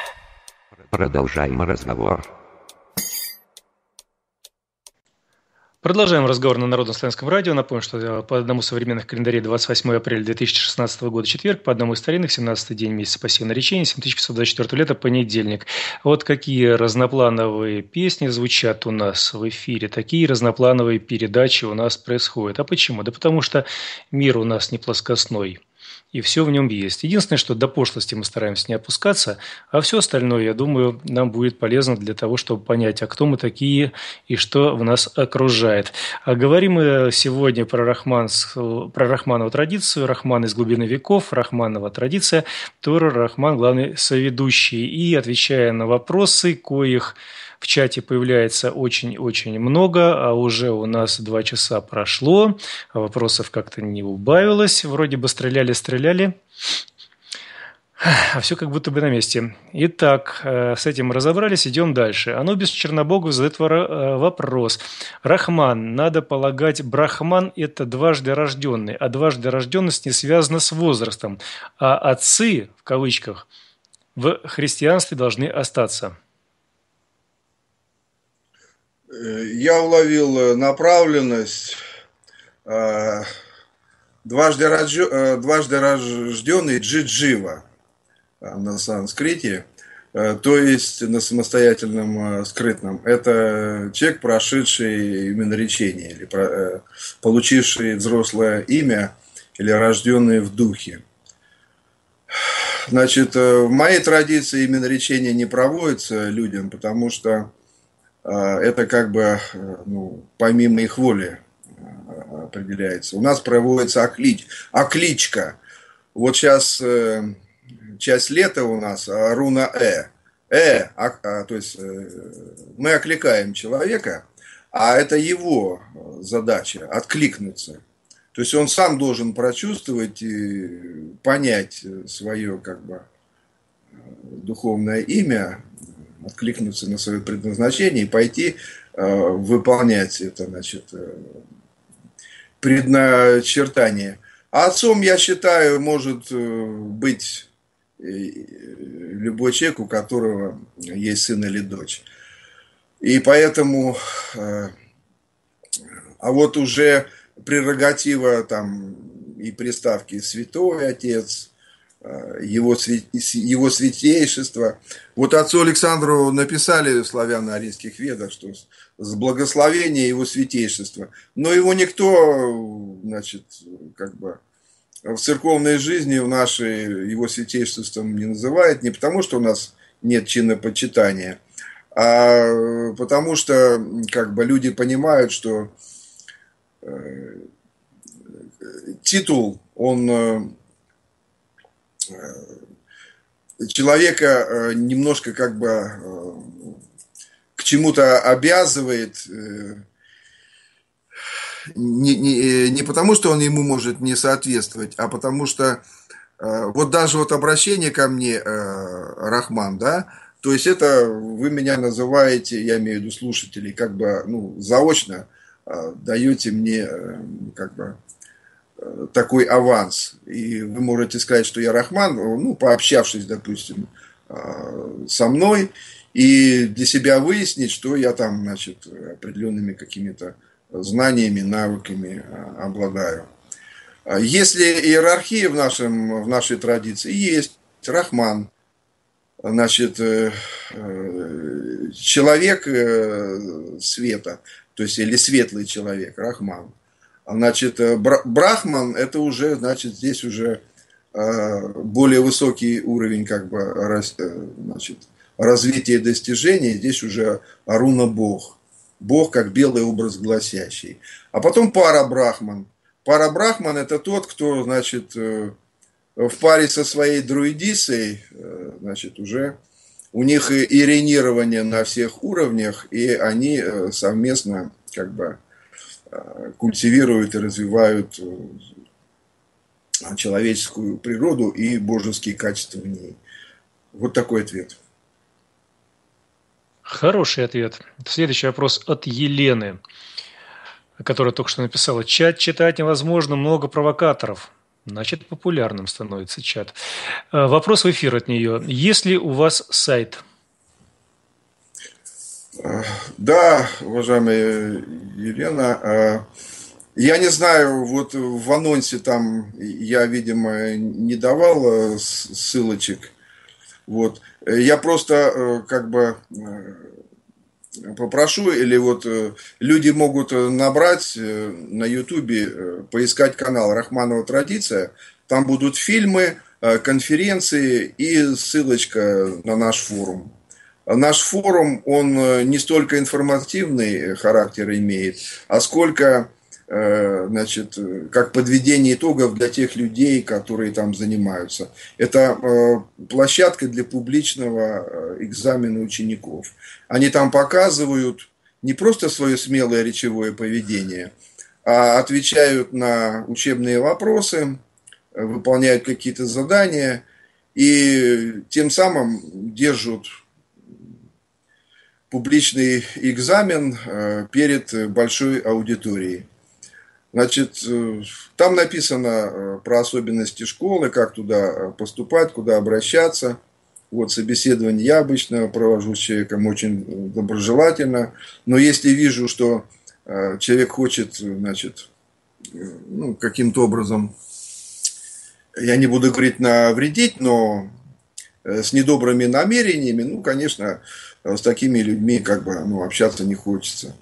Продолжаем разговор. Продолжаем разговор на Народном славянском радио. Напомню, что по одному современных календарей двадцать восьмое апреля две тысячи шестнадцатого года четверг, по одному из старинных семнадцатый день месяца пассивного речения, семь тысяч пятьсот двадцать четвёртого лета, понедельник. Вот какие разноплановые песни звучат у нас в эфире, такие разноплановые передачи у нас происходят. А почему? Да потому что мир у нас не плоскостной. И все в нем есть. Единственное, что до пошлости мы стараемся не опускаться, а все остальное, я думаю, нам будет полезно для того, чтобы понять, а кто мы такие и что в нас окружает. А говорим мы сегодня про, Рахманс, про Рахманову традицию. Рахман из глубины веков, Рахманова традиция, Тора Рахман, главный соведущий. И отвечая на вопросы, коих в чате появляется очень-очень много, а уже у нас два часа прошло, а вопросов как-то не убавилось, вроде бы стреляли-стреляли, а все как будто бы на месте. Итак, с этим разобрались, идем дальше. Анубис Чернобогов задает вопрос. Рахман, надо полагать, Брахман – это дважды рожденный, а дважды рожденность не связана с возрастом, а отцы, в кавычках, в христианстве должны остаться. Я уловил направленность. Дважды, рожден, дважды рожденный Джиджива на санскрите, то есть на самостоятельном скрытном. Это человек, прошедший именоречение, или получивший взрослое имя, или рожденный в духе. Значит, в моей традиции именоречение не проводится людям, потому что это как бы, ну, помимо их воли определяется. У нас проводится оклич, окличка. Вот сейчас э, часть лета у нас руна Э. Э, а, а, то есть э, мы окликаем человека, а это его задача откликнуться. То есть он сам должен прочувствовать и понять свое как бы духовное имя, откликнуться на свое предназначение и пойти э, выполнять это, значит, э, предначертание. А отцом, я считаю, может быть любой человек, у которого есть сын или дочь. И поэтому, э, а вот уже прерогатива там и приставки «святой отец», Его, его святейшество. Вот отцу Александру написали в славяно-арийских ведах, что с благословения его святейшества. Но его никто, значит, как бы в церковной жизни в нашей его святейшеством не называет, не потому, что у нас нет чинопочитания, а потому что как бы люди понимают, что титул, он человека немножко как бы к чему-то обязывает, не, не, не потому, что он ему может не соответствовать, а потому что вот даже вот обращение ко мне, Рахман, да, то есть это вы меня называете, я имею в виду слушателей, как бы, ну, заочно даете мне как бы такой аванс. И вы можете сказать, что я Рахман, ну, пообщавшись, допустим, со мной, и для себя выяснить, что я там, значит, определенными какими-то знаниями, навыками обладаю. Если иерархия в, нашем, в нашей традиции есть, Рахман, значит, человек света, то есть или светлый человек, Рахман. Значит, Брахман, это уже, значит, здесь уже более высокий уровень как бы, значит, развития и достижений. Здесь уже Аруна Бог. Бог как белый образ гласящий. А потом Парабрахман. Парабрахман это тот, кто, значит, в паре со своей друидисой, значит, уже у них иринирование на всех уровнях, и они совместно как бы культивируют и развивают человеческую природу и божеские качества в ней. Вот такой ответ. Хороший ответ. Следующий вопрос от Елены, которая только что написала. Чат читать невозможно, много провокаторов. Значит, популярным становится чат. Вопрос в эфир от нее. Есть ли у вас сайт? Да, уважаемая Елена, я не знаю, вот в анонсе там я, видимо, не давал ссылочек. Вот. Я просто как бы попрошу, или вот люди могут набрать на Ютубе, поискать канал «Рахманова традиция». Там будут фильмы, конференции и ссылочка на наш форум. Наш форум, он не столько информативный характер имеет, а сколько, значит, как подведение итогов для тех людей, которые там занимаются. Это площадка для публичного экзамена учеников. Они там показывают не просто свое смелое речевое поведение, а отвечают на учебные вопросы, выполняют какие-то задания и тем самым держат публичный экзамен перед большой аудиторией. Значит, там написано про особенности школы, как туда поступать, куда обращаться. Вот собеседование я обычно провожу с человеком очень доброжелательно. Но если вижу, что человек хочет, значит, ну, каким-то образом, я не буду говорить навредить, но с недобрыми намерениями, ну, конечно, с такими людьми как бы, ну, общаться не хочется.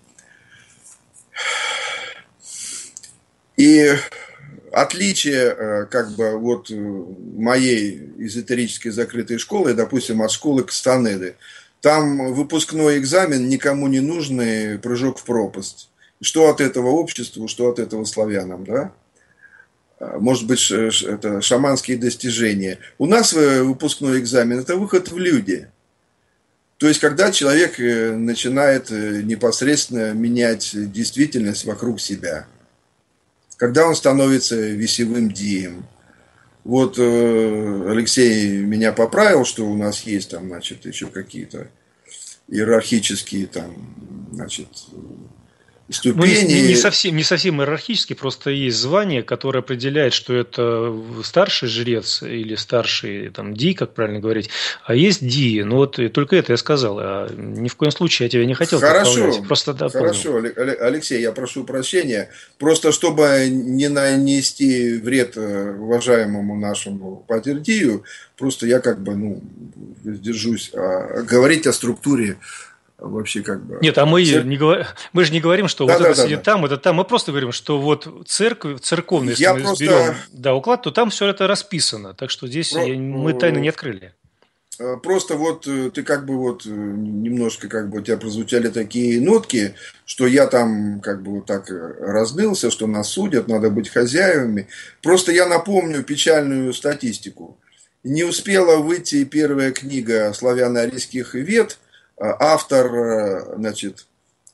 И отличие как бы от моей эзотерической закрытой школы, допустим, от школы Кастанеды, там выпускной экзамен никому не нужный прыжок в пропасть. Что от этого обществу, что от этого славянам, да? Может быть, это шаманские достижения. У нас выпускной экзамен – это выход в люди. То есть, когда человек начинает непосредственно менять действительность вокруг себя. Когда он становится весевым дием. Вот Алексей меня поправил, что у нас есть там, значит, еще какие-то иерархические там, значит, ступени. Ну, не, не, совсем, не совсем иерархически, просто есть звание, которое определяет, что это старший жрец или старший там, ди, как правильно говорить, а есть ди. Ну вот только это я сказал. А ни в коем случае я тебя не хотел Хорошо, просто хорошо, Алексей, я прошу прощения. Просто чтобы не нанести вред уважаемому нашему патердию, просто я как бы ну, держусь а, говорить о структуре. Вообще как бы... Нет, а мы, Цер... не говор... мы же не говорим, что да, вот да, это да, сидит да. там, это там. Мы просто говорим, что вот церковь, церковный, если я мы просто... берем да, уклад, то там все это расписано. Так что здесь Про... я... мы тайны не открыли. Просто вот ты как бы вот немножко как бы у тебя прозвучали такие нотки, что я там как бы вот так разнылся, что нас судят, надо быть хозяевами. Просто я напомню печальную статистику. Не успела выйти первая книга славяно-арийских вед. Автор, значит,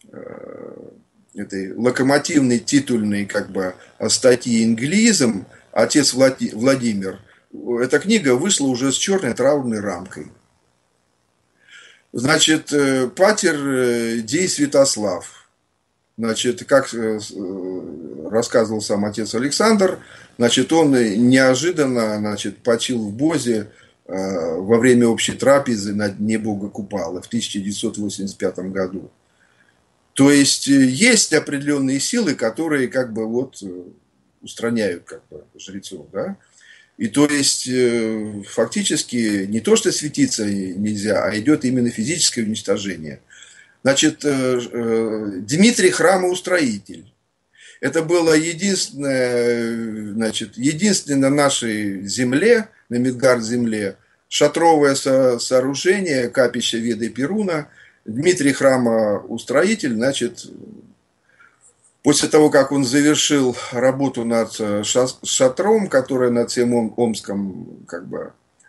этой локомотивной титульной как бы статьи «Инглизм», отец Владимир, эта книга вышла уже с черной траурной рамкой. Значит, патер Дий Святослав, значит, как рассказывал сам отец Александр, значит, он неожиданно, значит, почил в Бозе во время общей трапезы на дне Бога Купала в тысяча девятьсот восемьдесят пятом году. То есть есть определенные силы, которые как бы вот устраняют как бы жрецов, да? И то есть фактически не то, что светиться нельзя, а идет именно физическое уничтожение. Значит, Дмитрий Храмоустроитель. Это было единственное, значит, единственное на нашей земле, на Мидгард-земле, шатровое со- сооружение капища Веды Перуна. Дмитрий Храмоустроитель, значит, после того, как он завершил работу над шатром, которая над всем Омском как бы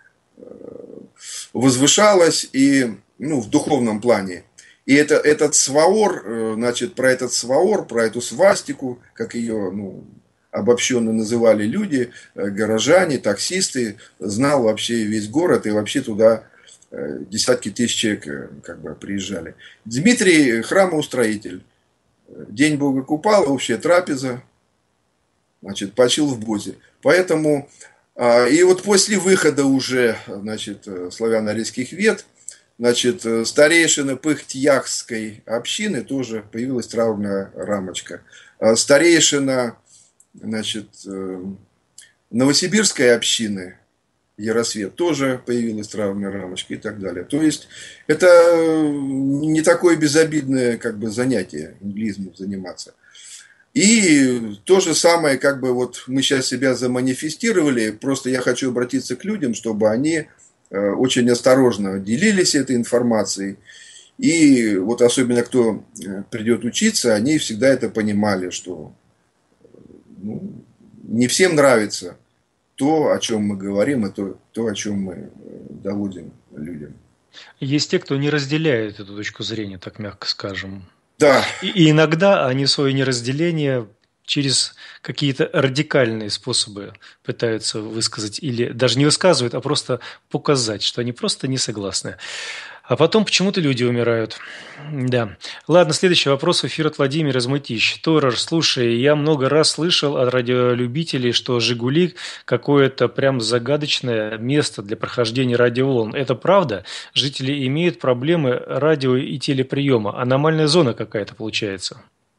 возвышалась, и, ну, в духовном плане. И это, этот сваор, значит, про этот сваор, про эту свастику, как ее, ну, обобщенно называли люди, горожане, таксисты, знал вообще весь город, и вообще туда десятки тысяч человек как бы приезжали. Дмитрий Храмоустроитель. День Бога Купала, общая трапеза, значит, почил в Бозе. Поэтому, и вот после выхода уже, значит, славяно-арийских вед, Значит, старейшина Пыхтьяхской общины тоже появилась траурная рамочка. Старейшина, значит, Новосибирской общины Яросвет тоже появилась траурная рамочка и так далее. То есть это не такое безобидное как бы занятие англизмом заниматься. И то же самое, как бы вот мы сейчас себя заманифестировали, просто я хочу обратиться к людям, чтобы они очень осторожно делились этой информацией. И вот особенно кто придет учиться, они всегда это понимали, что ну, не всем нравится то, о чем мы говорим, и то, то, о чем мы доводим людям. Есть те, кто не разделяет эту точку зрения, так мягко скажем. Да. И, и иногда они свое неразделение через какие-то радикальные способы пытаются высказать, или даже не высказывают, а просто показать, что они просто не согласны. А потом почему-то люди умирают. Да. Ладно, следующий вопрос. Эфир от Владимира из Мытищ. Торар, слушай, я много раз слышал от радиолюбителей, что «Жигули» какое-то прям загадочное место для прохождения радиоволн. Это правда? Жители имеют проблемы радио и телеприема. Аномальная зона какая-то получается.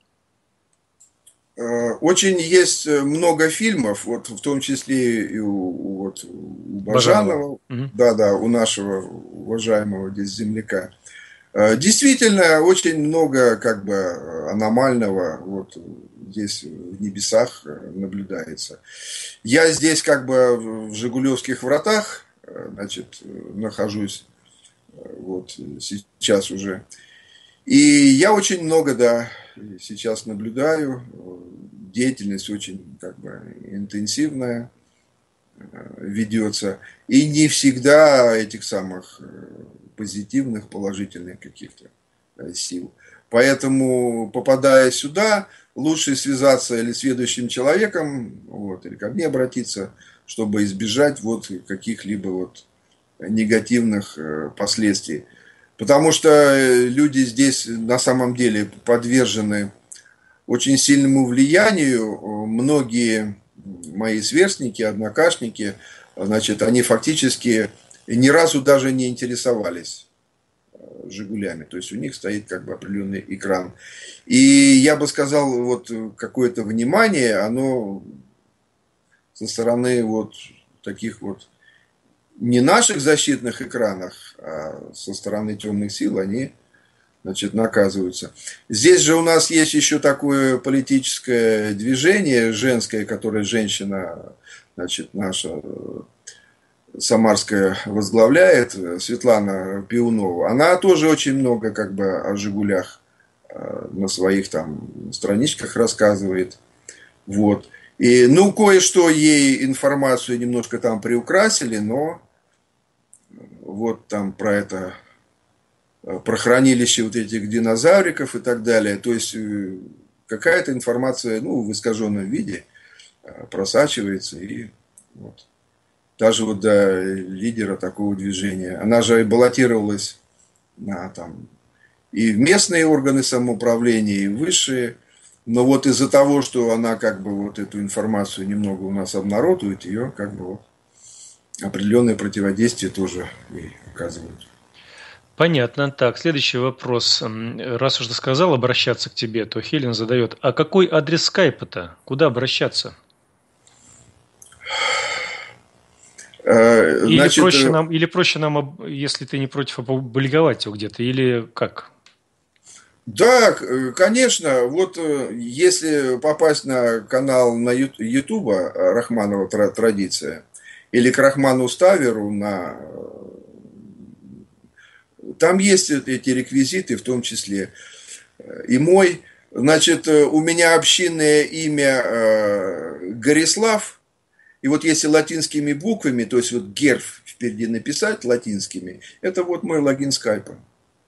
Очень есть много фильмов, вот в том числе и у, вот, у Бажанова, Бажанова. Да, да, у нашего уважаемого здесь земляка. Действительно, очень много как бы аномального вот здесь в небесах наблюдается. Я здесь как бы в Жигулевских вратах, значит, нахожусь вот сейчас уже. И я очень много, да, сейчас наблюдаю, деятельность очень как бы интенсивная ведется, и не всегда этих самых позитивных, положительных каких-то сил. Поэтому, попадая сюда, лучше связаться или с ведущим человеком, вот, или ко мне обратиться, чтобы избежать вот каких-либо вот негативных последствий. Потому что люди здесь на самом деле подвержены очень сильному влиянию. Многие мои сверстники, однокашники, значит, они фактически ни разу даже не интересовались «Жигулями». То есть у них стоит как бы определенный экран. И я бы сказал, вот какое-то внимание, оно со стороны вот таких вот не наших защитных экранах, а со стороны темных сил они, значит, наказываются. Здесь же у нас есть еще такое политическое движение женское, которое женщина, значит, наша самарская возглавляет, Светлана Пиунова. Она тоже очень много как бы о «Жигулях» на своих там страничках рассказывает. Вот. И, ну, кое-что ей информацию немножко там приукрасили, но вот там про это, про хранилище вот этих динозавриков и так далее. То есть какая-то информация, ну, в искаженном виде просачивается. И вот. Даже вот до лидера такого движения. Она же баллотировалась на там и в местные органы самоуправления, и высшие. Но вот из-за того, что она как бы вот эту информацию немного у нас обнародует, ее как бы вот определенное противодействие тоже ей оказывают. Понятно. Так, следующий вопрос. Раз уж ты сказал обращаться к тебе, то Хелен задает, а какой адрес скайпа-то? Куда обращаться? Или, Значит, проще нам, или проще нам, если ты не против, опубликовать его где-то, или как? Да, конечно. Вот если попасть на канал на Ютуба Рахманова традиция, или к Рахману Ставеру, на... там есть эти реквизиты, в том числе и мой. Значит, у меня общинное имя Горислав. И вот если латинскими буквами, то есть вот герб впереди написать латинскими, это вот мой логин скайпа.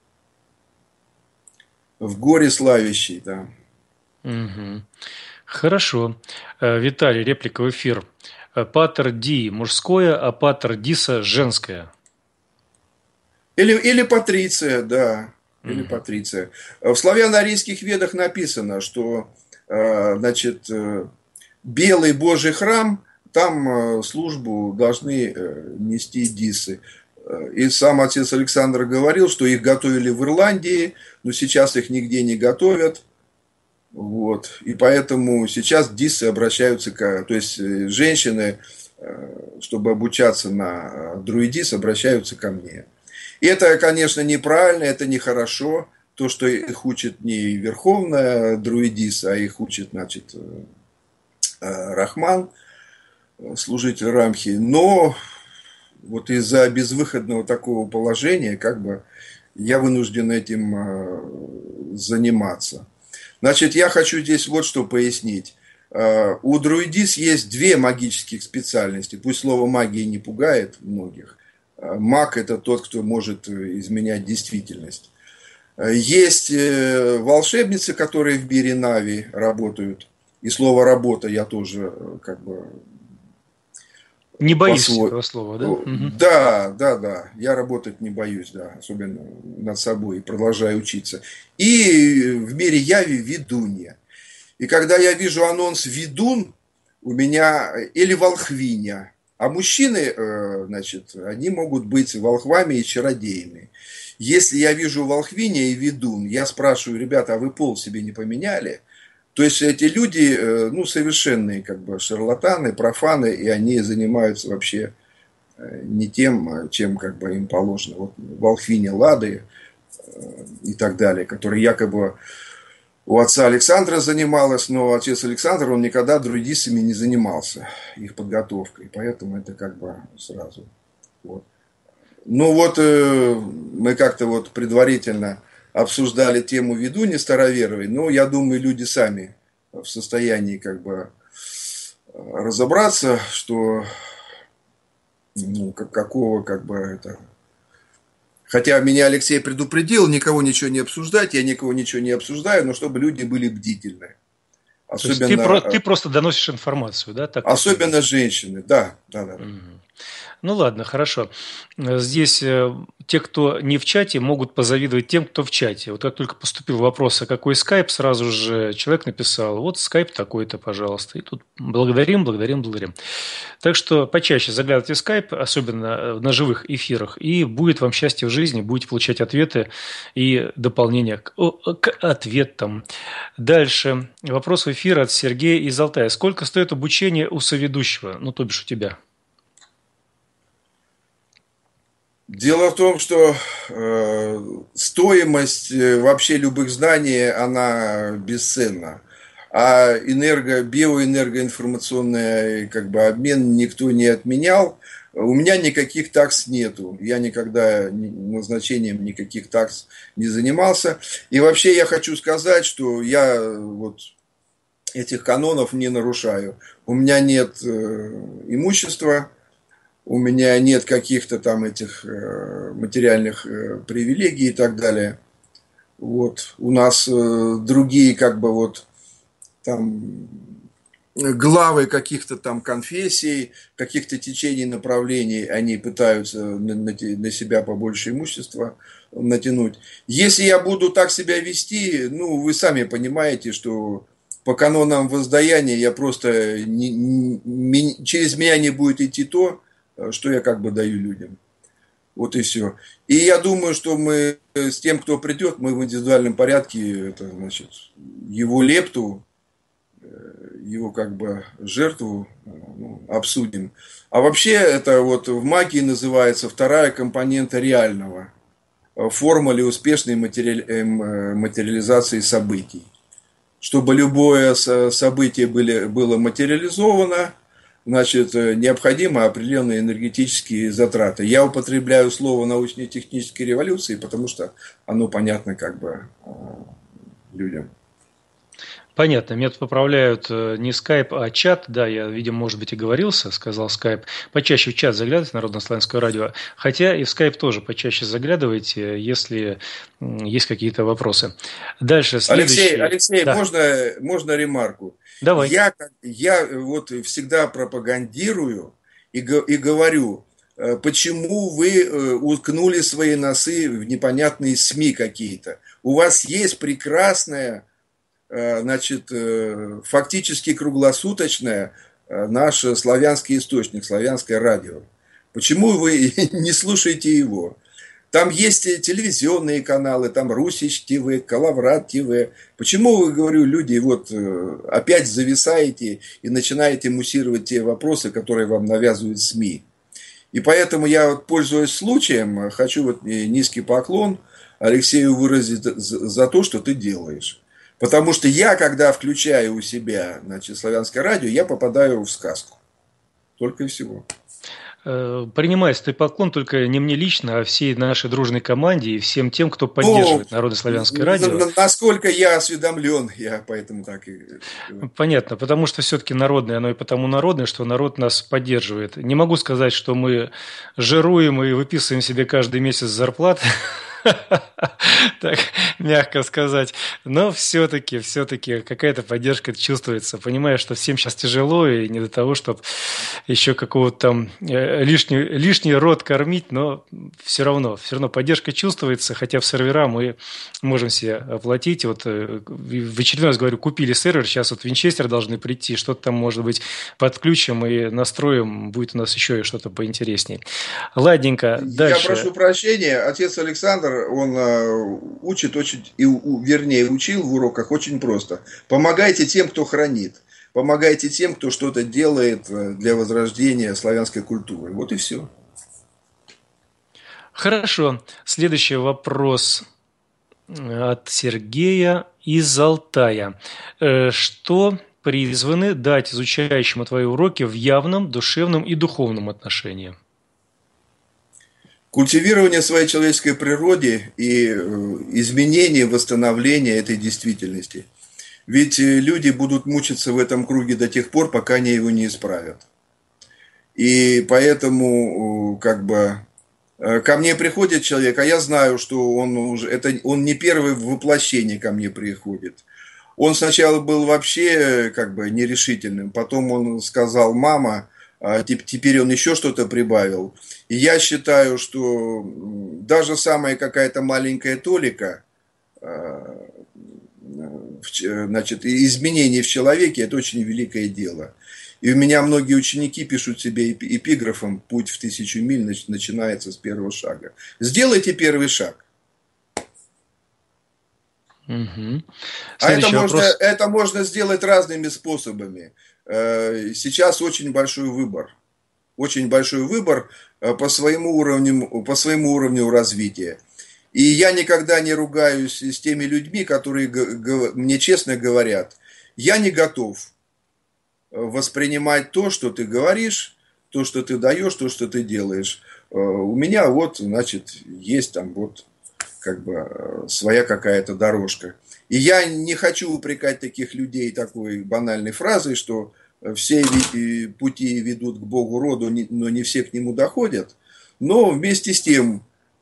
В горе славящий, да. Угу. Хорошо. Виталий, реплика в эфир. Патер Ди мужское, а Патер Диса женское. Или, или Патриция, да. Или угу. Патриция. В славяно-арийских ведах написано, что значит, белый Божий храм, там службу должны нести дисы. И сам отец Александр говорил, что их готовили в Ирландии, но сейчас их нигде не готовят. Вот. И поэтому сейчас диссы обращаются к... То есть женщины, чтобы обучаться на друидис, обращаются ко мне. И это, конечно, неправильно, это нехорошо. То, что их учит не верховная друидис, а их учит, значит, Рахман, служитель Рамхи. Но вот из-за безвыходного такого положения, как бы, я вынужден этим заниматься. Значит, я хочу здесь вот что пояснить. У друидис есть две магических специальности. Пусть слово магия не пугает многих. Маг – это тот, кто может изменять действительность. Есть волшебницы, которые в мире Нави работают. И слово «работа» я тоже как бы... Не боишься этого слова, да? Да, да, да. Я работать не боюсь, да. Особенно над собой. И продолжаю учиться. И в мире Яви ведунья. И когда я вижу анонс «ведун», у меня или волхвиня. А мужчины, значит, они могут быть волхвами и чародеями. Если я вижу волхвиня и ведун, я спрашиваю: ребята, а вы пол себе не поменяли? То есть эти люди, ну, совершенные как бы шарлатаны, профаны, и они занимаются вообще не тем, чем как бы им положено. Вот волхвиня Лады и так далее, которые якобы у отца Александра занималась, но отец Александр, он никогда друидисами не занимался, их подготовкой, поэтому это как бы сразу. Вот. Ну вот мы как-то вот предварительно обсуждали тему ведуньи староверовой, но я думаю, люди сами в состоянии как бы разобраться, что ну, какого как бы это... Хотя меня Алексей предупредил, никого ничего не обсуждать, я никого ничего не обсуждаю, но чтобы люди были бдительны. Особенно... Ты, про, ты просто доносишь информацию, да? Так особенно женщины, да, да, да. Угу. Ну ладно, хорошо. Здесь э, те, кто не в чате, могут позавидовать тем, кто в чате. Вот как только поступил вопрос, а какой скайп, сразу же человек написал: вот скайп такой-то, пожалуйста. И тут благодарим, благодарим, благодарим. Так что почаще заглядывайте в скайп, особенно на живых эфирах, и будет вам счастье в жизни, будете получать ответы и дополнения к, к ответам. Дальше. Вопрос в эфир от Сергея из Алтая. Сколько стоит обучение у соведущего? Ну, то бишь у тебя. Дело в том, что э, стоимость вообще любых знаний, она бесценна. А энерго, биоэнергоинформационный как бы, обмен никто не отменял. У меня никаких такс нету. Я никогда назначением никаких такс не занимался. И вообще я хочу сказать, что я вот этих канонов не нарушаю. У меня нет э, имущества. У меня нет каких-то там этих э, материальных э, привилегий и так далее. Вот. У нас э, другие как бы вот там главы каких-то там конфессий, каких-то течений, направлений, они пытаются на, на, на себя побольше имущества натянуть. Если я буду так себя вести, ну, вы сами понимаете, что по канонам воздаяния я просто не, не, через меня не будет идти то, что я как бы даю людям. Вот и все. И я думаю, что мы с тем, кто придет, мы в индивидуальном порядке, это значит, его лепту, его как бы жертву ну, обсудим. А вообще это вот в магии называется вторая компонента реального. Форма или успешной матери... материализации событий. Чтобы любое событие были... было материализовано, значит, необходимы определенные энергетические затраты. Я употребляю слово научно-технической революции, потому что оно понятно как бы людям. Понятно. Меня тут поправляют не скайп, а чат. Да, я, видимо, может быть, и говорился, сказал скайп. Почаще в чат заглядывайте, Народно-славянское радио. Хотя и в скайп тоже почаще заглядывайте, если есть какие-то вопросы. Дальше, следующий. Алексей, Алексей, да. можно, можно ремарку? Давай. Я, я вот всегда пропагандирую и, и говорю, почему вы уткнули свои носы в непонятные СМИ какие-то. У вас есть прекрасная, значит, фактически круглосуточная наш славянский источник, славянское радио. Почему вы не слушаете его? Там есть телевизионные каналы, там Русич ТВ, Калаврат ТВ. Почему вы, говорю, люди, вот опять зависаете и начинаете муссировать те вопросы, которые вам навязывают СМИ? И поэтому я, вот, пользуясь случаем, хочу вот низкий поклон Алексею выразить за то, что ты делаешь. Потому что я, когда включаю у себя, значит, славянское радио, я попадаю в сказку. Только и всего. Принимается твой поклон только не мне лично, а всей нашей дружной команде и всем тем, кто поддерживает ну, Народославянское радио. Насколько я осведомлен, я поэтому так и... Понятно, потому что все-таки народное, оно и потому народное, что народ нас поддерживает. Не могу сказать, что мы жируем и выписываем себе каждый месяц зарплаты. Так, мягко сказать. Но все-таки, все-таки какая-то поддержка чувствуется. Понимаю, что всем сейчас тяжело, и не до того, чтобы еще какого-то там лишний, лишний рот кормить, но все равно, все равно поддержка чувствуется, хотя в сервера мы можем себе оплатить. Вот в очередной раз говорю, купили сервер, сейчас вот Винчестер должны прийти, что-то там, может быть, подключим и настроим, будет у нас еще что-то поинтереснее. Ладненько, дальше. Я прошу прощения, отец Александр, он э, учит очень, и, у, вернее, учил в уроках очень просто. Помогайте тем, кто хранит. Помогайте тем, кто что-то делает для возрождения славянской культуры. Вот и все. Хорошо. Следующий вопрос от Сергея из Алтая. Что призваны дать изучающему твои уроки в явном, душевном и духовном отношении? Культивирование своей человеческой природы и изменение, восстановление этой действительности. Ведь люди будут мучиться в этом круге до тех пор, пока они его не исправят. И поэтому, как бы, ко мне приходит человек, а я знаю, что он уже, это, он не первый в воплощении ко мне приходит. Он сначала был вообще, как бы, нерешительным, потом он сказал: мама, а теперь он еще что-то прибавил. И я считаю, что даже самая какая-то маленькая толика, значит, изменений в человеке – это очень великое дело. И у меня многие ученики пишут себе эпиграфом: «Путь в тысячу миль начинается с первого шага». Сделайте первый шаг. Угу. А это можно, это можно сделать разными способами. Сейчас очень большой выбор. Очень большой выбор по своему уровню, по своему уровню развития. И я никогда не ругаюсь с теми людьми, которые мне честно говорят: я не готов воспринимать то, что ты говоришь, то, что ты даешь, то, что ты делаешь. У меня вот, значит, есть там вот как бы своя какая-то дорожка. И я не хочу упрекать таких людей такой банальной фразой, что все пути ведут к Богу роду, но не все к нему доходят. Но вместе с тем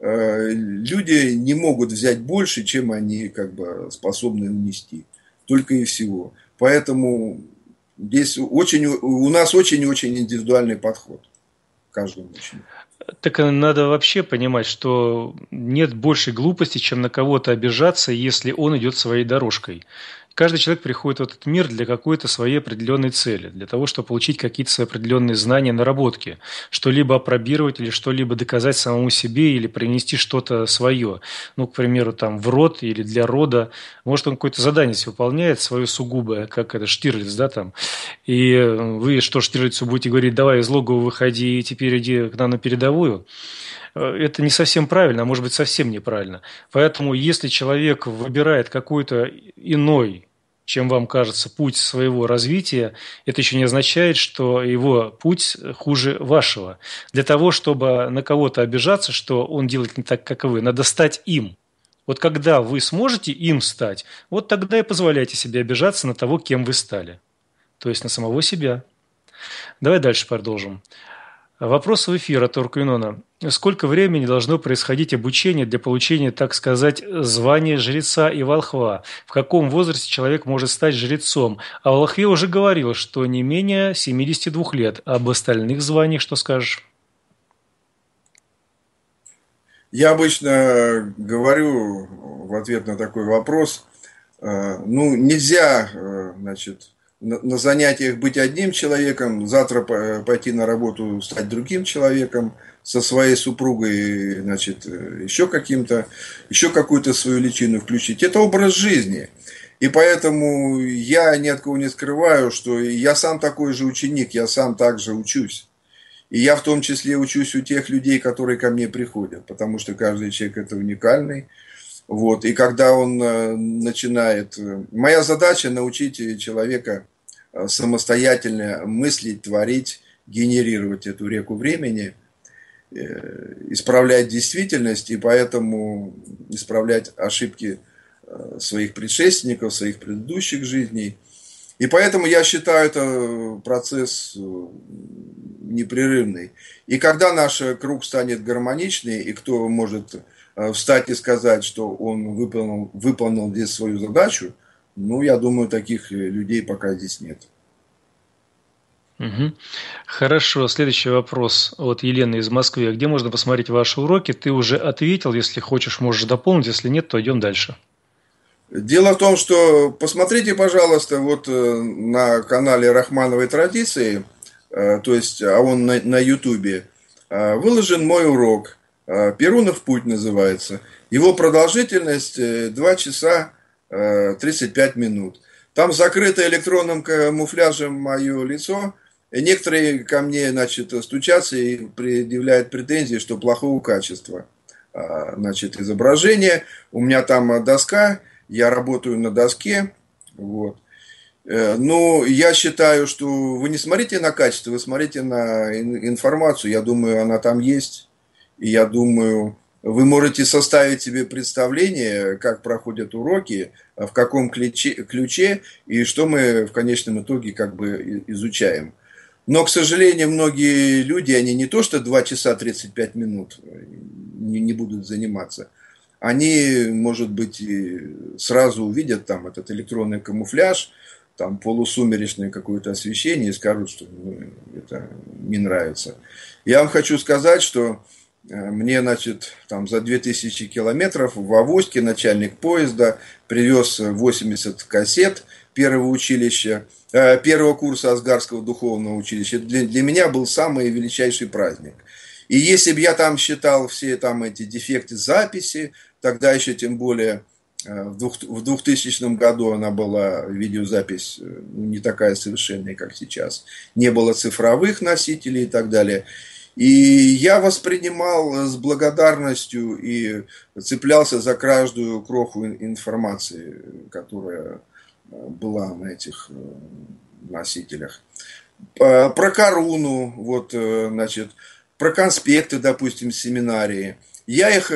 люди не могут взять больше, чем они как бы способны унести. Только и всего. Поэтому здесь очень, у нас очень-очень индивидуальный подход к каждому ученику. Так надо вообще понимать, что нет большей глупости, чем на кого-то обижаться, если он идет своей дорожкой. Каждый человек приходит в этот мир для какой-то своей определенной цели, для того, чтобы получить какие-то свои определенные знания, наработки, что-либо опробировать или что-либо доказать самому себе или принести что-то свое. Ну, к примеру, там в род или для рода. Может, он какое-то задание выполняет свое сугубое, как это Штирлиц, да, там. И вы что, Штирлицу будете говорить: давай из логова выходи и теперь иди к нам на передовую? Это не совсем правильно, а может быть совсем неправильно. Поэтому если человек выбирает какой-то иной, чем вам кажется, путь своего развития, это еще не означает, что его путь хуже вашего. Для того, чтобы на кого-то обижаться, что он делает не так, как вы, надо стать им. Вот когда вы сможете им стать, вот тогда и позволяйте себе обижаться на того, кем вы стали. То есть на самого себя. Давай дальше продолжим. Вопрос в эфир от Оркуинона. Сколько времени должно происходить обучение для получения, так сказать, звания жреца и волхва? В каком возрасте человек может стать жрецом? А о волхве уже говорил, что не менее семидесяти двух лет. Об остальных званиях что скажешь? Я обычно говорю в ответ на такой вопрос: ну, нельзя, значит, на, на занятиях быть одним человеком, завтра пойти на работу стать другим человеком, со своей супругой, значит, еще каким-то, еще какую-то свою личину включить. Это образ жизни. И поэтому я ни от кого не скрываю, что я сам такой же ученик, я сам также учусь. И я в том числе учусь у тех людей, которые ко мне приходят, потому что каждый человек это уникальный. Вот. И когда он начинает... Моя задача научить человека самостоятельно мыслить, творить, генерировать эту реку времени, исправлять действительность и поэтому исправлять ошибки своих предшественников, своих предыдущих жизней. И поэтому я считаю это процесс непрерывный. И когда наш круг станет гармоничный, и кто может встать и сказать, что он выполнил, выполнил здесь свою задачу, ну, я думаю, таких людей пока здесь нет. Угу. Хорошо, следующий вопрос от Елены из Москвы. Где можно посмотреть ваши уроки? Ты уже ответил, если хочешь, можешь дополнить, если нет, то идем дальше. Дело в том, что посмотрите, пожалуйста, вот на канале Рахмановой традиции, то есть, а он на, на Ютубе, выложен мой урок. Перунов путь называется. Его продолжительность два часа тридцать пять минут. Там закрыто электронным камуфляжем мое лицо. И некоторые ко мне, значит, стучатся и предъявляют претензии, что плохого качества, значит, изображение. У меня там доска, я работаю на доске. Вот. Ну, я считаю, что вы не смотрите на качество, вы смотрите на информацию. Я думаю, она там есть. И я думаю, вы можете составить себе представление, как проходят уроки, в каком ключе, ключе и что мы в конечном итоге как бы изучаем. Но, к сожалению, многие люди, они не то что два часа тридцать пять минут не, не будут заниматься, они, может быть, сразу увидят там этот электронный камуфляж, там полусумеречное какое-то освещение и скажут, что ну, это не нравится. Я вам хочу сказать, что мне, значит, там за две тысячи километров в Авоське начальник поезда привез восемьдесят кассет первого училища, э, первого курса Асгарского духовного училища. Для, для меня был самый величайший праздник. И если бы я там считал все там эти дефекты записи, тогда еще тем более э, в, двух, в двухтысячном году она была, видеозапись, э, не такая совершенная, как сейчас. Не было цифровых носителей и так далее. И я воспринимал с благодарностью и цеплялся за каждую кроху информации, которая была на этих носителях. Про Коруну, вот, значит, про конспекты, допустим, семинарии. Я их,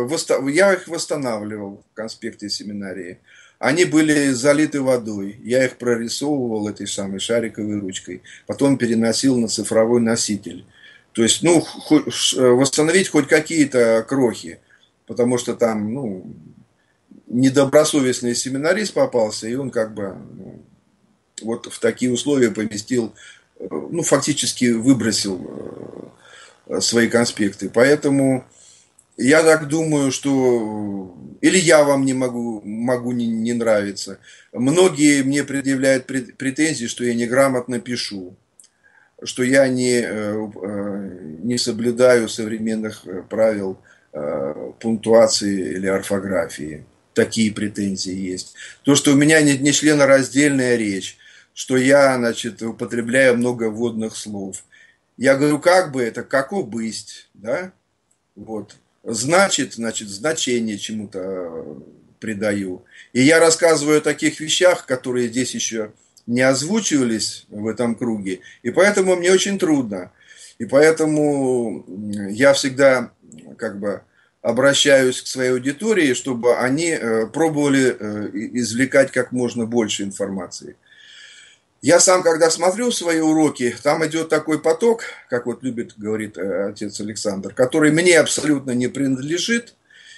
я их восстанавливал, конспекты семинарии. Они были залиты водой. Я их прорисовывал этой самой шариковой ручкой. Потом переносил на цифровой носитель. То есть, ну, восстановить хоть какие-то крохи, потому что там, ну, недобросовестный семинарист попался, и он как бы ну, вот в такие условия поместил, ну, фактически выбросил свои конспекты. Поэтому я так думаю, что или я вам не могу, могу не, не нравиться. Многие мне предъявляют претензии, что я неграмотно пишу, что я не, не соблюдаю современных правил пунктуации или орфографии. Такие претензии есть. То, что у меня не, не членораздельная речь, что я, значит, употребляю много вводных слов. Я говорю, как бы это, каков бысть, да? Вот. Значит, значит, значение чему-то придаю. И я рассказываю о таких вещах, которые здесь еще не озвучивались в этом круге, и поэтому мне очень трудно. И поэтому я всегда как бы обращаюсь к своей аудитории, чтобы они пробовали извлекать как можно больше информации. Я сам, когда смотрю свои уроки, там идет такой поток, как вот любит, говорит отец Александр, который мне абсолютно не принадлежит.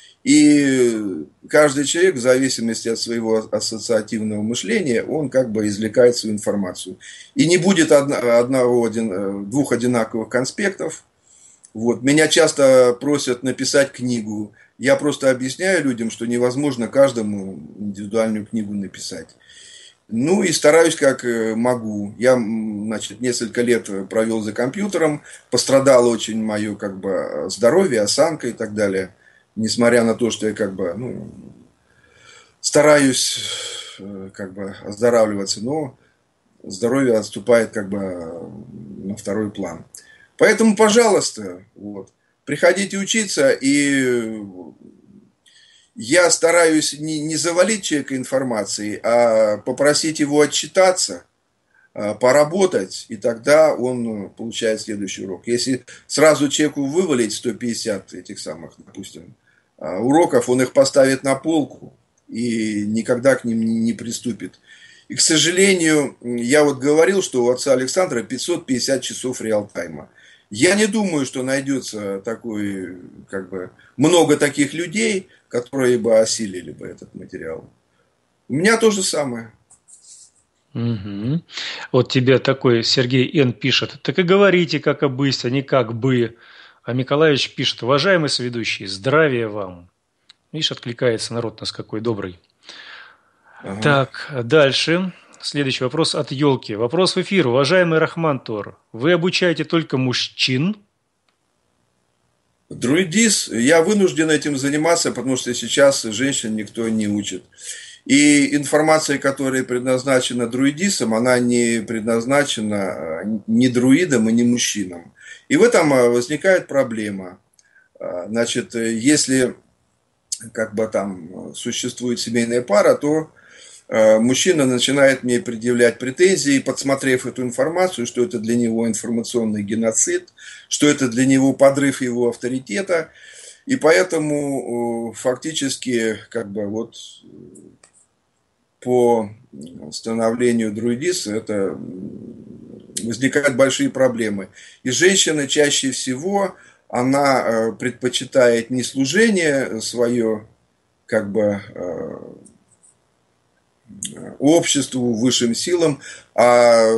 И каждый человек, в зависимости от своего ассоциативного мышления, он как бы извлекает свою информацию. И не будет одного, один, двух одинаковых конспектов. Вот. Меня часто просят написать книгу. Я просто объясняю людям, что невозможно каждому индивидуальную книгу написать. Ну и стараюсь как могу. Я, значит, несколько лет провел за компьютером, пострадало очень мое как бы здоровье, осанка и так далее. Несмотря на то, что я как бы, ну, стараюсь как бы оздоравливаться, но здоровье отступает как бы на второй план. Поэтому, пожалуйста, вот, приходите учиться, и я стараюсь не, не завалить человека информацией, а попросить его отчитаться, поработать, и тогда он получает следующий урок. Если сразу человеку вывалить сто пятьдесят этих самых, допустим, уроков, он их поставит на полку и никогда к ним не приступит. И, к сожалению, я вот говорил, что у отца Александра пятьсот пятьдесят часов реалтайма. Я не думаю, что найдется такой, как бы, много таких людей, которые бы осилили бы этот материал. У меня то же самое. Угу. Вот тебе такой Сергей Н. пишет: так и говорите, как обысь, а не как бы. А Миколаевич пишет: уважаемый соведущий, здравия вам. Видишь, откликается народ у нас какой добрый. Ага. Так, дальше. Следующий вопрос от Елки. Вопрос в эфир. Уважаемый Рахман Тор, вы обучаете только мужчин? Друидис, я вынужден этим заниматься, потому что сейчас женщин никто не учит. И информация, которая предназначена друидисам, она не предназначена ни друидам и ни мужчинам. И в этом возникает проблема. Значит, если как бы там существует семейная пара, то мужчина начинает мне предъявлять претензии, подсмотрев эту информацию, что это для него информационный геноцид, что это для него подрыв его авторитета. И поэтому фактически как бы вот по становлению друидиса это возникают большие проблемы. И женщина чаще всего она предпочитает не служение свое как бы обществу, высшим силам, а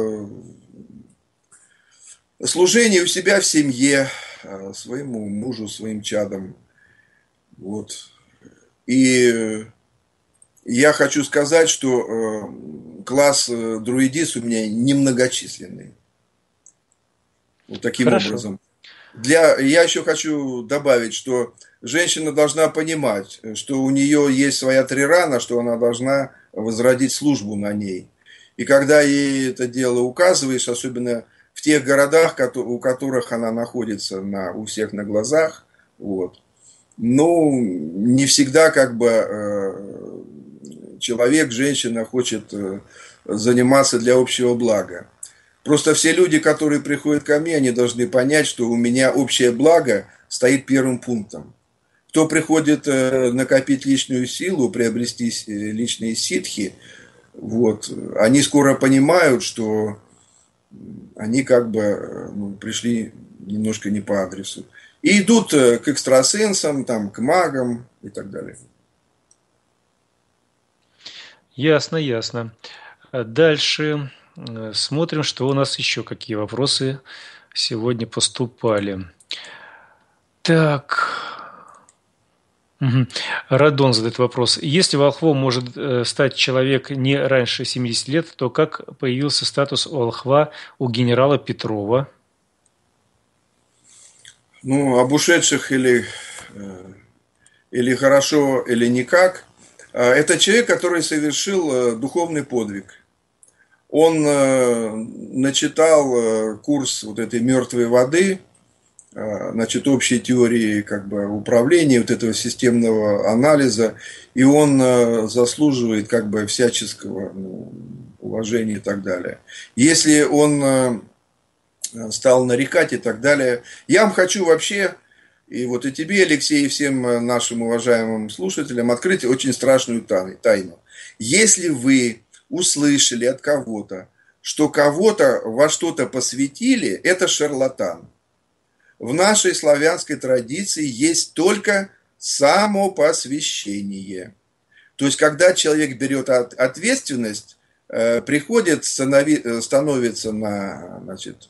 служение у себя в семье, своему мужу, своим чадам. Вот. И я хочу сказать, что класс друидис у меня немногочисленный. Вот таким Хорошо. образом. Для, я еще хочу добавить, что женщина должна понимать, что у нее есть своя трирана, что она должна возродить службу на ней. И когда ей это дело указываешь, особенно в тех городах, у которых она находится на, у всех на глазах, вот, ну, не всегда как бы э, человек, женщина хочет э, заниматься для общего блага. Просто все люди, которые приходят ко мне, они должны понять, что у меня общее благо стоит первым пунктом. Кто приходит накопить личную силу, приобрести личные ситхи, вот, они скоро понимают, что они как бы ну, пришли немножко не по адресу. И идут к экстрасенсам, там, к магам и так далее. Ясно, ясно. Дальше смотрим, что у нас еще какие вопросы сегодня поступали. Так... Угу. Радон задает вопрос. Если волхвом может э, стать человек не раньше семидесяти лет, то как появился статус волхва у генерала Петрова? Ну, об ушедших или, э, или хорошо, или никак. Это человек, который совершил э, духовный подвиг. Он э, начитал э, курс вот этой мертвой воды, значит, общей теории как бы управления, вот этого системного анализа, и он заслуживает как бы всяческого ну, уважения и так далее. Если он стал нарекать и так далее, я вам хочу вообще, и вот и тебе, Алексей, и всем нашим уважаемым слушателям открыть очень страшную тайну. Если вы услышали от кого-то, что кого-то во что-то посвятили, это шарлатан. В нашей славянской традиции есть только самопосвящение. То есть, когда человек берет ответственность, приходит, становится на, значит,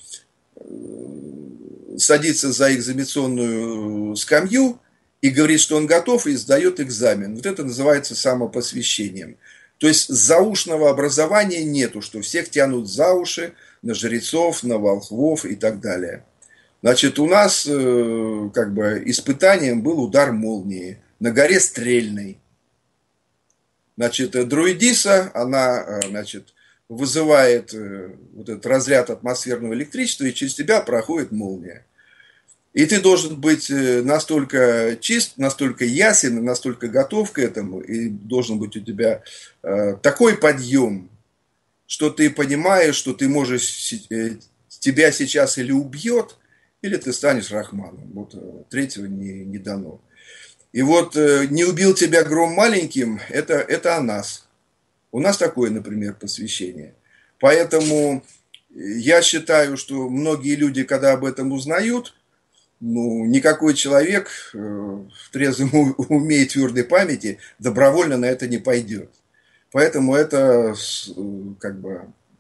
садится за экзаменационную скамью и говорит, что он готов, и сдает экзамен. Вот это называется самопосвящением. То есть заушного образования нету, что всех тянут за уши на жрецов, на волхвов и так далее. Значит, у нас э, как бы испытанием был удар молнии на горе Стрельной. Значит, друидиса, она, значит, вызывает вот этот разряд атмосферного электричества, и через тебя проходит молния. И ты должен быть настолько чист, настолько ясен, настолько готов к этому, и должен быть у тебя такой подъем, что ты понимаешь, что ты можешь, тебя сейчас или убьет, или ты станешь Рахманом. Вот третьего не, не дано. И вот не убил тебя гром маленьким, это, это о нас. У нас такое, например, посвящение. Поэтому я считаю, что многие люди, когда об этом узнают, ну, никакой человек в трезвом уме и твердой памяти добровольно на это не пойдет. Поэтому это как бы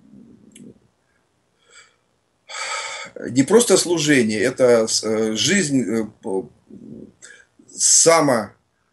не просто служение, это жизнь, само,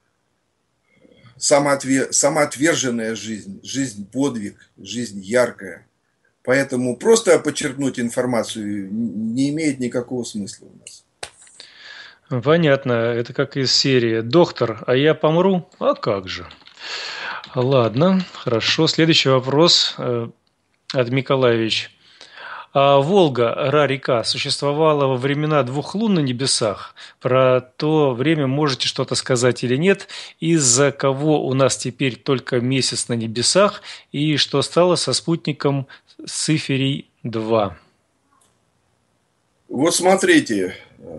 самоотвер, самоотверженная жизнь, жизнь подвиг, жизнь яркая. Поэтому просто подчеркнуть информацию не имеет никакого смысла у нас. Понятно, это как из серии «Доктор, а я помру? А как же?» Ладно, хорошо. Следующий вопрос от Миколаевич. А Волга, Ра-река, существовала во времена двух лун на небесах. Про то время можете что-то сказать или нет? Из-за кого у нас теперь только месяц на небесах? И что стало со спутником Циферий два? Вот смотрите,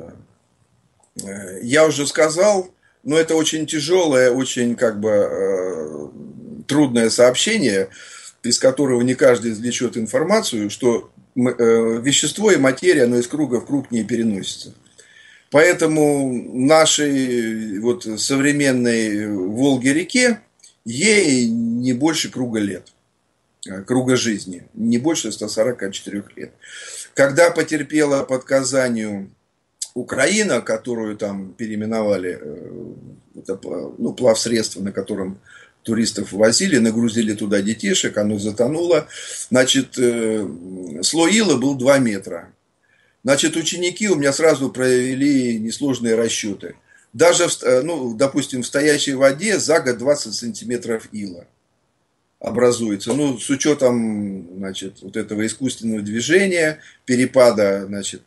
я уже сказал, но это очень тяжелое, очень как бы трудное сообщение, из которого не каждый извлечет информацию, что вещество и материя, оно из круга в круг не переносится. Поэтому нашей вот современной Волге-реке ей не больше круга лет, круга жизни, не больше ста сорока четырёх лет. Когда потерпела под Казанью Украина, которую там переименовали, это, ну, плавсредство, на котором туристов возили, нагрузили туда детишек, оно затонуло. Значит, слой ила был два метра. Значит, ученики у меня сразу провели несложные расчеты. Даже, ну, допустим, в стоячей воде за год двадцать сантиметров ила образуется. Ну, с учетом, значит, вот этого искусственного движения, перепада, значит,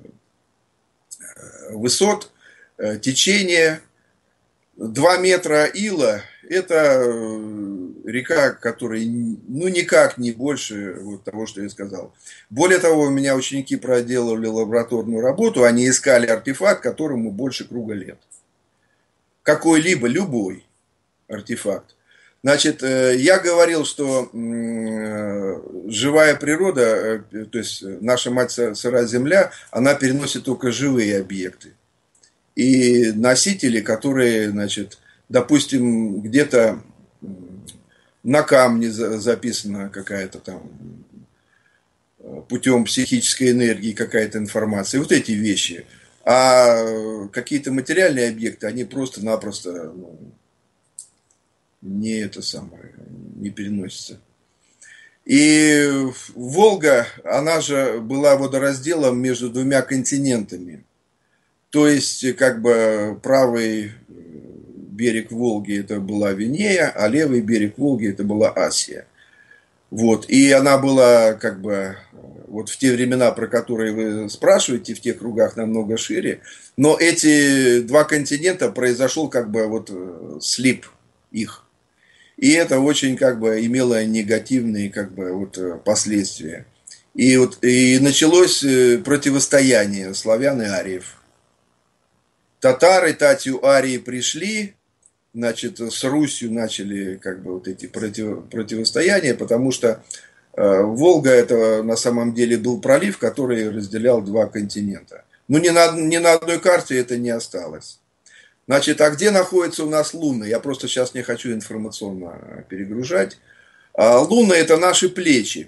высот, течения. Два метра ила – это река, которая ну никак не больше вот того, что я сказал. Более того, у меня ученики проделали лабораторную работу, они искали артефакт, которому больше круга лет. Какой-либо, любой артефакт. Значит, я говорил, что живая природа, то есть наша мать сырая земля, она переносит только живые объекты. И носители, которые, значит, допустим, где-то на камне записана какая-то там путем психической энергии какая-то информация, вот эти вещи. А какие-то материальные объекты, они просто-напросто ну, не это самое, не переносятся. И Волга, она же была водоразделом между двумя континентами. То есть, как бы, правый берег Волги это была Венея, а левый берег Волги это была Асия. Вот. И она была, как бы, вот в те времена, про которые вы спрашиваете, в тех кругах намного шире. Но эти два континента произошел, как бы, вот слип их. И это очень, как бы, имело негативные, как бы, вот, последствия. И, вот, и началось противостояние славян и ариев. Татары, татью арии пришли, значит, с Русью начали как бы вот эти против, противостояния, потому что э, Волга это на самом деле был пролив, который разделял два континента. Ну, ни на, ни на одной карте это не осталось. Значит, а где находятся у нас луны? Я просто сейчас не хочу информационно перегружать. А луны это наши плечи.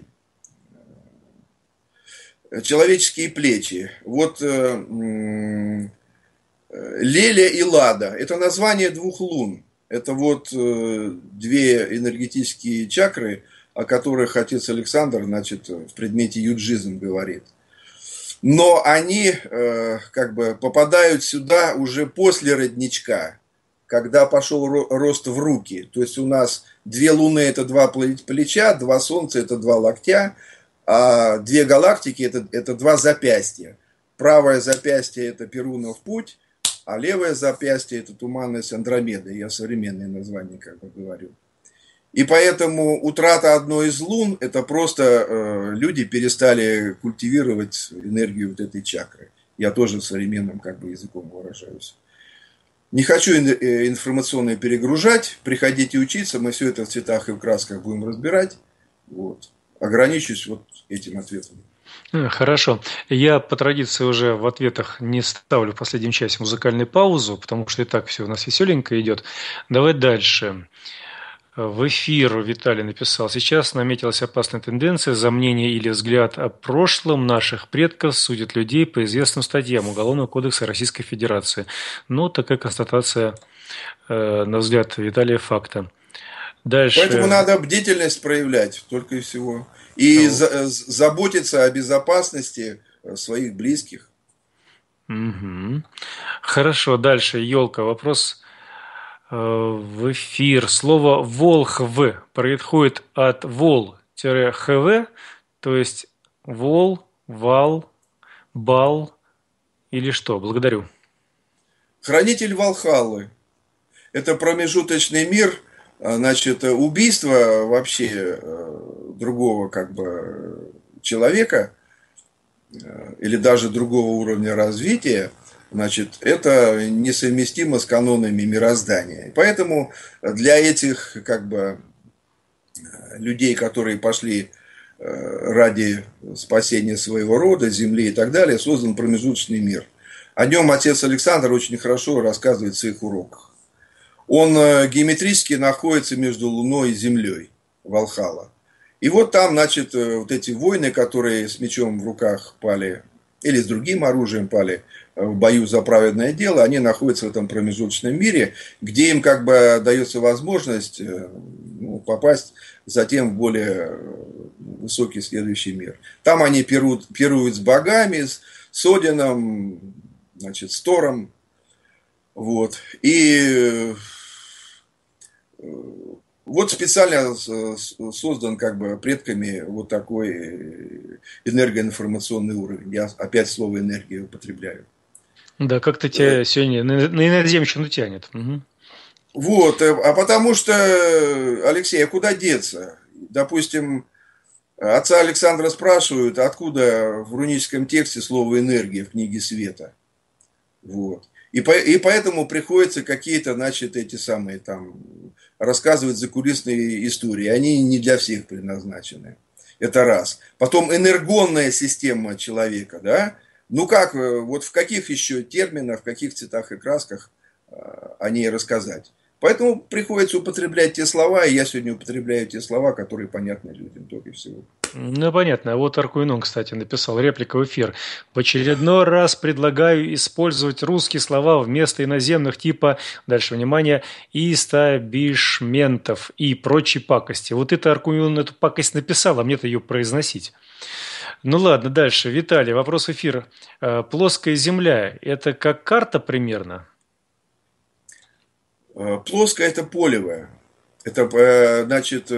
Человеческие плечи. Вот... Э, Леля и Лада – это название двух лун. Это вот э, две энергетические чакры, о которых отец Александр, значит, в предмете юджизм говорит. Но они э, как бы попадают сюда уже после родничка, когда пошел рост в руки. То есть у нас две луны – это два плеча, два солнца – это два локтя, а две галактики – это, это два запястья. Правое запястье – это Перунов путь, а левое запястье – это туманность Андромеды. Я современное название как бы говорю. И поэтому утрата одной из лун – это просто э, люди перестали культивировать энергию вот этой чакры. Я тоже современным как бы языком выражаюсь. Не хочу информационно перегружать, приходите учиться, мы все это в цветах и в красках будем разбирать. Вот. Ограничусь вот этим ответом. Хорошо. Я по традиции уже в ответах не ставлю в последнем часе музыкальную паузу, потому что и так все у нас веселенько идет. Давай дальше. В эфир Виталий написал: сейчас наметилась опасная тенденция. За мнение или взгляд о прошлом наших предков судят людей по известным статьям Уголовного кодекса Российской Федерации. Ну, такая констатация, э, на взгляд Виталия, факта. Дальше. Поэтому надо бдительность проявлять, только и всего. И ну. за, заботиться о безопасности своих близких. Угу. Хорошо, дальше. Елка, вопрос в эфир. Слово «волхв» происходит от «вол-хв», то есть «вол», «вал», «бал» или что? Благодарю. Хранитель Валхаллы. Это промежуточный мир, значит, убийство вообще другого как бы человека или даже другого уровня развития. Значит, это несовместимо с канонами мироздания. Поэтому для этих как бы людей, которые пошли ради спасения своего рода, земли и так далее, создан промежуточный мир. О нем отец Александр очень хорошо рассказывает в своих уроках. Он геометрически находится между Луной и Землей, Валхалла. И вот там, значит, вот эти воины, которые с мечом в руках пали, или с другим оружием пали в бою за праведное дело, они находятся в этом промежуточном мире, где им как бы дается возможность ну, попасть затем в более высокий следующий мир. Там они пируют, пируют с богами, с, с Одином, значит, с Тором. Вот. И вот специально создан как бы предками вот такой энергоинформационный уровень. Я опять слово «энергия» употребляю. Да, как-то тебя сегодня на иноземщину тянет. Угу. Вот, а потому что, Алексей, а куда деться? Допустим, отца Александра спрашивают, откуда в руническом тексте слово «энергия» в книге Света. Вот. И, по, и поэтому приходится какие-то, значит, эти самые там рассказывать закулисные истории. Они не для всех предназначены. Это раз. Потом энергонная система человека, да? Ну как, вот в каких еще терминах, в каких цветах и красках о ней рассказать? Поэтому приходится употреблять те слова, и я сегодня употребляю те слова, которые понятны людям, только и всего. Ну, понятно. Вот Аркуинон, кстати, написал реплика в эфир. В очередной раз предлагаю использовать русские слова вместо иноземных типа, дальше внимание, истабишментов и прочей пакости. Вот это Аркуинон эту пакость написал, а мне-то ее произносить. Ну ладно, дальше. Виталий, вопрос эфира. Плоская Земля – это как карта примерно? Плоская – это полевая. Это, значит,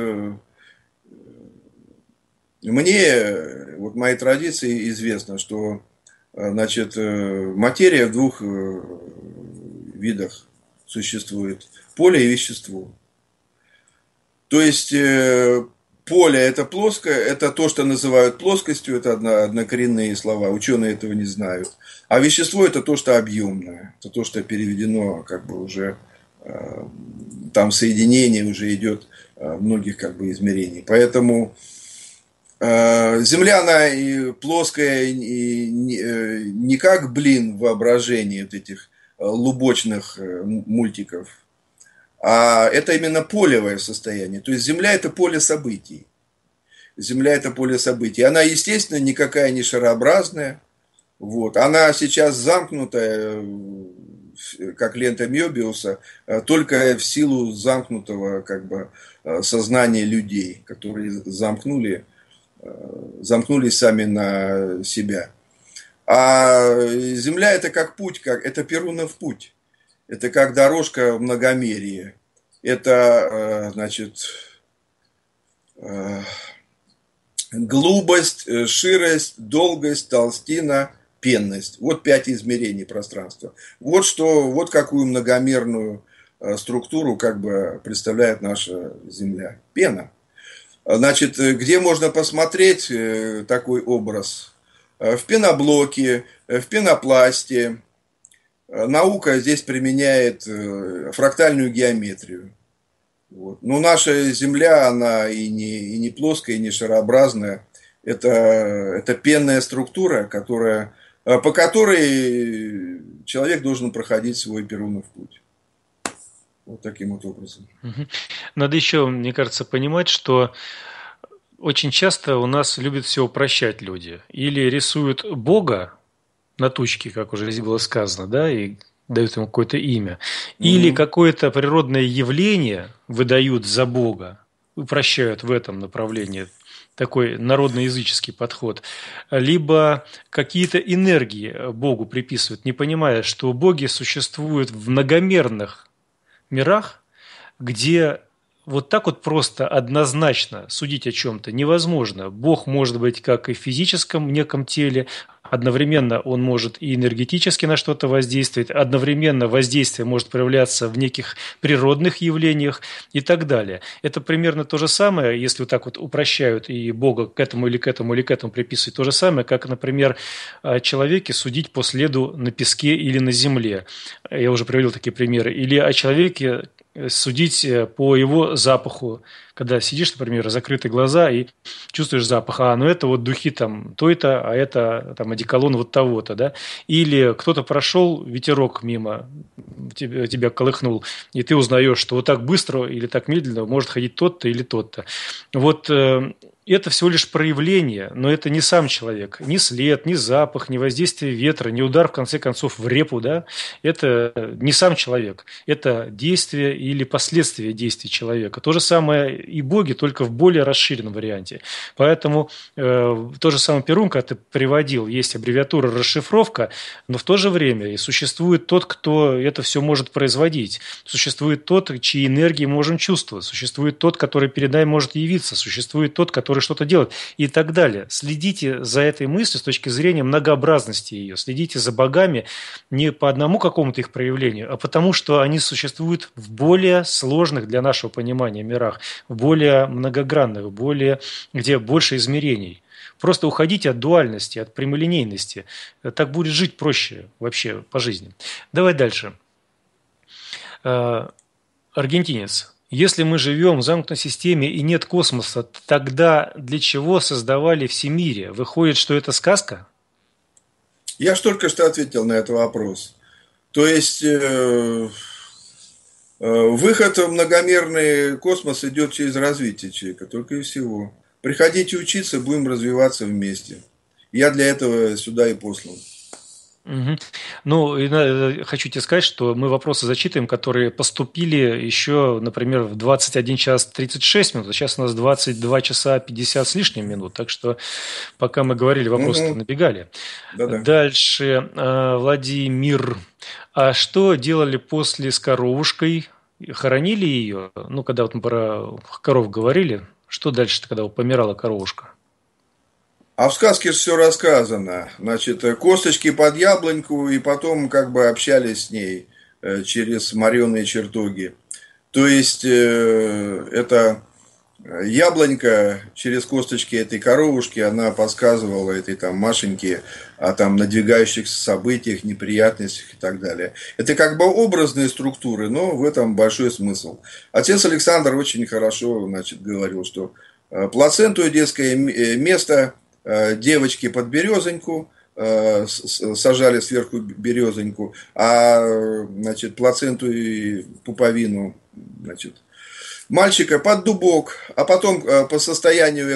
мне, вот моей традиции известно, что, значит, материя в двух видах существует. Поле и вещество. То есть, поле – это плоское, это то, что называют плоскостью, это однокоренные слова, ученые этого не знают. А вещество – это то, что объемное, это то, что переведено как бы уже, там соединение уже идет многих как бы измерений. Поэтому Земля, она и плоская, и не как блин в воображении вот этих лубочных мультиков, а это именно полевое состояние. То есть Земля – это поле событий. Земля – это поле событий. Она, естественно, никакая не шарообразная. Вот. Она сейчас замкнутая в как лента Мёбиуса, только в силу замкнутого как бы сознания людей, которые замкнули, замкнулись сами на себя. А Земля это как путь, как, это Перунов путь. Это как дорожка в многомерии. Это, значит, глубость, ширость, долгость, толстина, пенность. Вот пять измерений пространства. Вот что, вот какую многомерную структуру как бы представляет наша Земля. Пена. Значит, где можно посмотреть такой образ? В пеноблоке, в пенопласте. Наука здесь применяет фрактальную геометрию. Вот. Но наша Земля, она и не, и не плоская, и не шарообразная. Это, это пенная структура, которая, по которой человек должен проходить свой Перунов путь. Вот таким вот образом. Надо еще, мне кажется, понимать, что очень часто у нас любят все упрощать люди. Или рисуют Бога на тучке, как уже здесь было сказано, да, и дают ему какое-то имя. Или mm-hmm. какое-то природное явление выдают за Бога, упрощают в этом направлении. Такой народноязыческий подход. Либо какие-то энергии Богу приписывают, не понимая, что боги существуют в многомерных мирах, где вот так вот просто однозначно судить о чем-то невозможно. Бог может быть как и в физическом неком теле, одновременно он может и энергетически на что-то воздействовать, одновременно воздействие может проявляться в неких природных явлениях и так далее. Это примерно то же самое, если вот так вот упрощают и Бога к этому или к этому или к этому приписывают, то же самое, как, например, о человеке судить по следу на песке или на земле. Я уже приводил такие примеры. Или о человеке судить по его запаху, когда сидишь, например, закрытые глаза и чувствуешь запах, а, ну это вот духи там то-то, а это там одеколон вот того-то, да, или кто-то прошел, ветерок мимо тебя, тебя колыхнул, и ты узнаешь, что вот так быстро или так медленно может ходить тот-то или тот-то. Вот э, это всего лишь проявление, но это не сам человек, ни след, ни запах, ни воздействие ветра, ни удар, в конце концов, в репу, да, это не сам человек, это действие или последствия действий человека. То же самое и боги, только в более расширенном варианте. Поэтому э, то же самое Перун, когда ты приводил, есть аббревиатура расшифровка, но в то же время и существует тот, кто это все может производить. Существует тот, чьи энергии мы можем чувствовать. Существует тот, который перед нами может явиться. Существует тот, который что-то делает и так далее. Следите за этой мыслью с точки зрения многообразности ее. Следите за богами не по одному какому-то их проявлению, а потому, что они существуют в более сложных для нашего понимания мирах, в более многогранных, более, где больше измерений. Просто уходите от дуальности, от прямолинейности. Так будет жить проще вообще по жизни. Давай дальше. Аргентинец. Если мы живем в замкнутой системе и нет космоса, тогда для чего создавали всемирие? Выходит, что это сказка? Я же только что ответил на этот вопрос. То есть э, э, выход в многомерный космос идет через развитие человека, только и всего. Приходите учиться, будем развиваться вместе. Я для этого сюда и послан. Угу. Ну, и, хочу тебе сказать, что мы вопросы зачитываем, которые поступили еще, например, в двадцать один час тридцать шесть минут, а сейчас у нас двадцать два часа пятьдесят с лишним минут, так что пока мы говорили, вопросы угу. набегали. Да-да. Дальше, Владимир, а что делали после с коровушкой? Хоронили ее? Ну, когда вот мы про коров говорили, что дальше-то, когда помирала коровушка? А в сказке же все рассказано. Значит, косточки под яблоньку, и потом как бы общались с ней через мореные чертоги. То есть, это яблонька через косточки этой коровушки, она подсказывала этой там Машеньке о там надвигающихся событиях, неприятностях и так далее. Это как бы образные структуры, но в этом большой смысл. Отец Александр очень хорошо, значит, говорил, что плаценту и детское место девочки под березоньку, сажали сверху березоньку, а, значит, плаценту и пуповину, значит, мальчика под дубок, а потом по состоянию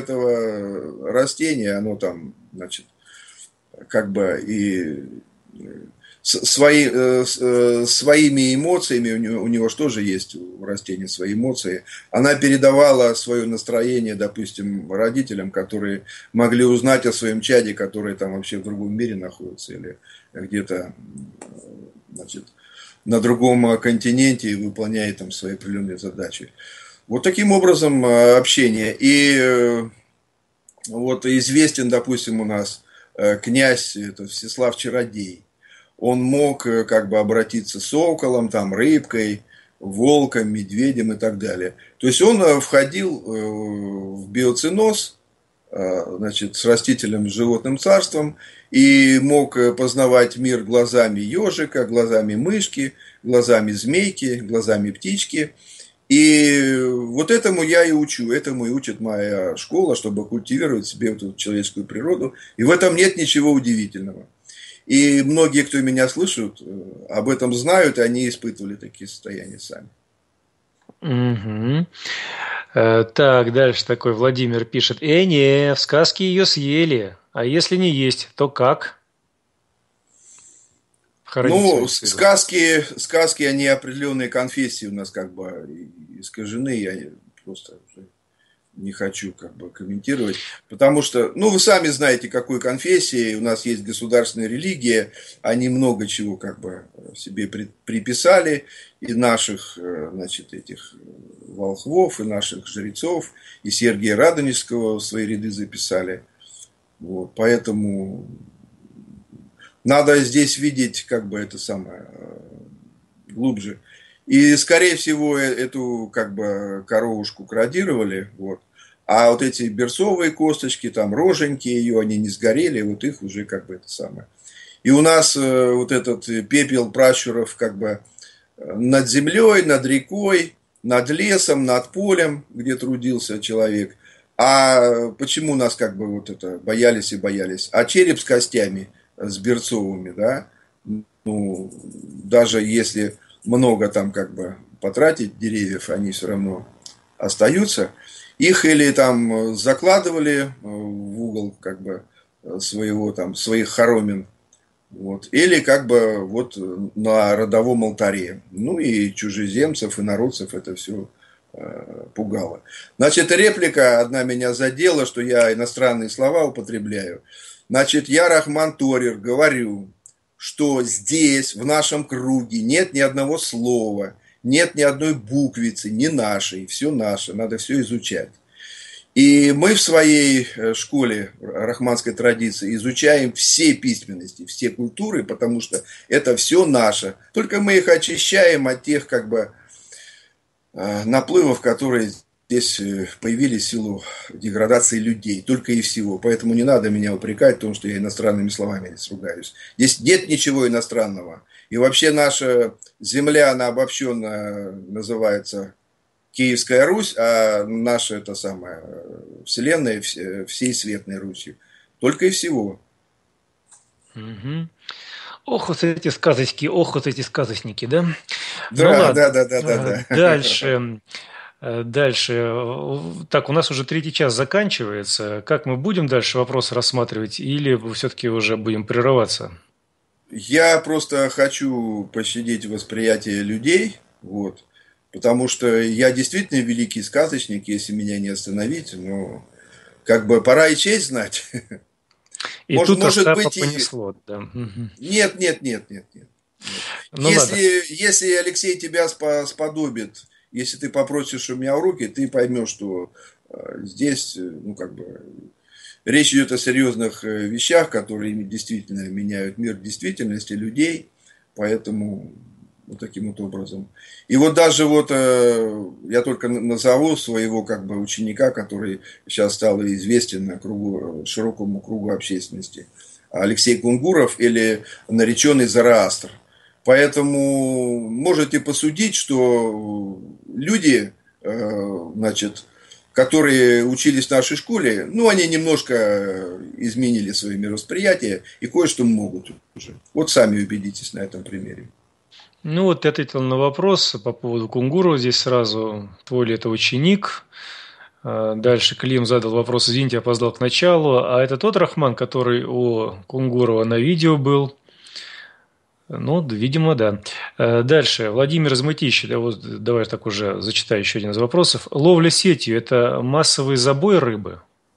этого растения, оно там, значит, как бы и свои, своими эмоциями, у него, у него же тоже есть у растения свои эмоции, она передавала свое настроение, допустим, родителям, которые могли узнать о своем чаде, который там вообще в другом мире находится, или где-то, значит, на другом континенте и выполняет там свои определенные задачи. Вот таким образом общение. И вот известен, допустим, у нас князь это Всеслав Чародей. Он мог как бы обратиться соколом, там, рыбкой, волком, медведем и так далее. То есть он входил в биоценоз, значит, с растительным животным царством и мог познавать мир глазами ежика, глазами мышки, глазами змейки, глазами птички. И вот этому я и учу, этому и учит моя школа, чтобы культивировать в себе вот эту человеческую природу. И в этом нет ничего удивительного. И многие, кто меня слышат, об этом знают, и они испытывали такие состояния сами. Угу. Так, дальше такой Владимир пишет. Э, не, в сказке ее съели, а если не есть, то как? Ну, сказки, сказки, они определенные конфессии у нас как бы искажены, я просто не хочу как бы комментировать, потому что, ну, вы сами знаете, какой конфессии, у нас есть государственная религия, они много чего как бы себе приписали, и наших, значит, этих волхвов, и наших жрецов, и Сергия Радонежского в свои ряды записали, вот, поэтому надо здесь видеть как бы это самое глубже. И, скорее всего, эту как бы коровушку крадировали, вот. А вот эти берцовые косточки, там роженьки ее, они не сгорели, вот их уже как бы это самое. И у нас вот этот пепел пращуров как бы над землей, над рекой, над лесом, над полем, где трудился человек. А почему нас как бы вот это боялись и боялись? А череп с костями, с берцовыми, да, ну, даже если много там как бы потратить деревьев, они все равно остаются. Их или там закладывали в угол как бы своего там, своих хоромин, вот, или как бы вот на родовом алтаре. Ну и чужеземцев, и народцев это все э, пугало. Значит, реплика одна меня задела, что я иностранные слова употребляю. Значит, я, Рахман Торер, говорю, что здесь, в нашем круге, нет ни одного слова, нет ни одной буквицы, не нашей, все наше, надо все изучать. И мы в своей школе рахманской традиции изучаем все письменности, все культуры, потому что это все наше. Только мы их очищаем от тех как бы наплывов, которые здесь появились в силу деградации людей, только и всего. Поэтому не надо меня упрекать в том, что я иностранными словами ругаюсь. Здесь нет ничего иностранного. И вообще наша земля, она обобщенно называется Киевская Русь, а наша это самая вселенная всей Светлой Русью. Только и всего. Угу. Ох, вот эти сказочки, ох, вот эти сказочники, да? Да, ну, ладно. да, да, да, да, да. Дальше. Дальше. Так, у нас уже третий час заканчивается. Как мы будем дальше вопрос рассматривать или все-таки уже будем прерываться? Я просто хочу пощадить восприятие людей, вот, потому что я действительно великий сказочник, если меня не остановить, но как бы пора и честь знать. И может, тут может быть, понесло, да. Нет, нет, нет, нет, нет. Ну, если, если Алексей тебя сподобит, если ты попросишь у меня в руки, ты поймешь, что здесь, ну, как бы, речь идет о серьезных вещах, которые действительно меняют мир действительности людей, поэтому вот таким вот образом. И вот даже вот я только назову своего как бы ученика, который сейчас стал известен на кругу, широкому кругу общественности, Алексей Кунгуров, или нареченный Зороастр. Поэтому можете посудить, что люди, значит, которые учились в нашей школе, ну, они немножко изменили свое мировосприятие и кое-что могут уже. Вот сами убедитесь на этом примере. Ну, вот я ответил на вопрос по поводу Кунгурова здесь сразу. Твой ли это ученик? Дальше Клим задал вопрос, извините, опоздал к началу. А это тот Рахман, который у Кунгурова на видео был? Ну, видимо, да. Дальше. Владимир из Мытищи. Да, вот, давай так уже зачитаю еще один из вопросов. Ловля сетью – это массовый забой рыбы?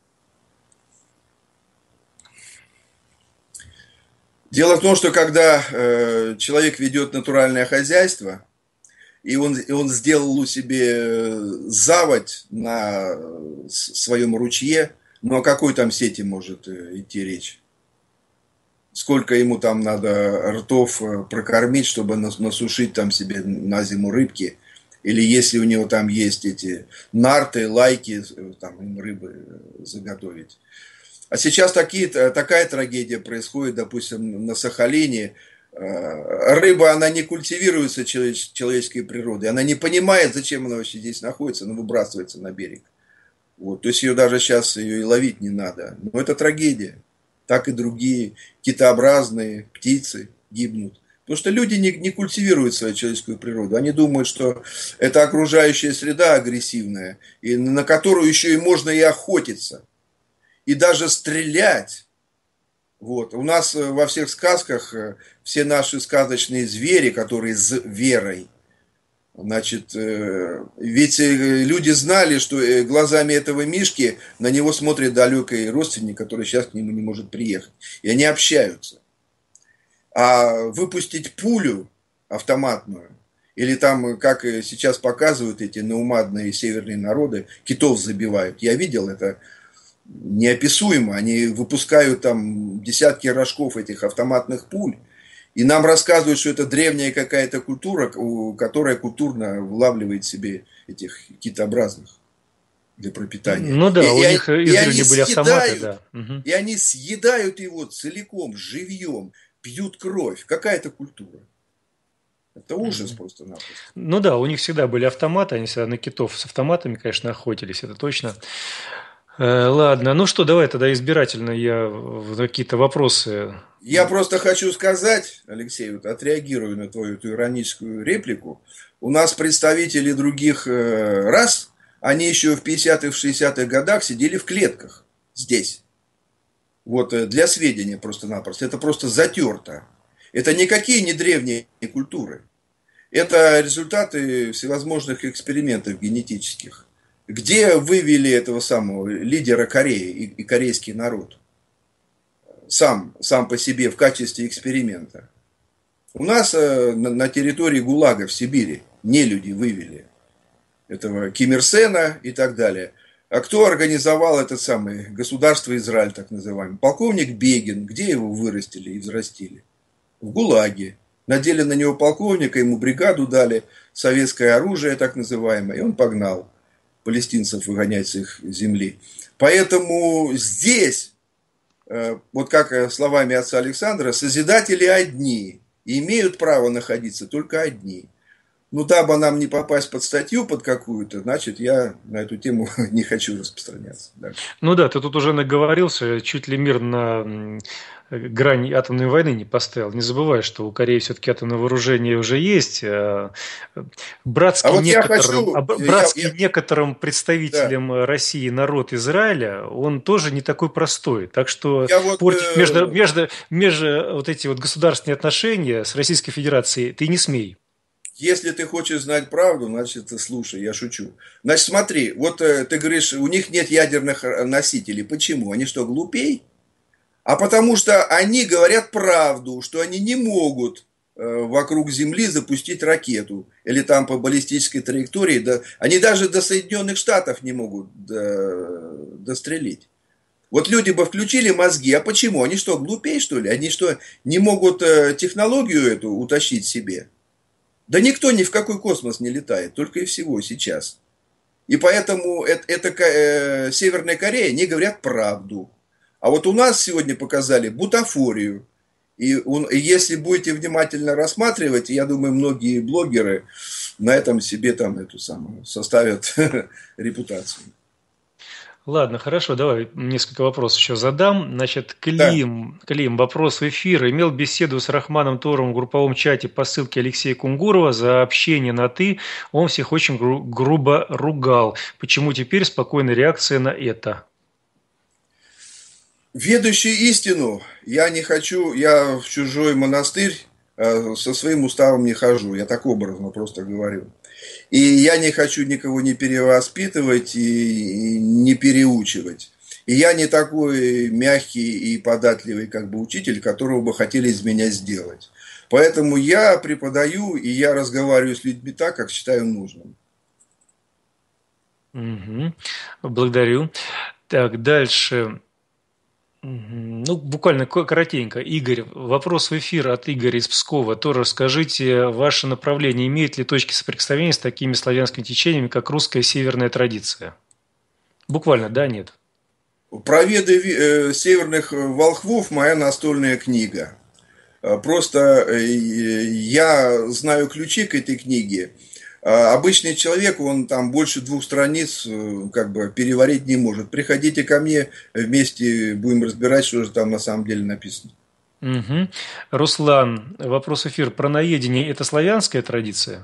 Дело в том, что когда э, человек ведет натуральное хозяйство, и он, и он сделал у себя заводь на своем ручье, ну о какой там сети может идти речь? Сколько ему там надо ртов прокормить, чтобы насушить там себе на зиму рыбки? Или если у него там есть эти нарты, лайки, там им рыбы заготовить. А сейчас такие, такая трагедия происходит, допустим, на Сахалине. Рыба, она не культивируется человеческой природой. Она не понимает, зачем она вообще здесь находится, она выбрасывается на берег. Вот. То есть ее даже сейчас ее и ловить не надо. Но это трагедия. Так и другие китообразные птицы гибнут. Потому что люди не, не культивируют свою человеческую природу. Они думают, что это окружающая среда агрессивная, и на которую еще и можно и охотиться. И даже стрелять. Вот. У нас во всех сказках все наши сказочные звери, которые с верой, значит, ведь люди знали, что глазами этого мишки на него смотрит далекий родственник, который сейчас к нему не может приехать. И они общаются. А выпустить пулю автоматную, или там, как сейчас показывают эти наумадные северные народы, китов забивают. Я видел это. Неописуемо. Они выпускают там десятки рожков этих автоматных пуль. И нам рассказывают, что это древняя какая-то культура, которая культурно вылавливает себе этих китообразных для пропитания. Ну да, и, у и, них издревле были автоматы. Да. Угу. И они съедают его целиком, живьем, пьют кровь. Какая это культура? Это ужас mm-hmm. просто-напросто. Ну да, у них всегда были автоматы, они всегда на китов с автоматами, конечно, охотились, это точно. Ладно, ну что, давай тогда избирательно я какие-то вопросы. Я просто хочу сказать, Алексей, вот отреагирую на твою эту ироническую реплику. У нас представители других рас, они еще в пятидесятых, в шестидесятых годах сидели в клетках здесь. Вот для сведения просто-напросто. Это просто затерто. Это никакие не древние культуры. Это результаты всевозможных экспериментов генетических. Где вывели этого самого лидера Кореи и, и корейский народ? Сам, сам по себе в качестве эксперимента. У нас э, на, на территории ГУЛАГа в Сибири нелюди вывели этого Ким Ир Сена и так далее. А кто организовал это самое государство Израиль, так называемое? Полковник Бегин. Где его вырастили и взрастили? В ГУЛАГе. Надели на него полковника, ему бригаду дали, советское оружие, так называемое, и он погнал палестинцев выгонять с их земли. Поэтому здесь, вот как словами отца Александра, созидатели одни, и имеют право находиться только одни. Ну, дабы нам не попасть под статью, под какую-то, значит, я на эту тему не хочу распространяться. Да. Ну да, ты тут уже наговорился, чуть ли мир на грани атомной войны не поставил. Не забывай, что у Кореи все-таки атомное вооружение уже есть. Братский, а вот некоторым, хочу, братский я, я... некоторым представителям да. России народ Израиля, он тоже не такой простой. Так что я портить вот, между, между, между вот эти вот государственные отношения с Российской Федерацией ты не смей. Если ты хочешь знать правду, значит, слушай, я шучу. Значит, смотри, вот ты говоришь, у них нет ядерных носителей. Почему? Они что, глупей? А потому что они говорят правду, что они не могут вокруг Земли запустить ракету. Или там по баллистической траектории. Да, они даже до Соединенных Штатов не могут до, дострелить. Вот люди бы включили мозги. А почему? Они что, глупей, что ли? Они что, не могут технологию эту утащить себе? Да никто ни в какой космос не летает. Только и всего сейчас. И поэтому это, это э, Северная Корея, они говорят правду. А вот у нас сегодня показали бутафорию. И, он, и если будете внимательно рассматривать, я думаю, многие блогеры на этом себе там эту самую составят репутацию. Ладно, хорошо, давай несколько вопросов еще задам. Значит, Клим, да. Клим, вопрос в эфир. Имел беседу с Рахманом Торовым в групповом чате по ссылке Алексея Кунгурова за общение на «ты». Он всех очень гру- грубо ругал. Почему теперь спокойная реакция на это? Ведущий истину, я не хочу, я в чужой монастырь со своим уставом не хожу, я так образно просто говорю. И я не хочу никого не перевоспитывать и не переучивать. И я не такой мягкий и податливый как бы учитель, которого бы хотели из меня сделать. Поэтому я преподаю и я разговариваю с людьми так, как считаю нужным. Угу. Благодарю. Так, дальше. Ну, буквально коротенько. Игорь, вопрос в эфир от Игоря из Пскова. То расскажите, ваше направление имеет ли точки соприкосновения с такими славянскими течениями, как русская северная традиция? Буквально, да, нет? Про веды северных волхвов моя настольная книга. Просто я знаю ключи к этой книге. Обычный человек, он там больше двух страниц как бы переварить не может. Приходите ко мне, вместе будем разбирать, что же там на самом деле написано. Угу. Руслан, вопрос эфир. Праноедение – это славянская традиция?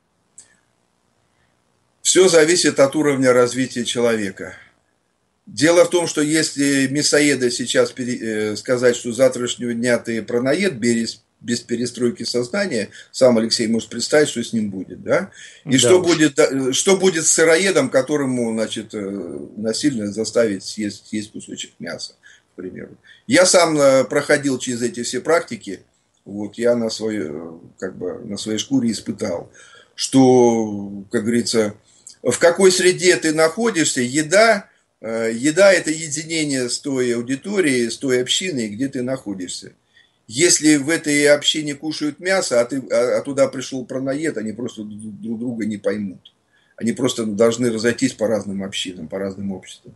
Все зависит от уровня развития человека. Дело в том, что если мясоеда сейчас пере, э, сказать, что с завтрашнего дня ты праноед, без, без перестройки сознания, сам Алексей может представить, что с ним будет, да? И да. Что, будет, что будет с сыроедом, которому, значит, насильно заставить съесть, съесть кусочек мяса, к примеру. Я сам проходил через эти все практики, вот, я на своей, как бы, на своей шкуре испытал, что, как говорится, в какой среде ты находишься, еда... Еда – это единение с той аудиторией, с той общиной, где ты находишься. Если в этой общине кушают мясо, а, ты, а, а туда пришел праноед, они просто друг друга не поймут. Они просто должны разойтись по разным общинам, по разным обществам.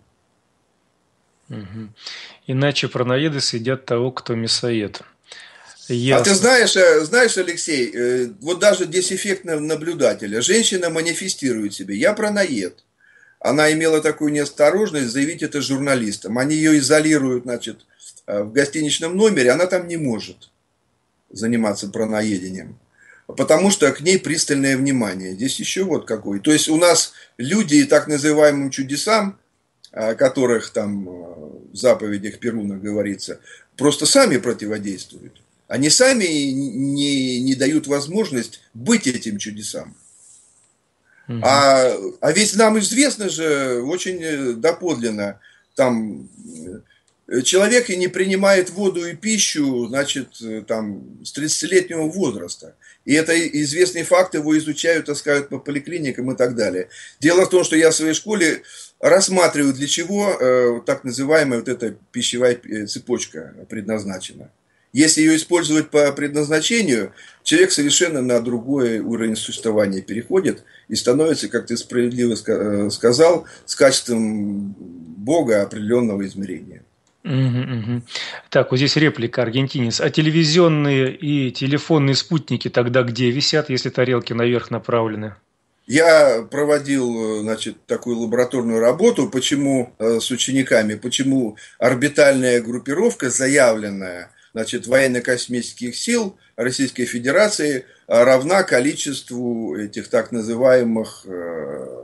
Угу. Иначе праноеды съедят того, кто мясоед. Ясно. А ты знаешь, знаешь, Алексей, вот даже здесь эффект наблюдателя. Женщина манифестирует себе: я праноед. Она имела такую неосторожность заявить это журналистам. Они ее изолируют, значит, в гостиничном номере, она там не может заниматься праноедением, потому что к ней пристальное внимание. Здесь еще вот какой. То есть у нас люди так называемым чудесам, о которых там в заповедях Перуна говорится, просто сами противодействуют. Они сами не, не дают возможность быть этим чудесам. Угу. А, а ведь нам известно же очень доподлинно, там человек и не принимает воду и пищу, значит, там, с тридцатилетнего возраста. И это известный факт, его изучают, таскают по поликлиникам и так далее. Дело в том, что я в своей школе рассматриваю, для чего э, так называемая вот эта пищевая цепочка предназначена. Если ее использовать по предназначению, человек совершенно на другой уровень существования переходит и становится, как ты справедливо сказал, с качеством Бога определенного измерения. Угу, угу. Так, вот здесь реплика, аргентинец. А телевизионные и телефонные спутники тогда где висят, если тарелки наверх направлены? Я проводил, значит, такую лабораторную работу, почему с учениками, почему орбитальная группировка, заявленная, значит, военно-космических сил Российской Федерации, равна количеству этих так называемых э,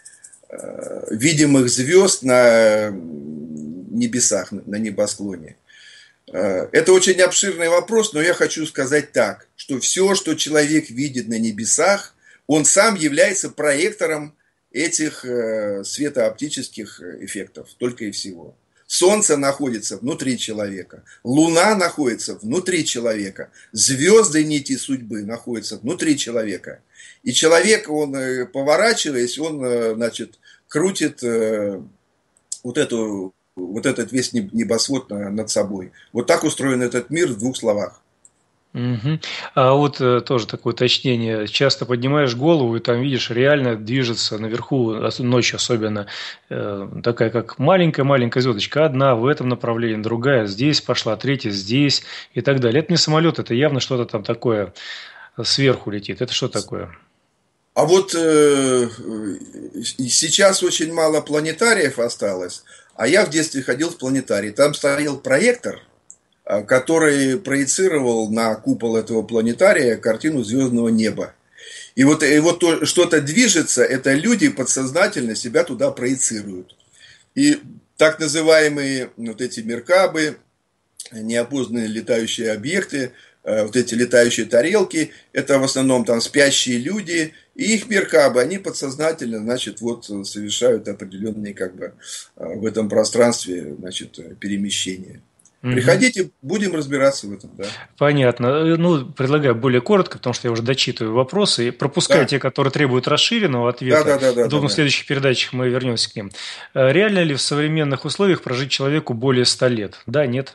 э, видимых звезд на небесах, на небосклоне. Это очень обширный вопрос, но я хочу сказать так, что все, что человек видит на небесах, он сам является проектором этих э, светооптических эффектов, только и всего. Солнце находится внутри человека, Луна находится внутри человека, звезды нити судьбы находятся внутри человека. И человек, он, поворачиваясь, он, значит, крутит вот, эту, вот этот весь небосвод над собой. Вот так устроен этот мир в двух словах. Угу. А вот э, тоже такое уточнение. Часто поднимаешь голову и там видишь, реально движется наверху, ночью особенно, э, такая как маленькая-маленькая звездочка. Одна в этом направлении, другая здесь пошла, третья здесь и так далее. Это не самолет, это явно что-то там такое сверху летит. Это что такое? А вот э, сейчас очень мало планетариев осталось, а я в детстве ходил в планетарий. Там стоял проектор, который проецировал на купол этого планетария картину звездного неба. И вот, и вот то, что-то движется, это люди подсознательно себя туда проецируют. И так называемые вот эти меркабы, неопознанные летающие объекты, вот эти летающие тарелки, это в основном там спящие люди, и их меркабы, они подсознательно, значит, вот совершают определенные, как бы, в этом пространстве, значит, перемещения. Приходите, будем разбираться в этом, да. Понятно. Ну, предлагаю более коротко, потому что я уже дочитываю вопросы. И пропускаю Да. те, которые требуют расширенного ответа. Да, да, да, да, Думаю, да, в следующих передачах мы вернемся к ним. Реально ли в современных условиях прожить человеку более ста лет? Да, нет?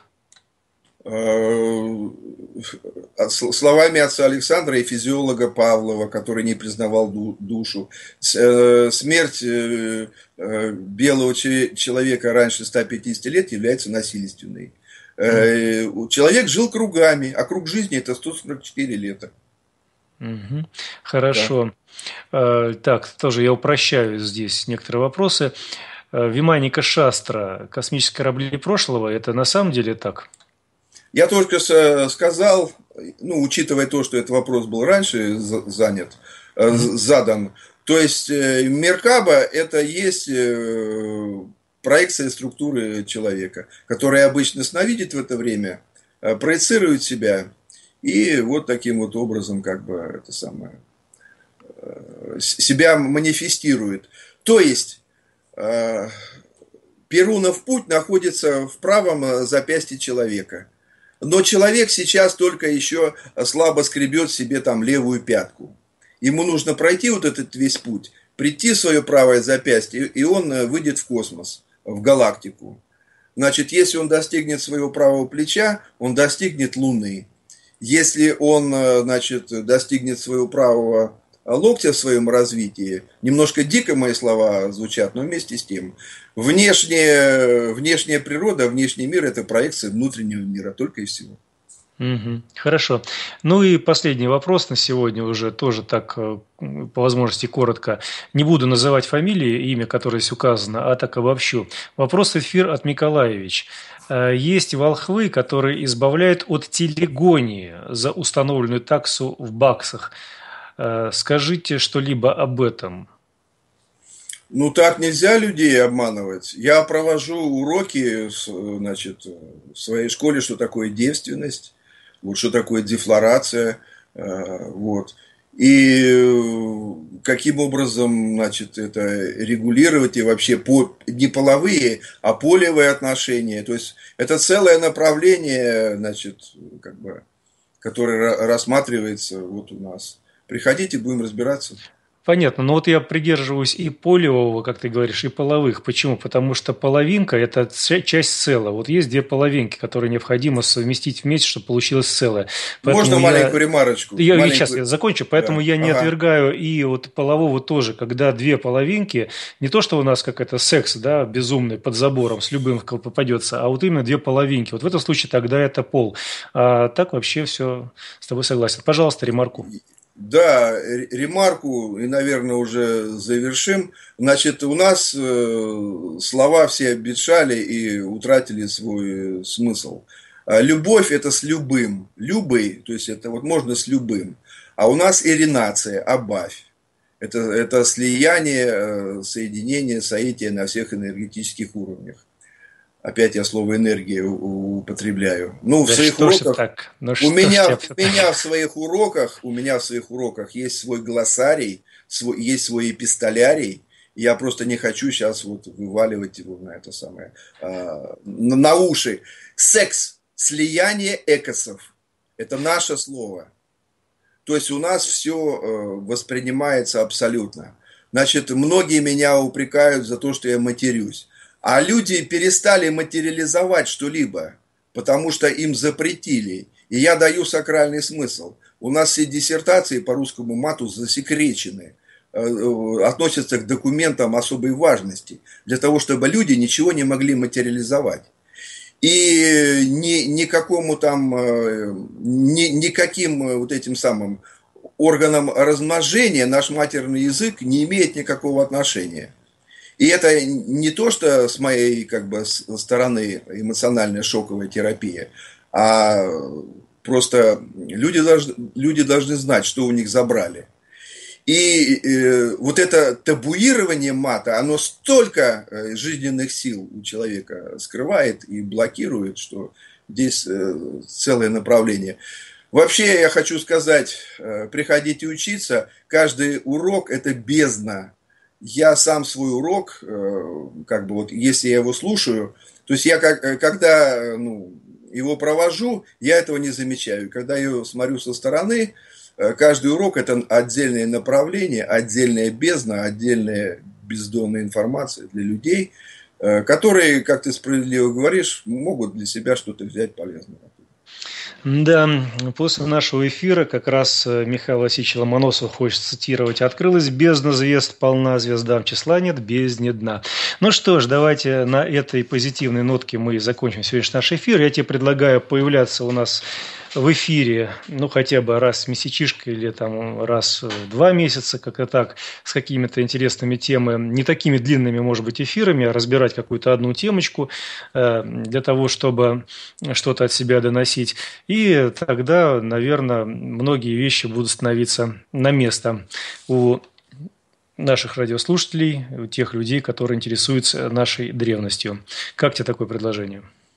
Словами отца Александра и физиолога Павлова, который не признавал душу, смерть белого человека раньше ста пятидесяти лет является насильственной. Человек жил кругами, а круг жизни это сто сорок четыре лета. Угу. Хорошо. Да. Так, тоже я упрощаю здесь некоторые вопросы. Виманика Шастра, космические корабли прошлого, это на самом деле так? Я только сказал, ну, учитывая то, что этот вопрос был раньше занят, mm-hmm. задан, то есть Меркаба это есть проекция структуры человека, которая обычно сновидит в это время, проецирует себя и вот таким вот образом как бы это самое себя манифестирует. То есть Перунов путь находится в правом запястье человека. Но человек сейчас только еще слабо скребет себе там левую пятку. Ему нужно пройти вот этот весь путь, прийти в свое правое запястье, и он выйдет в космос, в галактику. Значит, если он достигнет своего правого плеча, он достигнет Луны. Если он, значит, достигнет своего правого локтя в своем развитии, немножко дико мои слова звучат, но вместе с тем, внешняя, внешняя природа, внешний мир – это проекция внутреннего мира, только и всего. Угу. Хорошо. Ну и последний вопрос на сегодня уже тоже так, по возможности, коротко. Не буду называть фамилии, имя, которое здесь указано, а так обобщу. Вопрос эфир от Миколаевич. Есть волхвы, которые избавляют от телегонии за установленную таксу в баксах. Скажите что-либо об этом. Ну, так нельзя людей обманывать. Я провожу уроки, значит, в своей школе, что такое девственность, вот, что такое дефлорация, вот. И каким образом, значит, это регулировать, и вообще по, не половые, а полевые отношения. То есть, это целое направление, значит, как бы, которое рассматривается вот у нас. Приходите, будем разбираться. Понятно, но вот я придерживаюсь и полевого, как ты говоришь, и половых. Почему? Потому что половинка – это часть целого. Вот есть две половинки, которые необходимо совместить вместе, чтобы получилось целое. Поэтому можно я... маленькую ремарочку? Я маленькую... сейчас я закончу, поэтому да. я не ага. отвергаю и вот полового тоже, когда две половинки, не то, что у нас как это секс, да, безумный под забором с любым, кто попадется, а вот именно две половинки. Вот в этом случае тогда это пол. А так вообще все с тобой согласен. Пожалуйста, ремарку. Да, ремарку, и, наверное, уже завершим. Значит, у нас слова все обветшали и утратили свой смысл. Любовь – это с любым. Любый, то есть, это вот можно с любым. А у нас иринация, обавь. Это, это слияние, соединение, соитие на всех энергетических уровнях. Опять я слово энергия употребляю. Ну, в да своих уроках. Так? Ну, у, меня, у меня в своих уроках, у меня в своих уроках есть свой глоссарий, свой, есть свой эпистолярий. Я просто не хочу сейчас вот вываливать его на это самое а, на, на уши. Секс, слияние экосов. Это наше слово. То есть у нас все воспринимается абсолютно. Значит, многие меня упрекают за то, что я матерюсь. А люди перестали материализовать что-либо, потому что им запретили. И я даю сакральный смысл. У нас все диссертации по русскому мату засекречены, относятся к документам особой важности, для того, чтобы люди ничего не могли материализовать. И ни, никакому там, ни, никаким вот этим самым органам размножения наш матерный язык не имеет никакого отношения. И это не то, что с моей как бы, стороны эмоциональная шоковая терапия, а просто люди должны, люди должны знать, что у них забрали. И э, вот это табуирование мата, оно столько жизненных сил у человека скрывает и блокирует, что здесь э, целое направление. Вообще, я хочу сказать, приходите учиться. Каждый урок – это бездна. Я сам свой урок, как бы вот, если я его слушаю, то есть я как, когда ну, его провожу, я этого не замечаю. Когда я смотрю со стороны, каждый урок – это отдельное направление, отдельная бездна, отдельная бездонная информация для людей, которые, как ты справедливо говоришь, могут для себя что-то взять полезное. Да, после нашего эфира как раз Михаил Васильевич Ломоносов хочет цитировать: «Открылась бездна звезд, полна звездам, числа нет, бездне дна». Ну что ж, давайте на этой позитивной нотке мы закончим сегодняшний наш эфир. Я тебе предлагаю появляться у нас в эфире, ну, хотя бы раз в месячишко или там раз в два месяца, как-то так, с какими-то интересными темами, не такими длинными, может быть, эфирами, а разбирать какую-то одну темочку э, для того, чтобы что-то от себя доносить. И тогда, наверное, многие вещи будут становиться на место у наших радиослушателей, у тех людей, которые интересуются нашей древностью. Как тебе такое предложение?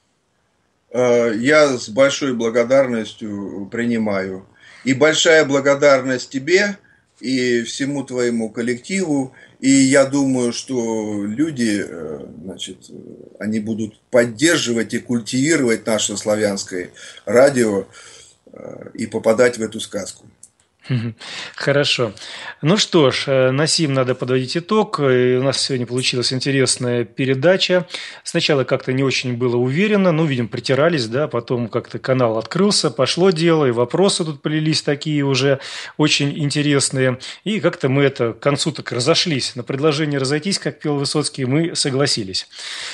Я с большой благодарностью принимаю. И большая благодарность тебе и всему твоему коллективу. И я думаю, что люди, значит, они будут поддерживать и культивировать наше славянское радио и попадать в эту сказку. Хорошо. Ну что ж, на сим надо подводить итог. И у нас сегодня получилась интересная передача. Сначала как-то не очень было уверенно, ну, видим, притирались, да, потом как-то канал открылся, пошло дело, и вопросы тут полились такие уже очень интересные. И как-то мы это к концу так разошлись. На предложение разойтись, как пел Высоцкий, мы согласились.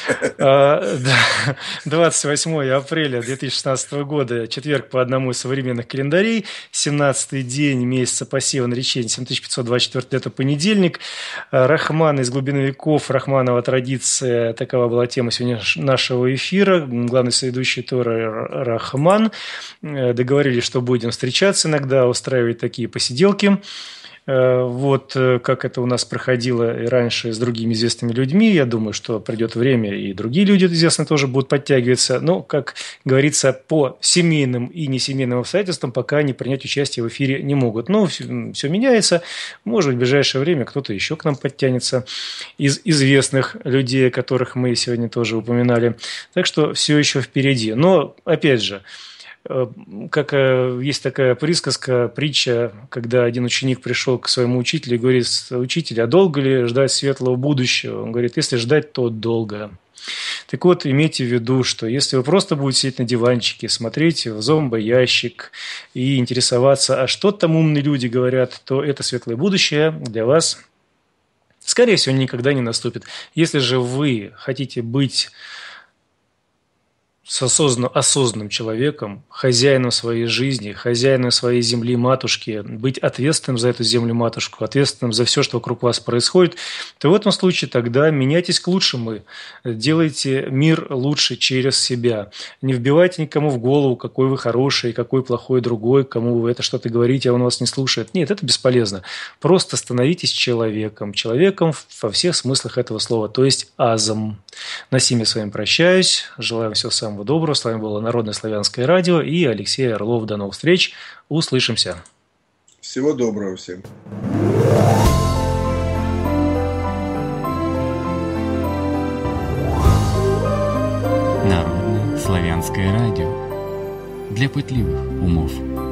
двадцать восьмое апреля две тысячи шестнадцатого года, четверг по одному из современных календарей, семнадцатый день месяца посева наречения, семь тысяч пятьсот двадцать четвёртый, это понедельник. Рахман из глубины веков, Рахманова традиция, такова была тема сегодня нашего эфира. Главный соведущий Тора Рахман. Договорились, что будем встречаться иногда, устраивать такие посиделки. Вот как это у нас проходило и раньше с другими известными людьми. Я думаю, что придет время, и другие люди известные тоже будут подтягиваться. Но, как говорится, по семейным и несемейным обстоятельствам пока они принять участие в эфире не могут. Но все, все меняется. Может быть, в ближайшее время кто-то еще к нам подтянется из известных людей, которых мы сегодня тоже упоминали. Так что все еще впереди. Но, опять же, как есть такая присказка, притча, когда один ученик пришел к своему учителю и говорит: «Учитель, а долго ли ждать светлого будущего?» Он говорит: «Если ждать, то долго». Так вот, имейте в виду, что если вы просто будете сидеть на диванчике, смотреть в зомбоящик и интересоваться, а что там умные люди говорят, то это светлое будущее для вас, скорее всего, никогда не наступит. Если же вы хотите быть с осознанным, осознанным человеком, хозяином своей жизни, хозяином своей земли-матушки, быть ответственным за эту землю-матушку, ответственным за все, что вокруг вас происходит, то в этом случае тогда меняйтесь к лучшему, делайте мир лучше через себя. Не вбивайте никому в голову, какой вы хороший, какой плохой другой, кому вы это что-то говорите, а он вас не слушает. Нет, это бесполезно. Просто становитесь человеком. Человеком во всех смыслах этого слова, то есть азом. На сим я с вами прощаюсь. Желаю всего самого доброго. С вами было Народное славянское радио и Алексей Орлов. До новых встреч. Услышимся. Всего доброго всем. Народное славянское радио для пытливых умов.